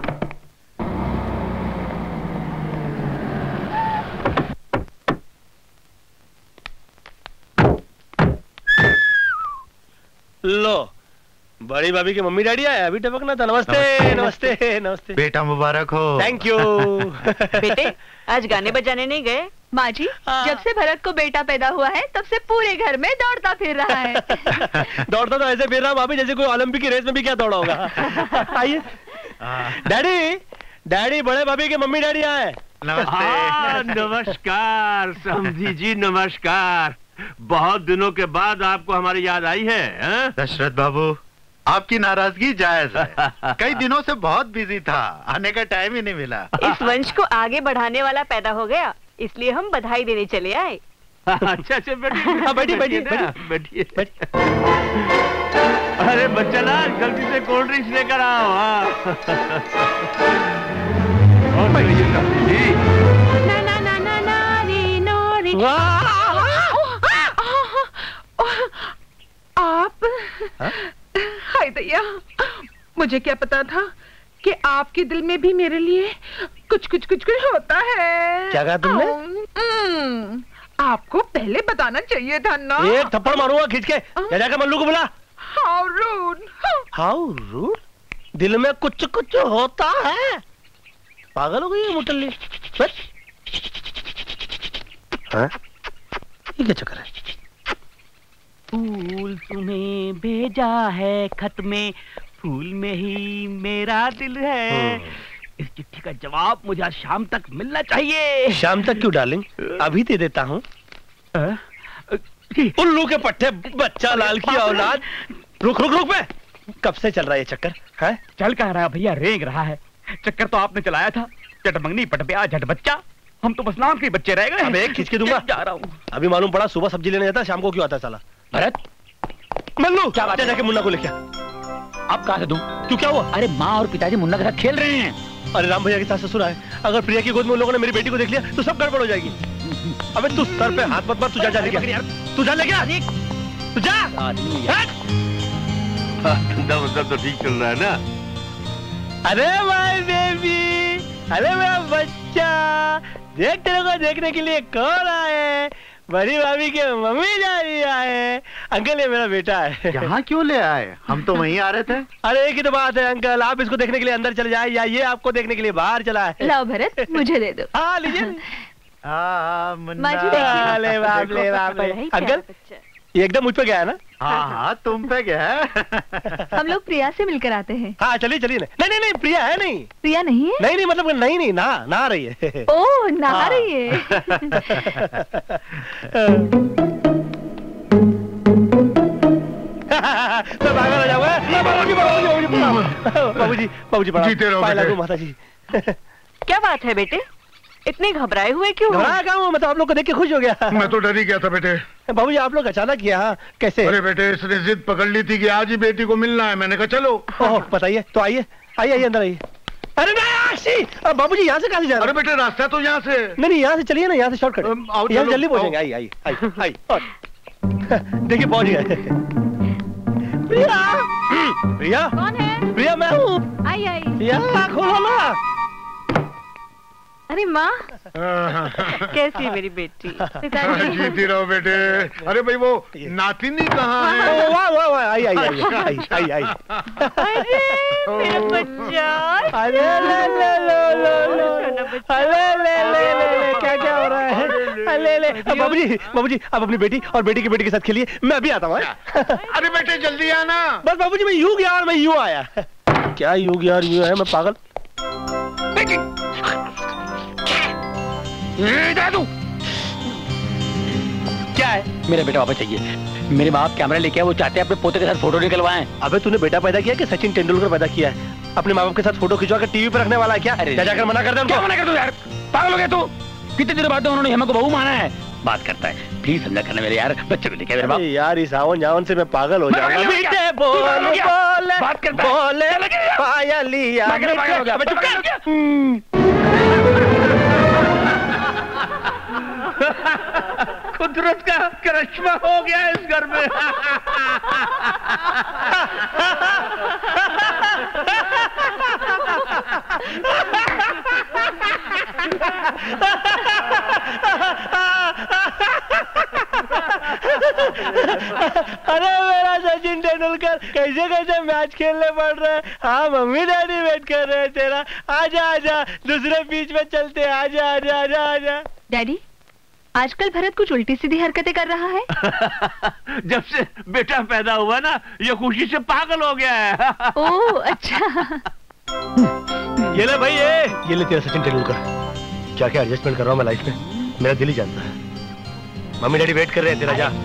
लो बड़ी भाभी के मम्मी डैडी आए, अभी टपकना था। नमस्ते नमस्ते नमस्ते। बेटा मुबारक हो। Thank you. बेटे आज गाने बजाने नहीं गए? माँ जी जब से भरत को बेटा पैदा हुआ है तब से पूरे घर में दौड़ता फिर रहा है। दौड़ता तो ऐसे फिर रहा भाभी जैसे कोई ओलंपिक की रेस में भी क्या दौड़ा होगा। आइए डैडी, डैडी बड़े भाभी के मम्मी डैडी आए। नमस्ते। नमस्कार समधी जी, नमस्कार। बहुत दिनों के बाद आपको हमारी याद आई है? दशरथ बाबू आपकी नाराजगी जायज है। कई दिनों से बहुत बिजी था, आने का टाइम ही नहीं मिला। इस वंश को आगे बढ़ाने वाला पैदा हो गया, इसलिए हम बधाई देने चले आए। अच्छा बैठिए बैठिए। अरे बच्चा लाल जल्दी से कोल्ड ड्रिंक्स लेकर आओ। आप हाय दैया, मुझे क्या पता था कि आपके दिल में भी मेरे लिए कुछ कुछ कुछ कुछ होता है। क्या कहा तुमने? आपको पहले बताना चाहिए था ना। एक थप्पड़ मारूंगा खींच के। जाकर मल्लू को बुला। How rude. How rude? दिल में कुछ कुछ होता है। पागल हो गई है मुटल्ली। हाँ? ये क्या चक्कर है? फूल तुम्हें भेजा है खत में, फूल में ही मेरा दिल है। इस चिट्ठी का जवाब मुझे आज शाम तक मिलना चाहिए। शाम तक क्यों डार्लिंग, अभी दे देता हूँ। उल्लू के पट्टे बच्चा लाल की औलाद। रुक रुक रुक बे, कब से चल रहा है ये चक्कर? है चल कह रहा है भैया, रेंग रहा है। चक्कर तो आपने चलाया था, चट मंगनी पट ब्याह झट बच्चा। हम तो बस नाम के बच्चे रह गए। अब एक खींच के दूंगा। जा रहा हूँ। अभी मालूम पड़ा सुबह सब्जी लेने जाता, शाम को क्यों आता है साला। भरत मल्लू क्या बात है? जाके मुन्ना को लेके आप कहाँ से दूं? क्यों क्या हुआ? अरे माँ और पिताजी मुन्ना के साथ खेल रहे हैं। अरे राम भैया के सास ससुर आए, अगर प्रिया की गोद में उन लोगों ने मेरी बेटी को देख लिया तो सब गड़बड़ हो जाएगी। अबे तू सर पे हाथ मत मार, तू जा लेके। तू जा लेके। तू जा। धंधा मतलब तो ठीक चल रहा है ना? अरे माय बेबी, अरे मेरा बच्चा, देख तेरे को देखने के लिए कौन आए? बड़ी भाभी के मम्मी जानी आए। अंकल ये मेरा बेटा है। यहाँ क्यों ले आए? हम तो वहीं आ रहे थे। अरे एक ही तो बात है अंकल, आप इसको देखने के लिए अंदर चले जाए या ये आपको देखने के लिए बाहर चला है। लाओ भरत, मुझे दे दो। हाँ लीजिए। ले बाप ले बाप। अंकल ये एकदम मुझ पे गया है ना? हाँ हाँ तुम पे गया है। हम लोग प्रिया से मिलकर आते हैं। हाँ चलिए चलिए। नहीं नहीं प्रिया है नहीं। प्रिया नहीं है? नहीं नहीं मतलब नहीं नहा रही है। ओह नहा रही है। मैं पागल हो जाऊंगा। बाबूजी जीते रहो बेटे। माता जी। क्या बात है बेटे, इतने घबराए हुए क्यों? घबराया क्या हूँ, मैं तो आप लोग को देख के खुश हो गया। मैं तो डर ही गया था बेटे। बाबूजी आप लोग अचानक किया कैसे? अरे बेटे इसने जिद पकड़ ली थी कि आज ही बेटी को मिलना है, मैंने कहा चलो। ओह बताइए तो आइए अंदर आइए। अरे नहीं बाबूजी यहाँ से कहाँ से जा रहे? अरे बेटे रास्ता तो यहाँ से। नहीं यहाँ से चलिए ना, यहाँ से शॉर्टकट। यहाँ जल्दी पहुँचेंगे। आइए देखिए पहुँच गए। प्रिया प्रिया कौन है? प्रिया मैं हूँ। आई प्रिया खोलो ना। अरे माँ कैसी है मेरी बेटी? जीती रहो बेटे। अरे भाई वो नातिनी कहाँ है? वाह आई अरे मेरा बच्चा। अरे ले क्या हो रहा है? ले बाबूजी आप अपनी बेटी और बेटी की बेटी के साथ खेलिए, मैं अभी आता हूँ। अरे बेटे जल्दी आना। बस बाबूजी मैं यूं गया और मैं यूं आया। क्या यूं गया और यूं आया, मैं पागल। दादू क्या है? मेरा बेटा वापस चाहिए। मेरे बाप कैमरा लेके आए, वो चाहते हैं अपने पोते के साथ फोटो निकलवाएं। अबे तूने बेटा पैदा किया कि सचिन तेंदुलकर पैदा किया है? अपने माँ बाप के साथ फोटो खिंचवा कर टीवी पे रखने वाला है क्या? अरे जाकर मना कर दे उनको। क्या मना कर दूं यार, पागल हो गया तू? कितने दिनों बाद उन्होंने हमको बहू माना है। बात करता है, प्लीज समझा करना मेरे यार, बच्चे को लेके मेरे बाप। यार इस आवन जावन से मैं पागल हो जाऊंगा। बेटे बोल बात करता बोले पायलिया। कुदरत का करिश्मा हो गया इस घर में। अरे मेरा सचिन तेंदुलकर कैसे कैसे मैच खेलने पड़ रहा है। हाँ मम्मी डैडी वेट कर रहे हैं तेरा। आजा दूसरे बीच में चलते। आजा। डैडी आजकल भरत कुछ उल्टी सीधी हरकतें कर रहा है। जब से बेटा पैदा हुआ ना, ये खुशी से पागल हो गया है। ओह अच्छा। ये ले भाई ये ले तेरा सचिन तेंदुलकर। क्या एडजस्टमेंट कर रहा हूँ मैं लाइफ में, मेरा दिल ही जानता है। मम्मी डैडी वेट कर रहे हैं तेरा, जा।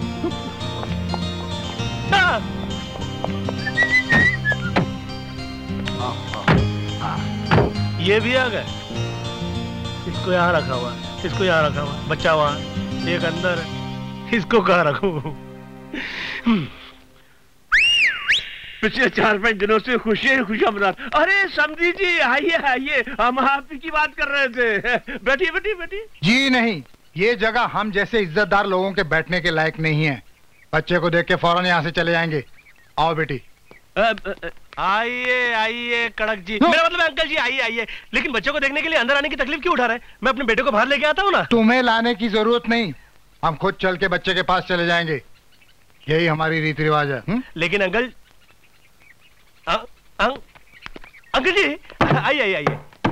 ये भी आ गए। इसको यहाँ रखा हुआ, इसको यहाँ रखा हुआ। बच्चा वहाँ, एक अंदर है। इसको कहाँ रखूं? पिछले 4-5 दिनों से खुशियां मना। अरे समझी जी आइए, हम आप की बात कर रहे थे। बैठिए। जी नहीं, ये जगह हम जैसे इज्जतदार लोगों के बैठने के लायक नहीं है। बच्चे को देख के फौरन यहाँ से चले जाएंगे। आओ बेटी। आइए कड़क जी। मेरा मतलब अंकल जी आइए। लेकिन बच्चों को देखने के लिए अंदर आने की तकलीफ क्यों उठा रहे हैं? मैं अपने बेटे को बाहर लेके आता हूँ ना। तुम्हें लाने की जरूरत नहीं, हम खुद चल के बच्चे के पास चले जाएंगे। यही हमारी रीति रिवाज है। लेकिन अंकल अंकल जी आइए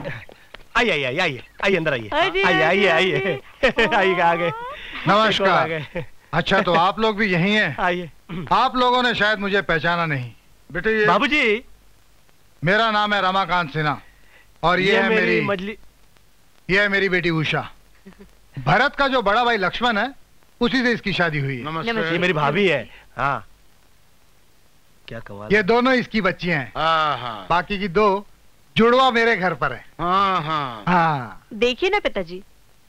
अंदर आइए। आ गए। नमस्कार। अच्छा तो आप लोग भी यही हैं? आइए। आप लोगों ने शायद मुझे पहचाना नहीं। बेटे ये बाबूजी मेरा नाम है रमाकांत सिन्हा और ये है मेरी बेटी उषा। भरत का जो बड़ा भाई लक्ष्मण है उसी से इसकी शादी हुई है। नमस्ते। ये मेरी भाभी है। हाँ क्या कमाल। ये दोनों इसकी बच्चियां हैं। बाकी की 2 जुड़वा मेरे घर पर है। हाँ देखिए ना पिताजी।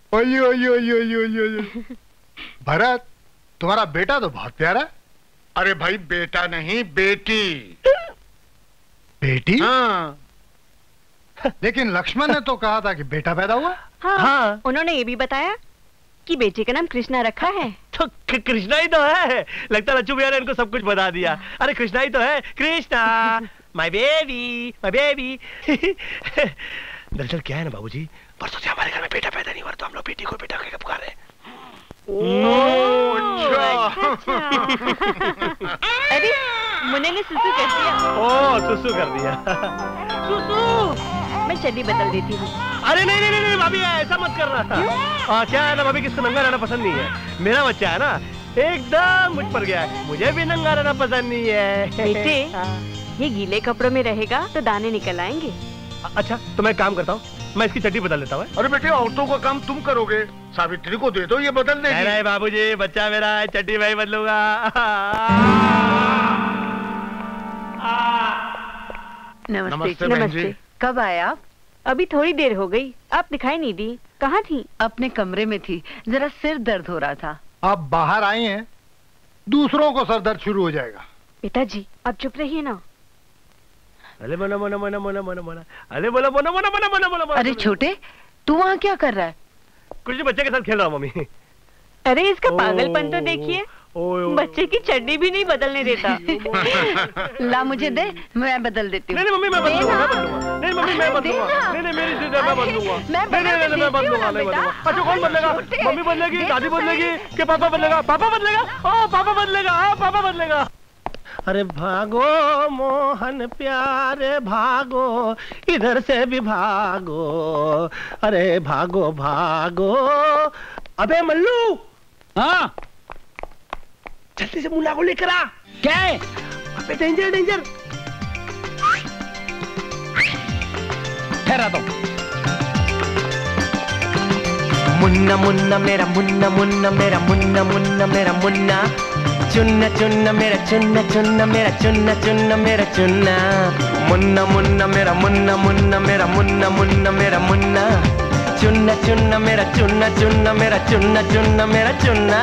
भरत तुम्हारा बेटा तो बहुत प्यारा। अरे भाई बेटा नहीं बेटी। बेटी? हाँ। लेकिन लक्ष्मण ने तो कहा था कि बेटा पैदा हुआ। हाँ। उन्होंने ये भी बताया की बेटी का नाम कृष्णा रखा है। तो कृष्णा ही तो है। लगता है लच्छू भैया ने इनको सब कुछ बता दिया। अरे कृष्णा ही तो है, Krishna my baby my baby. दरअसल क्या है ना बाबूजी, परसों से हमारे घर में बेटा पैदा नहीं हुआ तो हम लोग बेटी को बेटा कहकर पुकार रहे हैं। अरे मुन्ने ने सुसु कर दिया। सुसु कर दिया। सुसु मैं चड्डी बदल देती हूँ। अरे नहीं नहीं नहीं भाभी, ऐसा मत करना। क्या है ना भाभी, किसको नंगा रहना पसंद नहीं है। मेरा बच्चा है ना एकदम मुझ पर गया है, मुझे भी नंगा रहना पसंद नहीं है। बेटे ये गीले कपड़ों में रहेगा तो दाने निकल आएंगे। अच्छा तो मैं काम करता हूँ, मैं इसकी चड्डी बदल लेता हूँ। अरे बेटे औरतों का काम तुम करोगे, सावित्री को दे दो, ये बदल देगी। नहीं बाबूजी, बच्चा मेरा है, चड्डी मैं ही बदलूंगा। नमस्ते नमस्ते। कब आए आप? अभी थोड़ी देर हो गई, आप दिखाई नहीं दी। कहाँ थी? अपने कमरे में थी, जरा सिर दर्द हो रहा था। आप बाहर आए हैं, दूसरों को सर दर्द शुरू हो जाएगा। पिताजी आप चुप रहिए ना। अरे मना मना मना मना मना मना, अरे बोला मना मना मना मना मना। अरे छोटे, तू वहाँ क्या कर रहा है? कुछ बच्चे के साथ खेल रहा हूँ मम्मी। अरे इसका पागलपन तो देखिए, बच्चे की चड्डी भी नहीं बदलने देता। ला मुझे दे, मैं बदल देती हूँ। नहीं मम्मी मैं बदलूंगा। नहीं मम्मी मैं बदलूंगा। नहीं मेरी जिद है, मैं बदलूंगा। नहीं मैं बदलूंगा, नहीं बदलूंगा। अच्छा कौन बदलेगा? मम्मी बदलेगी, दादी बदलेगी कि पापा बदलेगा? पापा बदलेगा। ओ पापा बदलेगा, पापा बदलेगा। अरे भागो मोहन प्यारे भागो, इधर से भी भागो। अरे भागो भागो। अबे मल्लू। हाँ जल्दी से मुन्ना को लेकर आ। क्या है? अबे डेंजर डेंजर। ठहरा दो। मुन्ना मुन्ना मेरा मुन्ना मुन्ना मेरा मुन्ना मुन्ना मेरा मुन्ना, चुन्ना चुन्ना मेरा चुन्ना चुन्ना मेरा चुन्ना चुन्ना मेरा चुन्ना, मुन्ना मुन्ना मेरा मुन्ना मुन्ना मेरा मुन्ना मुन्ना मेरा मुन्ना, चुन्ना चुन्ना मेरा चुन्ना चुन्ना मेरा चुन्ना चुन्ना मेरा चुन्ना।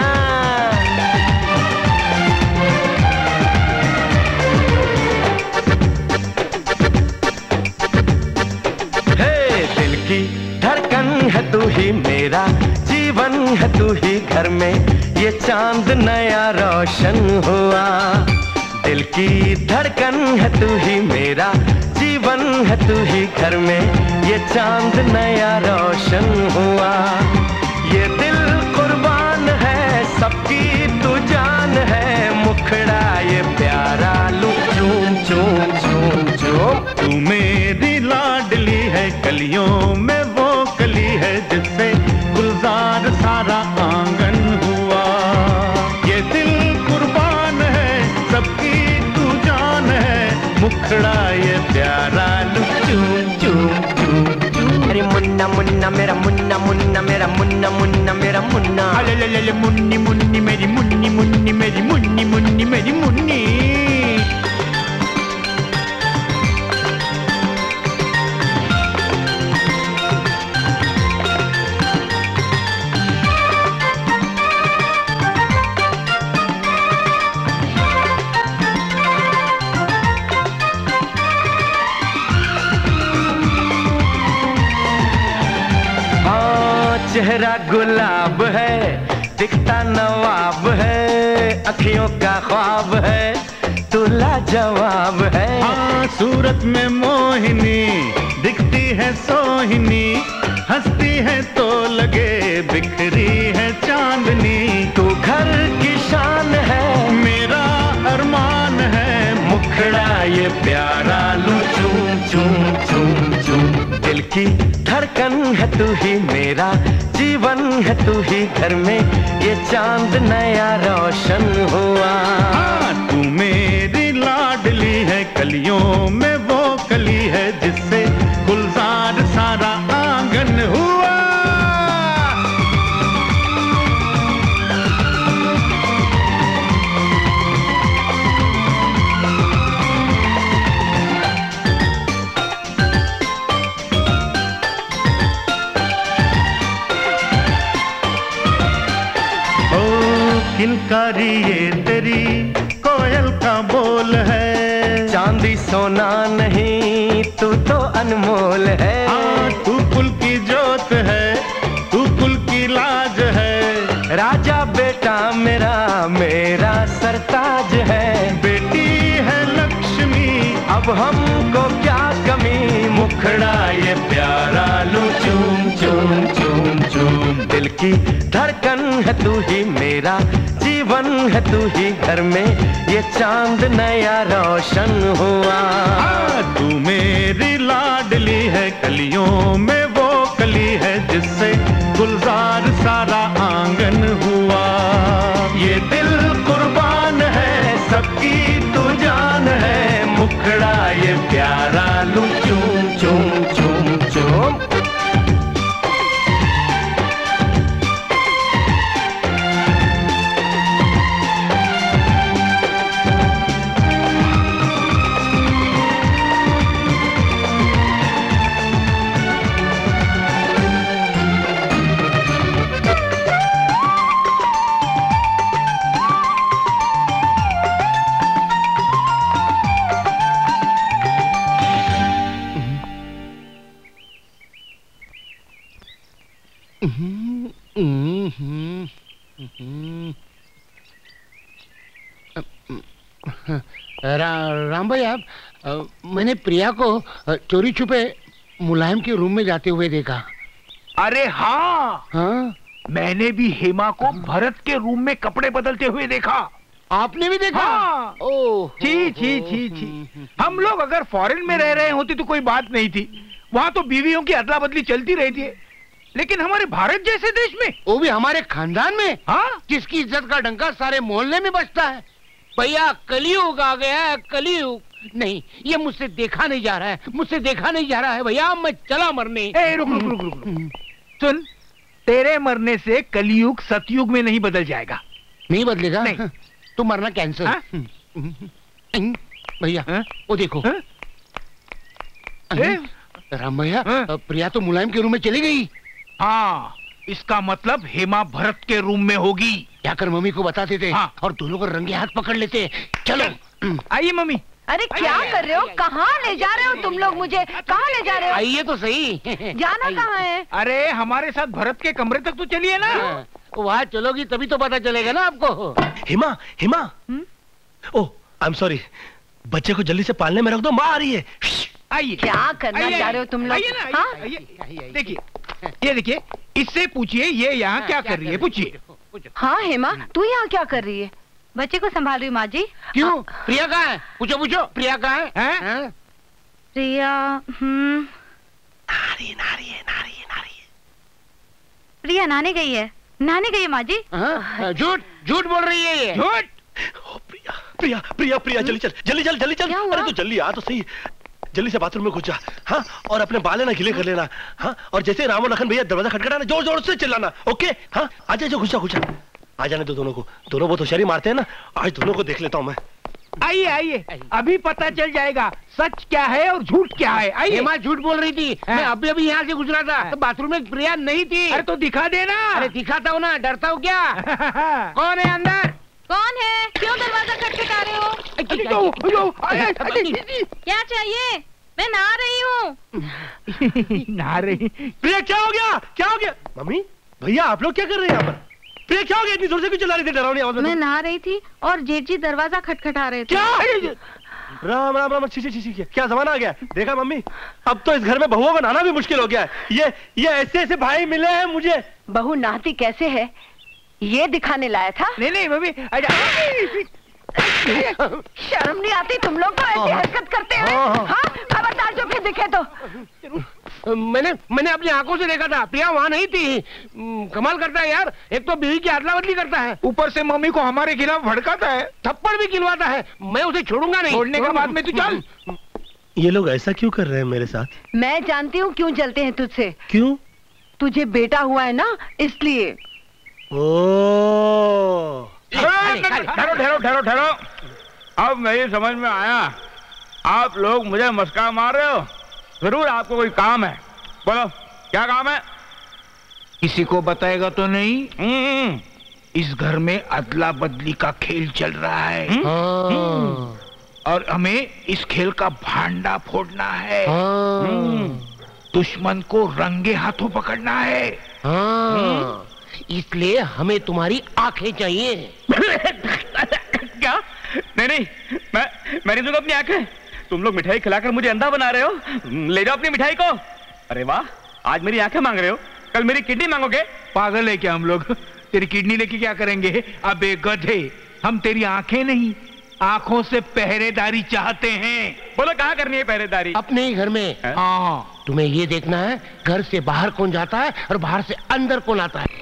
दिल की धड़कन है तू ही मेरा, जीवन है तू ही घर में, ये चांद नया रोशन हुआ। दिल की धड़कन है तू ही मेरा, जीवन है तू ही घर में, ये चांद नया रोशन हुआ। ये दिल कुर्बान है, सबकी तू जान है, मुखड़ा ये प्यारा लू चूम चूम चूम चूम। तू मेरी लाडली है, कलियों में वो कली है जिससे गुलजार सारा आंगन हुआ। ये दिल कुर्बान है, सबकी तू जान है, मुखड़ा ये प्यारा लू चूम चूम चूम चूम। अरे मुन्ना मुन्ना मेरा मुन्ना मुन्ना मेरा मुन्ना मुन्ना मेरा मुन्ना, अले मुन्नी मुन्नी मेरी मुन्नी मुन्नी मेरी मुन्नी मुन्नी मेरी मुन्नी। चेहरा गुलाब है, दिखता नवाब है, अखियों का ख्वाब है, तू लाजवाब है। हाँ सूरत में मोहिनी, दिखती है सोहिनी, हंसती है तो लगे बिखरी है चांदनी। तू घर की शान है, मेरा अरमान है, मुखड़ा ये प्यारा लू चूम चूम चूम चूम। दिल की धड़कन है तू ही मेरा, जीवन है तू ही घर में, ये चांद नया रोशन हुआ। हाँ तू मेरी लाडली है, कलियों में वो कली है जिससे गुलजार सारा आंगन हुआ। किलकारी ये तेरी कोयल का बोल है, चांदी सोना नहीं तू तो अनमोल है। हाँ तू कुल की जोत है, तू कुल की लाज है, मेरा सरताज है, बेटी है लक्ष्मी, अब हमको क्या कमी, मुखड़ा ये प्यारा लू चूम चूम चूम चूम। दिल की धड़कन है तू ही, मेरा जीवन है तू ही, घर में ये चांद नया रोशन हुआ। तू मेरी लाडली है, कलियों में वो कली है, जिससे गुलजार सारा आंगन हुआ। ये दिल कुर्बान है, सबकी तू जान है, मुखड़ा ये प्यारा लू चूम चूम चूम चूम। राम भाई, आप मैंने प्रिया को चोरी छुपे मुलायम के रूम में जाते हुए देखा। अरे हाँ, हाँ? मैंने भी हेमा को भरत के रूम में कपड़े बदलते हुए देखा। आपने भी देखा? हाँ। ओह, छी छी छी छी। हम लोग अगर फॉरेन में रह रहे होते तो कोई बात नहीं थी, वहाँ तो बीवियों की अदला बदली चलती रहती है, लेकिन हमारे भारत जैसे देश में, वो भी हमारे खानदान में, हाँ, जिसकी इज्जत का डंका सारे मोहल्ले में बजता है। भैया कलयुग आ गया है, कलयुग। नहीं, ये मुझसे देखा नहीं जा रहा है, मुझसे देखा नहीं जा रहा है भैया, मैं चला मरने। रुक रुक रुक रुक, सुन, तेरे मरने से कलयुग सतयुग में नहीं बदल जाएगा। नहीं बदलेगा? नहीं। तो मरना कैंसर। भैया वो देखो। राम भैया, प्रिया तो मुलायम के रूम में चली गई। हाँ, इसका मतलब हेमा भरत के रूम में होगी। जाकर मम्मी को बता देते। हाँ। और दोनों को रंगे हाथ पकड़ लेते। चलो आइए मम्मी। अरे क्या कर रहे हो? कहाँ ले जा रहे हो तुम लोग मुझे? कहाँ ले जा रहे हो? आइए तो सही। जाना कहाँ है? अरे हमारे साथ भरत के कमरे तक तो चलिए ना। वहाँ चलोगी तभी तो पता चलेगा ना आपको। हिमा, हिमा, ओह आई एम सॉरी, बच्चे को जल्दी से पालने में रख दो, माँ आ रही है। आइए। क्या करना चाह रहे हो तुम लोग? आइए ना, आइए। देखिए, ये देखिए, इससे पूछिए ये यहाँ क्या कर रही है, पूछिए। हाँ हेमा, तू यहाँ क्या कर रही है? बच्चे को संभाल रही हूँ माँ जी। क्यों? प्रिया कहाँ है? पूछो पूछो, प्रिया कहाँ है? प्रिया नारी नारी है, नारी है, नारी है। प्रिया नहाने गई है, नहाने गई है माँ जी। झूठ झूठ बोल रही है ये। झूठ। प्रिया प्रिया प्रिया प्रिया, जल्दी चल, जल्दी चल, जल्दी चल। अरे तू जल्दी आ तो सही, जल्दी से बाथरूम में घुस जा। हाँ, और अपने बाल ना गिले कर लेना। हाँ, और जैसे राम और लखन भैया दरवाजा खटखटाना, जोर जोर से चिल्लाना। ओके? हाँ, आजा जो, घुस जा, घुस जा। आ जाने दो दोनों को, दोनों बहुत होशियारी मारते हैं ना, आज दोनों को देख लेता हूँ मैं। आइए आइए, अभी पता चल जाएगा सच क्या है और झूठ क्या है। आइए। हेमा झूठ बोल रही थी। मैं अभी अभी यहाँ से गुजरा था, तो बाथरूम में प्रिया नहीं थी। अरे तो दिखा देना। अरे दिखाता हूँ ना, डरता हूँ क्या? कौन है अंदर? कौन है? क्यों दरवाजा खटखटा रहे हो? क्या चाहिए? मैं नहा रही हूँ। नहा रही? प्रिया क्या हो गया? क्या हो गया? मम्मी भैया आप लोग क्या कर रहे हैं यहाँ पर? प्रिया क्या हो गया? इतनी जोर से क्यों चिल्ला रही थी डरावनी आवाज में? मैं नहा रही थी और जेठ जी दरवाजा खटखटा रहे थे। क्या? राम राम राम, छी छी छी, क्या जमाना आ गया? देखा मम्मी, अब तो इस घर में बहुओं को नहाना भी मुश्किल हो गया है। ये ऐसे ऐसे भाई मिले हैं मुझे। बहू नहाती कैसे है ये दिखाने लाया था। नहीं नहीं मम्मी, शर्म नहीं आती तुम लोग को ऐसी हरकत करते हैं? हाँ, खबरदार जो फिर दिखे तो। मैंने अपनी आंखों से देखा था, प्रिया वहाँ नहीं थी। कमाल करता है यार, एक तो बीवी की अदला बदली करता है, ऊपर से मम्मी को हमारे खिलाफ भड़काता है, थप्पड़ भी खिलवाता है। मैं उसे छोड़ूंगा नहीं। छोड़ने के बाद में तू चल। ये लोग ऐसा क्यों कर रहे हैं मेरे साथ? मैं जानती हूँ क्यों जलते हैं तुझसे। क्यों? तुझे बेटा हुआ है ना, इसलिए। ठहरो ठहरो ठहरो ठहरो, अब मेरी समझ में आया, आप लोग मुझे मस्का मार रहे हो। जरूर आपको कोई काम है, बोलो क्या काम है? किसी को बताएगा तो नहीं? इस घर में अदला बदली का खेल चल रहा है। और हमें इस खेल का भांडा फोड़ना है। दुश्मन को रंगे हाथों पकड़ना है। इसलिए हमें तुम्हारी आंखें चाहिए। नहीं नहीं, मैं नहीं दूंगा अपनी आंखें। तुम लोग मिठाई खिलाकर मुझे अंधा बना रहे हो। ले जाओ अपनी मिठाई को। अरे वाह, आज मेरी आंखें मांग रहे हो, कल मेरी किडनी मांगोगे? पागल है क्या हम लोग? तेरी किडनी लेके क्या करेंगे? अबे गधे, हम तेरी आंखें नहीं, आंखों से पहरेदारी चाहते हैं। बोलो कहाँ करनी है पहरेदारी? अपने ही घर में। हाँ, तुम्हें ये देखना है घर से बाहर कौन जाता है और बाहर से अंदर कौन आता है।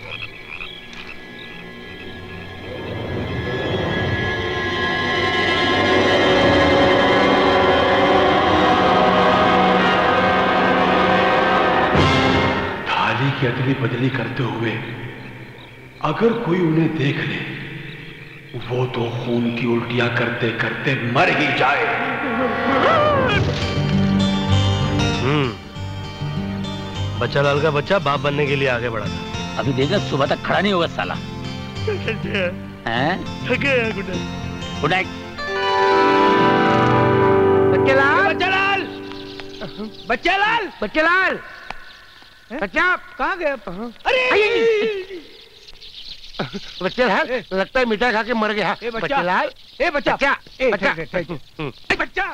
थाली की अदली बदली करते हुए अगर कोई उन्हें देख ले, वो तो खून की उल्टियां करते करते मर ही जाए। बच्चा लाल का बच्चा बाप बनने के लिए आगे बढ़ा था। अभी देखा सुबह तक खड़ा नहीं होगा साला। Good night. बच्चे लाल, बच्चा लाल, बच्चा लाल, बच्चे लाल, बच्चा कहाँ गया? अरे बच्चे लाल, लगता है मिठाई खा के मर गया। बच्चे लाल, ए बच्चा, बच्चा, बच्चा,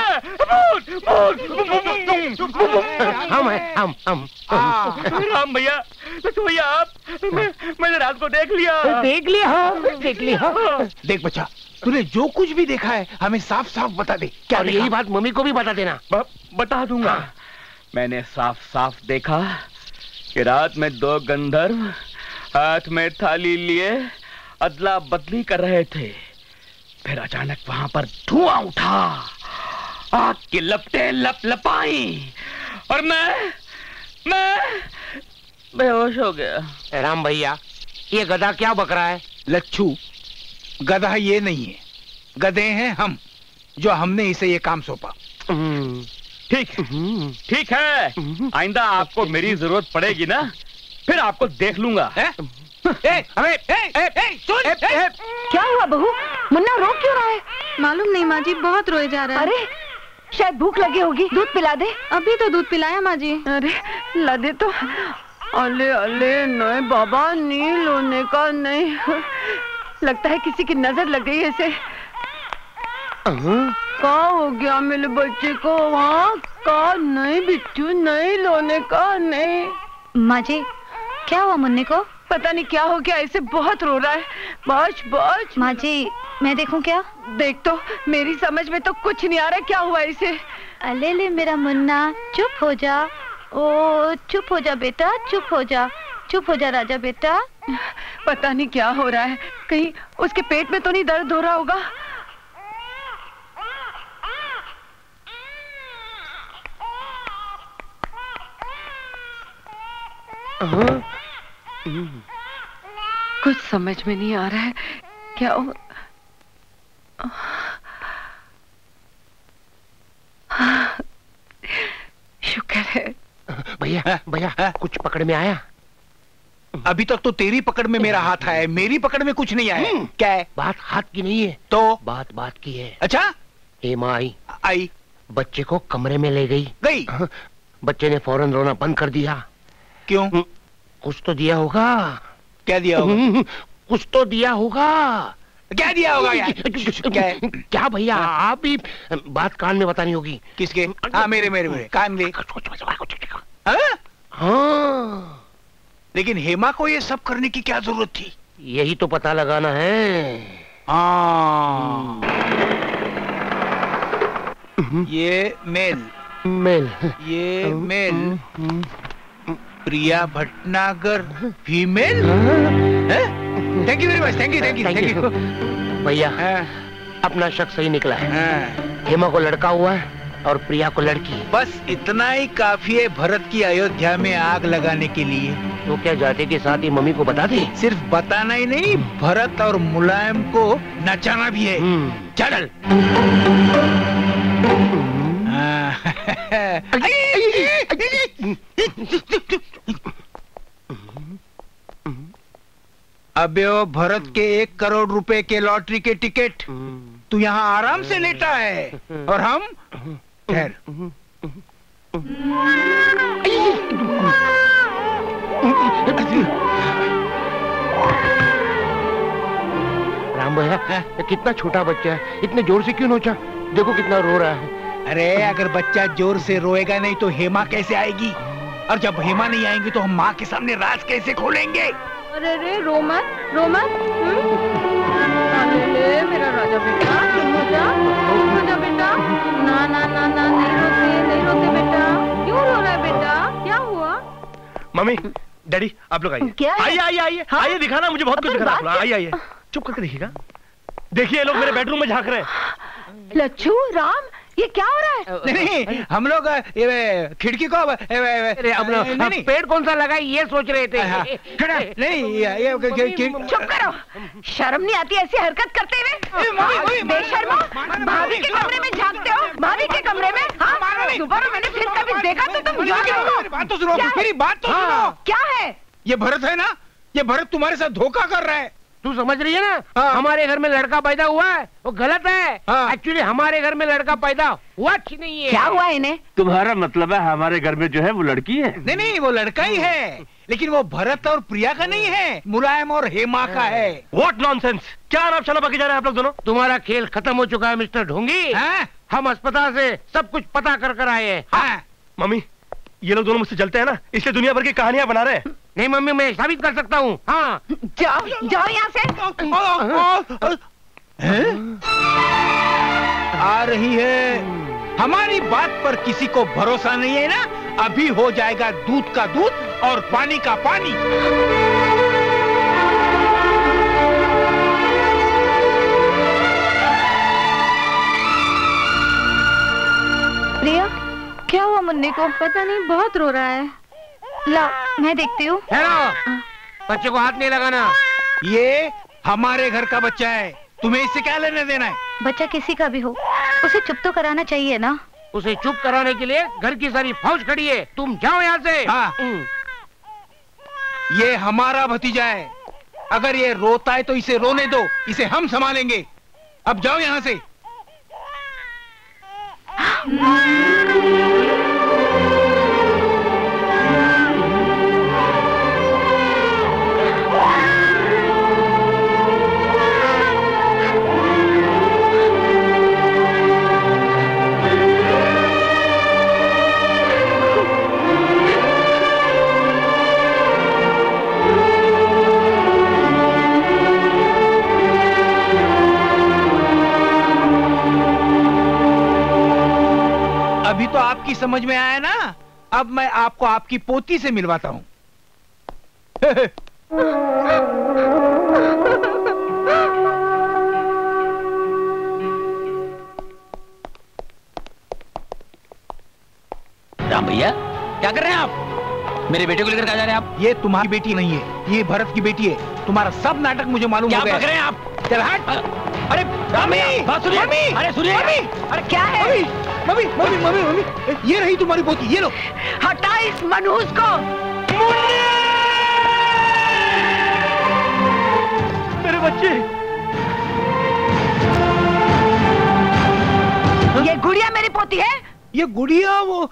हम राम भैया, तो भैया आप, मैंने रात को देख लिया। देख लिया। देख बच्चा, तूने जो कुछ भी देखा है हमें साफ साफ बता दे। क्या? और यही बात मम्मी को भी बता देना। बता दूंगा। मैंने साफ साफ देखा कि रात में दो गंधर्व हाथ में थाली लिए अदला बदली कर रहे थे। फिर अचानक वहां पर धुआं उठा, आग की लपटें लपलपाई और मैं बेहोश हो गया। राम भैया, ये गधा क्या बक रहा है? लच्छू, गधा ये नहीं है, गधे हैं हम, जो हमने इसे ये काम सौंपा। ठीक है, आइंदा आपको मेरी जरूरत पड़ेगी ना, फिर आपको देख लूंगा। सुन, क्या हुआ बहू? मुन्ना रो क्यों रहा है? मालूम नहीं माँ जी, बहुत रोए जा रहा है। अरे शायद भूख लगी होगी, दूध पिला दे। अभी तो दूध पिलाया माँ जी। अरे ला दे तो। अले अले नहीं बाबा, नहीं लोने का नहीं। लगता है किसी की नजर लग गई है इसे। क्या हो गया मेरे बच्चे को? वहाँ का नहीं बिट्टू, नहीं लोने का नहीं। माँ जी, क्या हुआ मुन्ने को? पता नहीं क्या हो गया, ऐसे बहुत रो रहा है। बच माँ जी, मैं देखूं क्या? देख तो, मेरी समझ में तो कुछ नहीं आ रहा क्या हुआ इसे। अले ले मेरा मुन्ना, चुप हो जा। ओ चुप हो जा बेटा, चुप हो जा, चुप हो जा राजा बेटा। पता नहीं क्या हो रहा है, कहीं उसके पेट में तो नहीं दर्द हो रहा होगा। कुछ समझ में नहीं आ रहा है क्या हो... शुक्र है। भैया कुछ पकड़ में आया? अभी तक तो तेरी पकड़ में मेरा हाथ आया है, मेरी पकड़ में कुछ नहीं आया। क्या है? बात हाथ की नहीं है तो बात की है। अच्छा, हेमा आई, बच्चे को कमरे में ले गई। बच्चे ने फौरन रोना बंद कर दिया। क्यों? कुछ तो दिया होगा। क्या दिया होगा? कुछ तो दिया होगा। क्या दिया होगा यार? क्या भैया, आप भी बात कान में बतानी होगी। किसके? हाँ मेरे कान में। हाँ, लेकिन हेमा को ये सब करने की क्या जरूरत थी? यही तो पता लगाना है। हाँ, ये मेल, ये male Priya Bhatnagar female. Thank you very much, thank you. भैया अपना शक सही निकला है। हेमा को लड़का हुआ है और प्रिया को लड़की। बस इतना ही काफी है भरत की अयोध्या में आग लगाने के लिए। तो क्या जाते के साथ ही मम्मी को बता दे? सिर्फ बताना ही नहीं, भरत और मुलायम को नचाना भी है। चल। अबे ओ भरत के 1 करोड़ रुपए के लॉटरी के टिकट तू यहाँ आराम से लेटा है और हम खैर। राम भैया, ये कितना छोटा बच्चा है, इतने जोर से क्यों नोचा? देखो कितना रो रहा है। अरे अगर बच्चा जोर से रोएगा नहीं तो हेमा कैसे आएगी? और जब हेमा नहीं आएंगी तो हम माँ के सामने राज कैसे खोलेंगे? अरे रे रो मत, रो मत। अरे मेरा राजा बेटा, चुप हो जा, चुप हो जा बेटा। ना ना ना ना, नहीं रोते बेटा। क्यों रो रहा है बेटा? क्या हुआ? मम्मी, डैडी, आप लोग आइए। क्या है? आइए आइए आइए, आइए, दिखाना मुझे बहुत कुछ दिखाना है। आइए आइए, चुप करके देखिएगा। देखिए ये लोग मेरे बेडरूम में झांक रहे हैं। लच्छू, राम, ये क्या हो रहा है? नहीं, हम लोग खिड़की को नहीं, पेड़ कौन सा लगा ये सोच रहे थे। नहीं, चुप करो, शर्म नहीं आती ऐसी हरकत करते हुए? बेशर्मो, भाभी के कमरे में झांकते हो? भाभी के कमरे में? हाँ, दोबारा मैंने फिर कभी देखा तो तुम बात तो सुनो, मेरी बात तो सुनो। क्या है? ये भरत है ना, ये भरत तुम्हारे साथ धोखा कर रहा है। तू समझ रही है ना? हमारे घर में लड़का पैदा हुआ है वो गलत है। एक्चुअली हमारे घर में लड़का पैदा हुआ ही नहीं है। क्या हुआ इन्हें? तुम्हारा मतलब है हमारे घर में जो है वो लड़की है? नहीं, वो लड़का ही है, लेकिन वो भरत और प्रिया का नहीं है, मुलायम और हेमा का है। What nonsense! क्या आराम चला बाकी जा रहे हैं आप लोग दोनों? तुम्हारा खेल खत्म हो चुका है मिस्टर ढोंगी। हम अस्पताल से सब कुछ पता कर आए हैं। मम्मी, ये लोग दोनों मुझसे जलते हैं ना, इसलिए दुनिया भर की कहानियां बना रहे हैं। नहीं मम्मी, मैं साबित कर सकता हूँ। हाँ, जाओ यहाँ से। आ रही है। हमारी बात पर किसी को भरोसा नहीं है ना? अभी हो जाएगा दूध का दूध और पानी का पानी। प्रिया, क्या हुआ मुन्नी को? पता नहीं, बहुत रो रहा है। ला, मैं देखती हूँ। हेलो, बच्चे को हाथ नहीं लगाना। ये हमारे घर का बच्चा है, तुम्हें इससे क्या लेने देना है? बच्चा किसी का भी हो, उसे चुप तो कराना चाहिए ना। उसे चुप कराने के लिए घर की सारी फौज खड़ी है। तुम जाओ यहाँ से। हाँ। ये हमारा भतीजा है, अगर ये रोता है तो इसे रोने दो, इसे हम संभालेंगे। अब जाओ यहाँ से। अभी तो आपकी समझ में आया ना? अब मैं आपको आपकी पोती से मिलवाता हूँ। राम भैया, क्या कर रहे हैं आप? मेरे बेटे को लेकर कहाँ जा रहे हैं आप? ये तुम्हारी बेटी नहीं है, ये भरत की बेटी है। तुम्हारा सब नाटक मुझे मालूम हो गया। क्या बक रहे हैं आप? चल हट। अरे मम्मी, बात सुनिए। अरे सुनिए। अरे क्या है? मम्मी, मम्मी, मम्मी, मम्मी, ये रही तुम्हारी पोती, ये लो। हटा इस मनहूस को। मेरे बच्चे। ये गुड़िया मेरी पोती है? ये गुड़िया वो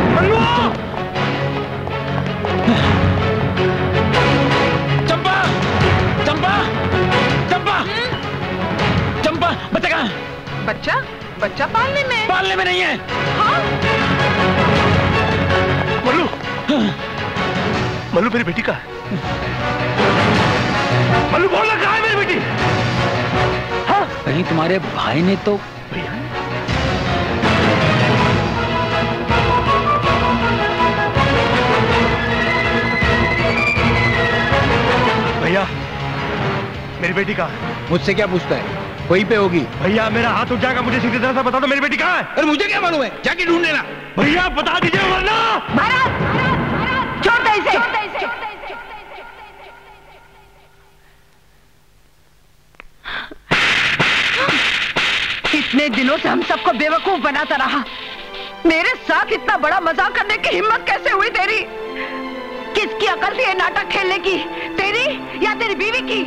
चंपा, चंपा, चंपा, चंपा, बच्चा कहाँ? बच्चा? बच्चा पालने में नहीं है। हाँ? मल्लू, मल्लू मेरी बेटी का। मल्लू बोलना, कहाँ है मेरी बेटी? हाँ? कहीं तुम्हारे भाई ने तो भैया, मेरी बेटी का। मुझसे क्या पूछता है? वहीं पे होगी। भैया मेरा हाथ उठ जाएगा, मुझे सीधी तरह से बता दो मेरी बेटी कहाँ है। अरे मुझे क्या मालूम है, जाके ढूंढ लेना। भैया बता दीजिए वरना। भरत, छोड़ दे इसे। इतने दिनों से हम सबको बेवकूफ बनाता रहा। मेरे साथ इतना बड़ा मजाक करने की हिम्मत कैसे हुई तेरी? किसकी अकल थी ये नाटक खेलने की, तेरी या तेरी बीवी की?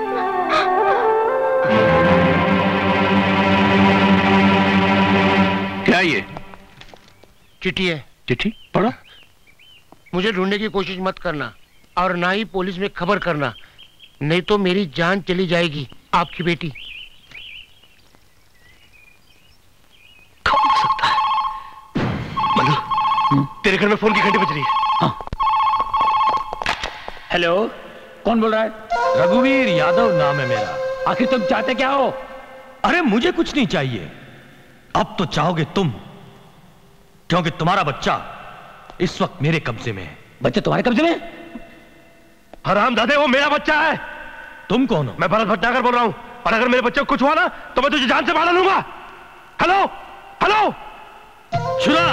क्या ये चिट्ठी है? चिट्ठी पढ़ो। मुझे ढूंढने की कोशिश मत करना और ना ही पुलिस में खबर करना, नहीं तो मेरी जान चली जाएगी। आपकी बेटी। कौन हो सकता है? मनु, तेरे घर में फोन की घंटी बज रही है। हाँ। हेलो, कौन बोल रहा है? रघुवीर यादव नाम है मेरा। आखिर तुम चाहते क्या हो? अरे मुझे कुछ नहीं चाहिए, अब तो चाहोगे तुम, क्योंकि तुम्हारा बच्चा इस वक्त मेरे कब्जे में है। बच्चा तुम्हारे कब्जे में? हरामजादे, वो मेरा बच्चा है। तुम कौन हो? मैं भरत भटनागर बोल रहा हूं, और अगर मेरे बच्चे को कुछ हुआ ना तो मैं तुझे जान से मार लूंगा। हेलो हेलो, छुरा!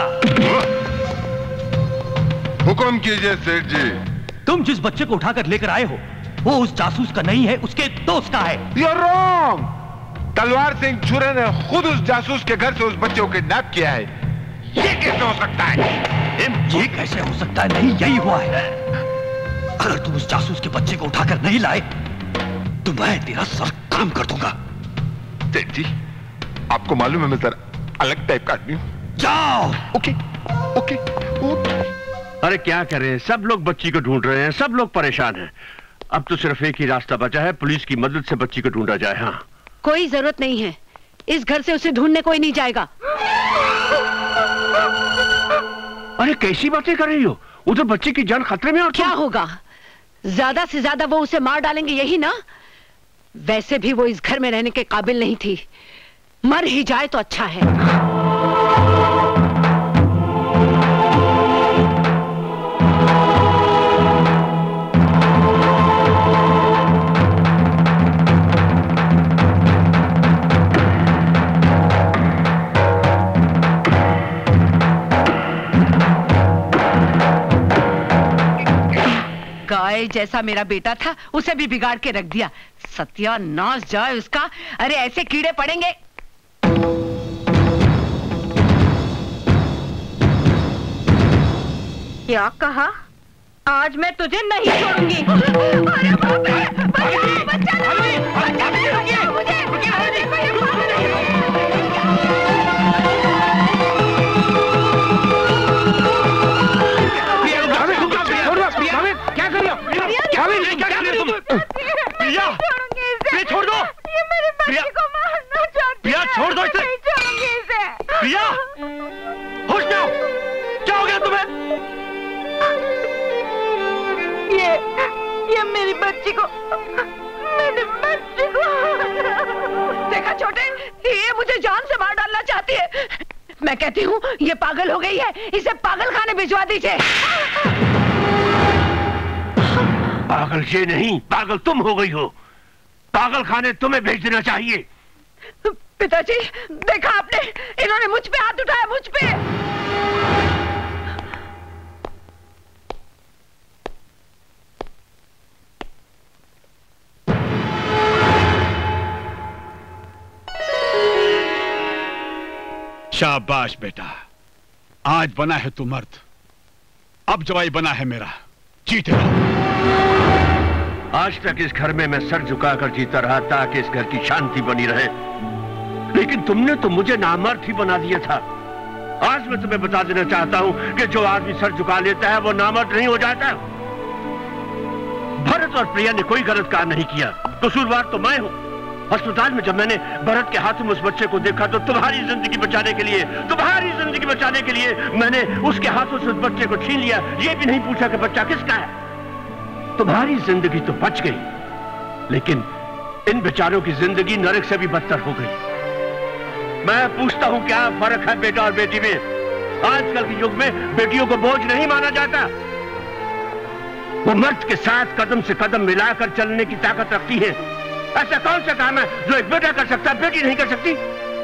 हुक्म कीजिए सेठ जी। तुम जिस बच्चे को उठाकर लेकर आए हो वो उस जासूस का नहीं है, उसके दोस्त का है। You're wrong! तलवार सिंह छुरे ने खुद उस जासूस के घर से उस बच्चे को किडनैप किया है। ये कैसे हो सकता है? ये कैसे हो सकता है? नहीं, यही हुआ है। अगर तुम उस जासूस के बच्चे को उठाकर नहीं लाए तो मैं तेरा सर काम कर दूंगा। सेठ जी, आपको मालूम है मैं जरा अलग टाइप का आदमी हूं। जाओ। Okay okay okay. अरे क्या करें, सब लोग बच्ची को ढूंढ रहे हैं, सब लोग परेशान हैं। अब तो सिर्फ एक ही रास्ता बचा है, पुलिस की मदद से बच्ची को ढूंढा जाए। हाँ, कोई जरूरत नहीं है, इस घर से उसे ढूंढने कोई नहीं जाएगा। अरे कैसी बातें कर रही हो? उधर बच्चे की जान खतरे में। और क्या होगा? ज्यादा से ज्यादा वो उसे मार डालेंगे, यही ना? वैसे भी वो इस घर में रहने के काबिल नहीं थी, मर ही जाए तो अच्छा है। गाय जैसा मेरा बेटा था, उसे भी बिगाड़ के रख दिया। सत्यानाश जाए उसका। अरे ऐसे कीड़े पड़ेंगे। क्या कहा? आज मैं तुझे नहीं छोड़ूंगी। अरे बाप रे, बचाओ, बच्चा नहीं, बच्चा नहीं, रुकिए, मुझे, क्या कर रही हो? क्या कर रही हो तुम? प्रिया, प्रिया छोड़ दो। ये मेरे बच्चे को मारना चाहती है। प्रिया छोड़ दो इसे। नहीं छोड़ूंगी इसे। प्रिया, होश में आओ। क्या हो गया तुम्हें? ये मेरी बच्ची को, देखा छोटे, ये मुझे जान से मार डालना चाहती है। मैं कहती हूँ ये पागल हो गई है, इसे पागल खाने भिजवा दीजिए। पागल ये नहीं, पागल तुम हो गई हो। पागल खाने तुम्हें भेज देना चाहिए। पिताजी, देखा आपने, इन्होंने मुझ पे हाथ उठाया, मुझ पे। शाबाश बेटा, आज बना है तू मर्द, अब जवाई बना है मेरा। जीते रहो। आज तक इस घर में मैं सर झुकाकर जीता रहा ताकि इस घर की शांति बनी रहे, लेकिन तुमने तो मुझे नामर्द ही बना दिया था। आज मैं तुम्हें बता देना चाहता हूं कि जो आदमी सर झुका लेता है वो नामर्द नहीं हो जाता। भरत और प्रिया ने कोई गलत काम नहीं किया, कसूरवार तो मैं हूं। अस्पताल में जब मैंने भरत के हाथ में उस बच्चे को देखा तो तुम्हारी जिंदगी बचाने के लिए मैंने उसके हाथों से उस बच्चे को छीन लिया। ये भी नहीं पूछा कि बच्चा किसका है। तुम्हारी जिंदगी तो बच गई, लेकिन इन बेचारों की जिंदगी नरक से भी बदतर हो गई। मैं पूछता हूं क्या फर्क है बेटा और बेटी में? आजकल के युग में बेटियों को बोझ नहीं माना जाता। वो मर्द के साथ कदम से कदम मिलाकर चलने की ताकत रखती है। ऐसा कौन सा काम है जो एक बेटा कर सकता है, बेटी नहीं कर सकती?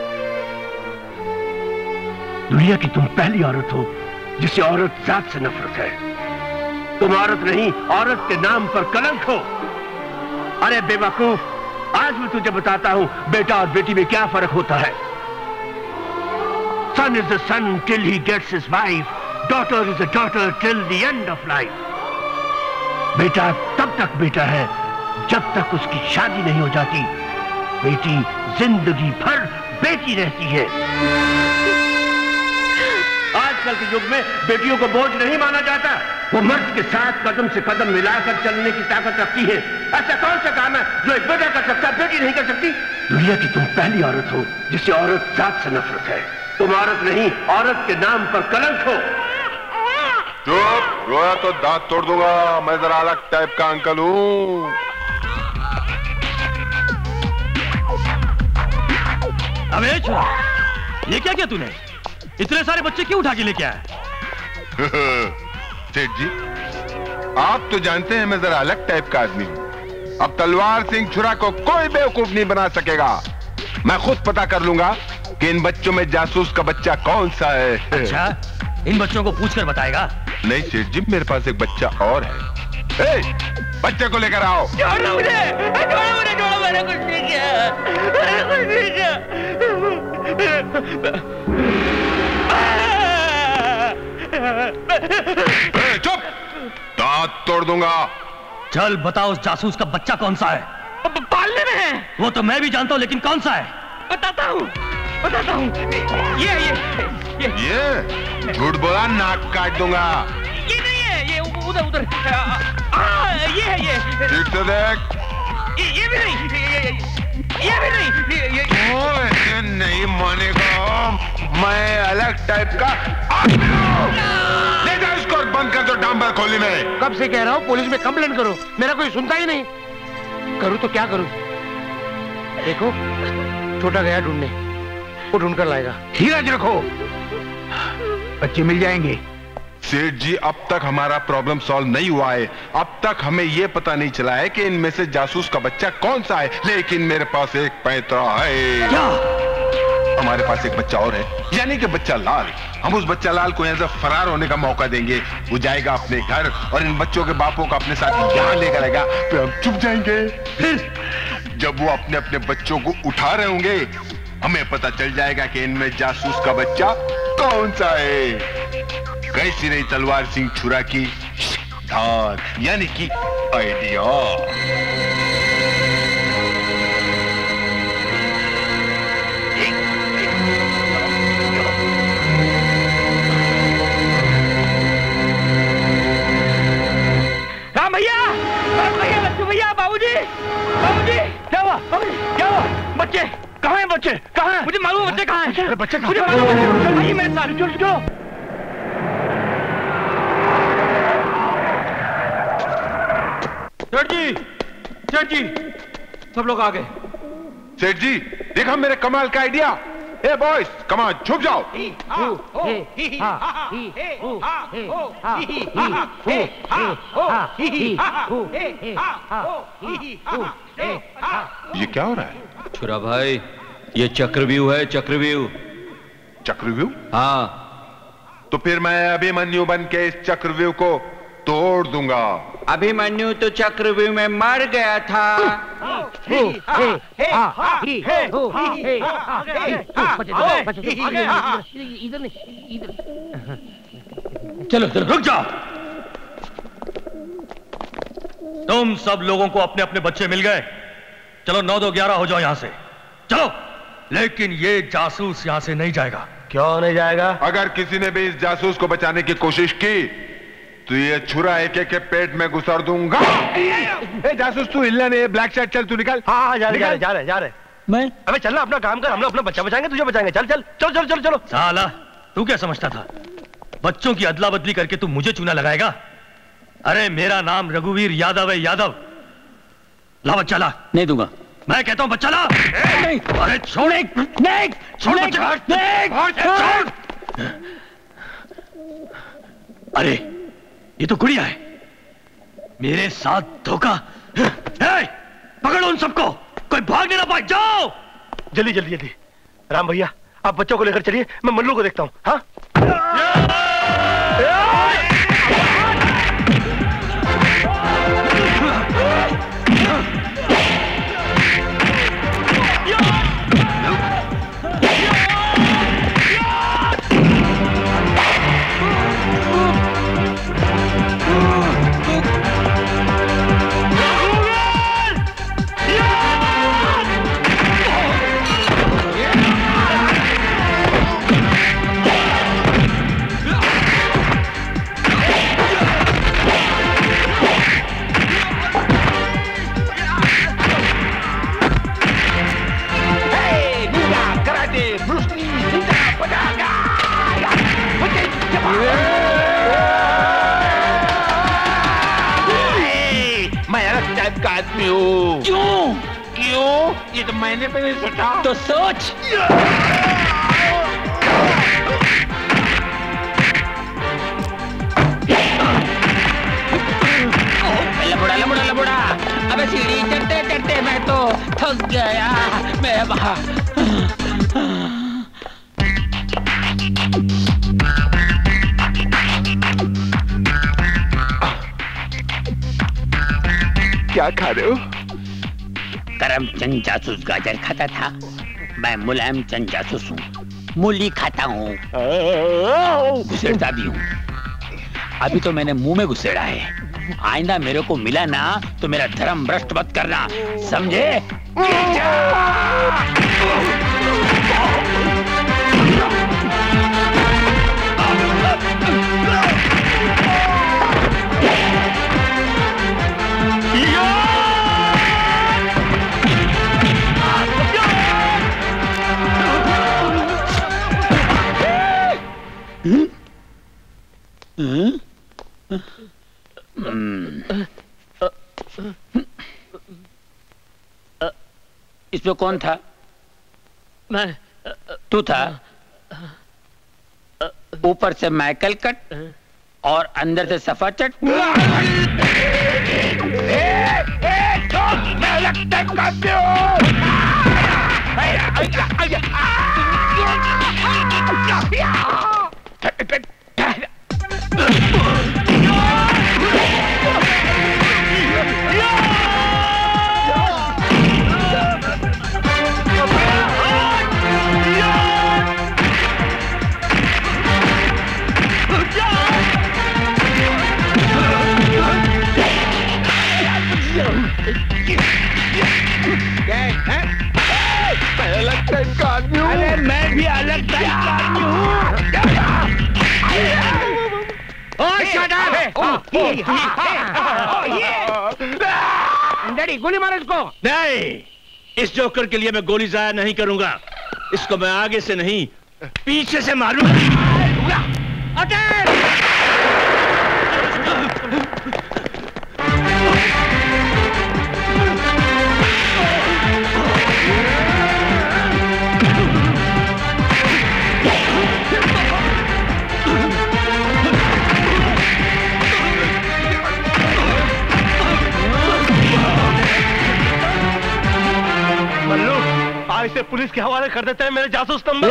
दुनिया की तुम पहली औरत हो जिसे औरत जात से नफरत है। तुम औरत नहीं, औरत के नाम पर कलंक हो। अरे बेवकूफ, आज मैं तुझे बताता हूं बेटा और बेटी में क्या फर्क होता है। Son is a son till he gets his wife. Daughter is a daughter till the end of life. बेटा तब तक बेटा है जब तक उसकी शादी नहीं हो जाती। बेटी जिंदगी भर बेटी रहती है। आज आजकल के युग में बेटियों को बोझ नहीं माना जाता। वो मर्द के साथ कदम से कदम मिलाकर चलने की ताकत रखती है। ऐसा कौन सा काम है जो एक बेटा कर सकता, बेटी नहीं कर सकती? दुनिया की तुम पहली औरत हो जिसे औरत जात से नफरत है। तुम औरत नहीं, औरत के नाम पर कलंक हो। चुप, रोया तो दांत तोड़ दूंगा। मैं जरा अलग टाइप का अंकल हूँ। अबे छोरा, ये क्या किया तूने? इतने सारे बच्चे क्यों उठा के लेके आया? सेठ जी, आप तो जानते हैं मैं जरा अलग टाइप का आदमी हूँ। अब तलवार सिंह छुरा को कोई बेवकूफ नहीं बना सकेगा। मैं खुद पता कर लूंगा कि इन बच्चों में जासूस का बच्चा कौन सा है। अच्छा, इन बच्चों को पूछकर बताएगा? नहीं सेठ जी, मेरे पास एक बच्चा और है। बच्चे को लेकर आओ। छोड़ो मुझे, छोड़ो, मैंने कुछ नहीं किया, मैंने कुछ नहीं किया। चुप, दांत तोड़ दूंगा। चल बता, उस जासूस का बच्चा कौन सा है? पालने में है। वो तो मैं भी जानता हूँ, लेकिन कौन सा है? बताता हूँ। ये झूठ बोला, नाक काट दूंगा। ये नहीं है, ये उधर ये है, ये ठीक से देख। ये भी नहीं, ये भी नहीं, ऐसे नहीं मानेगा। मैं अलग टाइप का आदमी हूँ। ले जाओ इसको, बंद कर दो डांबर खोली में। कब से कह रहा हूँ पुलिस में कंप्लेंट करो, मेरा कोई सुनता ही नहीं। करूँ तो क्या करूँ? देखो, छोटा गया ढूंढने, वो ढूंढ कर लाएगा। धीरज रखो, बच्चे मिल जाएंगे। सेठ जी, अब तक हमारा प्रॉब्लम सॉल्व नहीं हुआ है। अब तक हमें यह पता नहीं चला है कि इनमें से जासूस का बच्चा कौन सा है, लेकिन मेरे पास एक पैंतरा है। क्या? हमारे पास एक बच्चा और है, यानी कि बच्चा लाल। हम उस बच्चा लाल को यहाँ से फरार होने का मौका देंगे। वो जाएगा अपने घर और इन बच्चों के बापों को अपने साथ यहाँ लेकर आएगा। फिर हम चुप जाएंगे। फिर जब वो अपने अपने बच्चों को उठा रहे होंगे, हमें पता चल जाएगा कि इनमें जासूस का बच्चा कौन सा है। कैसी रही तलवार सिंह छुरा की धार, यानी कि आइडिया। राम भैया, लक्ष्मी भैया, बाबूजी, क्या हुआ? क्या हुआ? बच्चे कहाँ हैं? बच्चे कहाँ हैं? मुझे मालूम है बच्चे कहाँ हैं। बच्चे मुझे मालूम है। आइए मेरे साथ, चलो। सेठ जी, सब लोग आ गए। सेठ जी, देखा मेरे कमाल का आइडिया। ए बॉयज, कमान, छुप जाओ। ये क्या हो रहा है? छुरा भाई, ये चक्रव्यूह है, चक्रव्यूह। चक्रव्यूह? हाँ। तो फिर मैं अभिमन्यु बन के इस चक्रव्यूह को तोड़ दूंगा। अभिमन्यु तो चक्रव्यूह में मर गया था। चलो चलो, रुक जाओ। तुम सब लोगों को अपने अपने बच्चे मिल गए। चलो 9 2 11 हो जाओ यहां से, चलो। लेकिन ये जासूस यहां से नहीं जाएगा। क्यों नहीं जाएगा? अगर किसी ने भी इस जासूस को बचाने की कोशिश की तो ये छुरा एक के पेट में घुसा दूंगा। ए जासूस, तू हिलना नहीं, ब्लैक शर्ट, चल तू निकल। हाँ, जा रहे। मैं? अबे चलना, अपना काम कर। हम लोग अपना बच्चा बचाएंगे, तुझे बचाएंगे। चल चल चलो चलो चलो चलो। साला, तू क्या समझता था? बच्चों की अदला बदली करके तू मुझे चूना लगाएगा? अरे मेरा नाम रघुवीर यादव है, यादव। ला बच्चा ला। नहीं दूंगा। मैं कहता हूं बच्चा ला। नहीं। अरे छोड़, नहीं छोड़ बच्चा। छोड़। अरे ये तो गुड़िया है। मेरे साथ धोखा। पकड़ो उन सबको, कोई भागने ना पाए। जाओ जल्दी जल्दी जल्दी। राम भैया, आप बच्चों को लेकर चलिए, मैं मल्लू को देखता हूँ। हाँ, का आदमी हूँ। क्यों? क्यों? ये तो मैंने भी नहीं सोचा। तो सोच। लबड़ा लबड़ा लबड़ा, अबे सीढ़ी चढ़ते चढ़ते मैं तो थक गया। मैं वहाँ क्या खा रहे हो? करमचंद जासूस गाजर खाता था, मैं मुलायम चंद जासूस हूँ, मूली खाता हूँ, घुसेड़ता भी हूँ। अभी तो मैंने मुंह में घुसेड़ा है, आइंदा मेरे को मिला ना तो मेरा धर्म भ्रष्ट मत करना, समझे? इसमें कौन था? मैं। तू था? ऊपर से माइकल कट और अंदर से सफाचट। मैं लगता करते हो। अरे मैं भी अलग टाइप का आदमी हूँ। डैडी गोली मारो इसको। नहीं, इस जोकर के लिए मैं गोली जाया नहीं करूंगा। इसको मैं आगे से नहीं पीछे से मारूंगा। मल्लू, आज से पुलिस के हवाले कर देते हैं मेरे जासूस नंबर।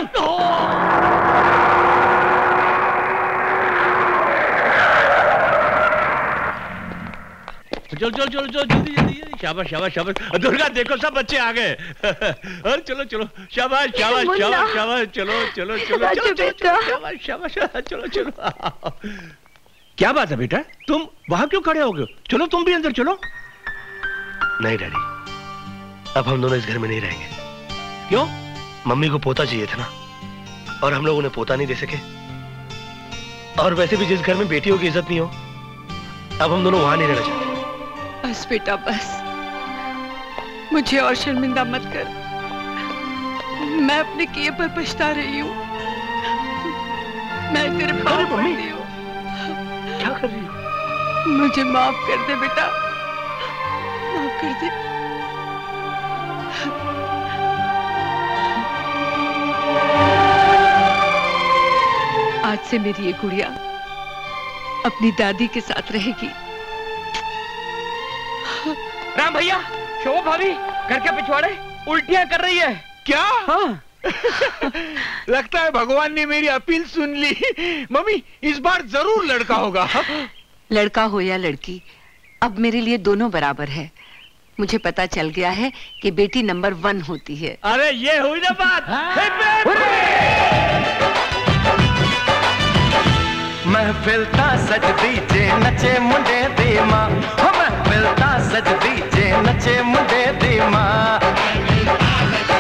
चलो चलो चलो चलो जल्दी जल्दी जल्दी। शाबाश शाबाश शाबाश। दुर्गा देखो सब बच्चे आ गए। और चलो चलो शाबाश शाबाश शाबाश शाबाश। चलो चलो चलो चलो शाबाश शाबाश। चलो चलो। क्या बात है बेटा, तुम वहां क्यों खड़े हो गए? चलो तुम भी अंदर चलो। नहीं डैडी, अब हम दोनों इस घर में नहीं रहेंगे। क्यों? मम्मी को पोता चाहिए था ना, और हम लोग उन्हें पोता नहीं दे सके। और वैसे भी जिस घर में बेटियों की इज्जत नहीं हो, अब हम दोनों वहां नहीं रहना चाहते। बस बेटा बस, मुझे और शर्मिंदा मत कर। मैं अपने किए पर पछता रही हूँ। मैं तेरे पाँव पड़ती हूँ। क्या कर रही हो? मुझे माफ कर दे बेटा, माफ कर दे। आज से मेरी ये गुड़िया अपनी दादी के साथ रहेगी। राम भैया, शोभा भाभी घर के पिछवाड़े उल्टियां कर रही है। क्या? हाँ। लगता है भगवान ने मेरी अपील सुन ली। मम्मी, इस बार जरूर लड़का होगा। लड़का हो या लड़की, अब मेरे लिए दोनों बराबर है। मुझे पता चल गया है कि बेटी नंबर 1 होती है। अरे ये हुई ना बात। महफिल ता सजदी जे नचे मुंडे दी मां। महफिल ता सजदी जे नचे मुंडे दी मां।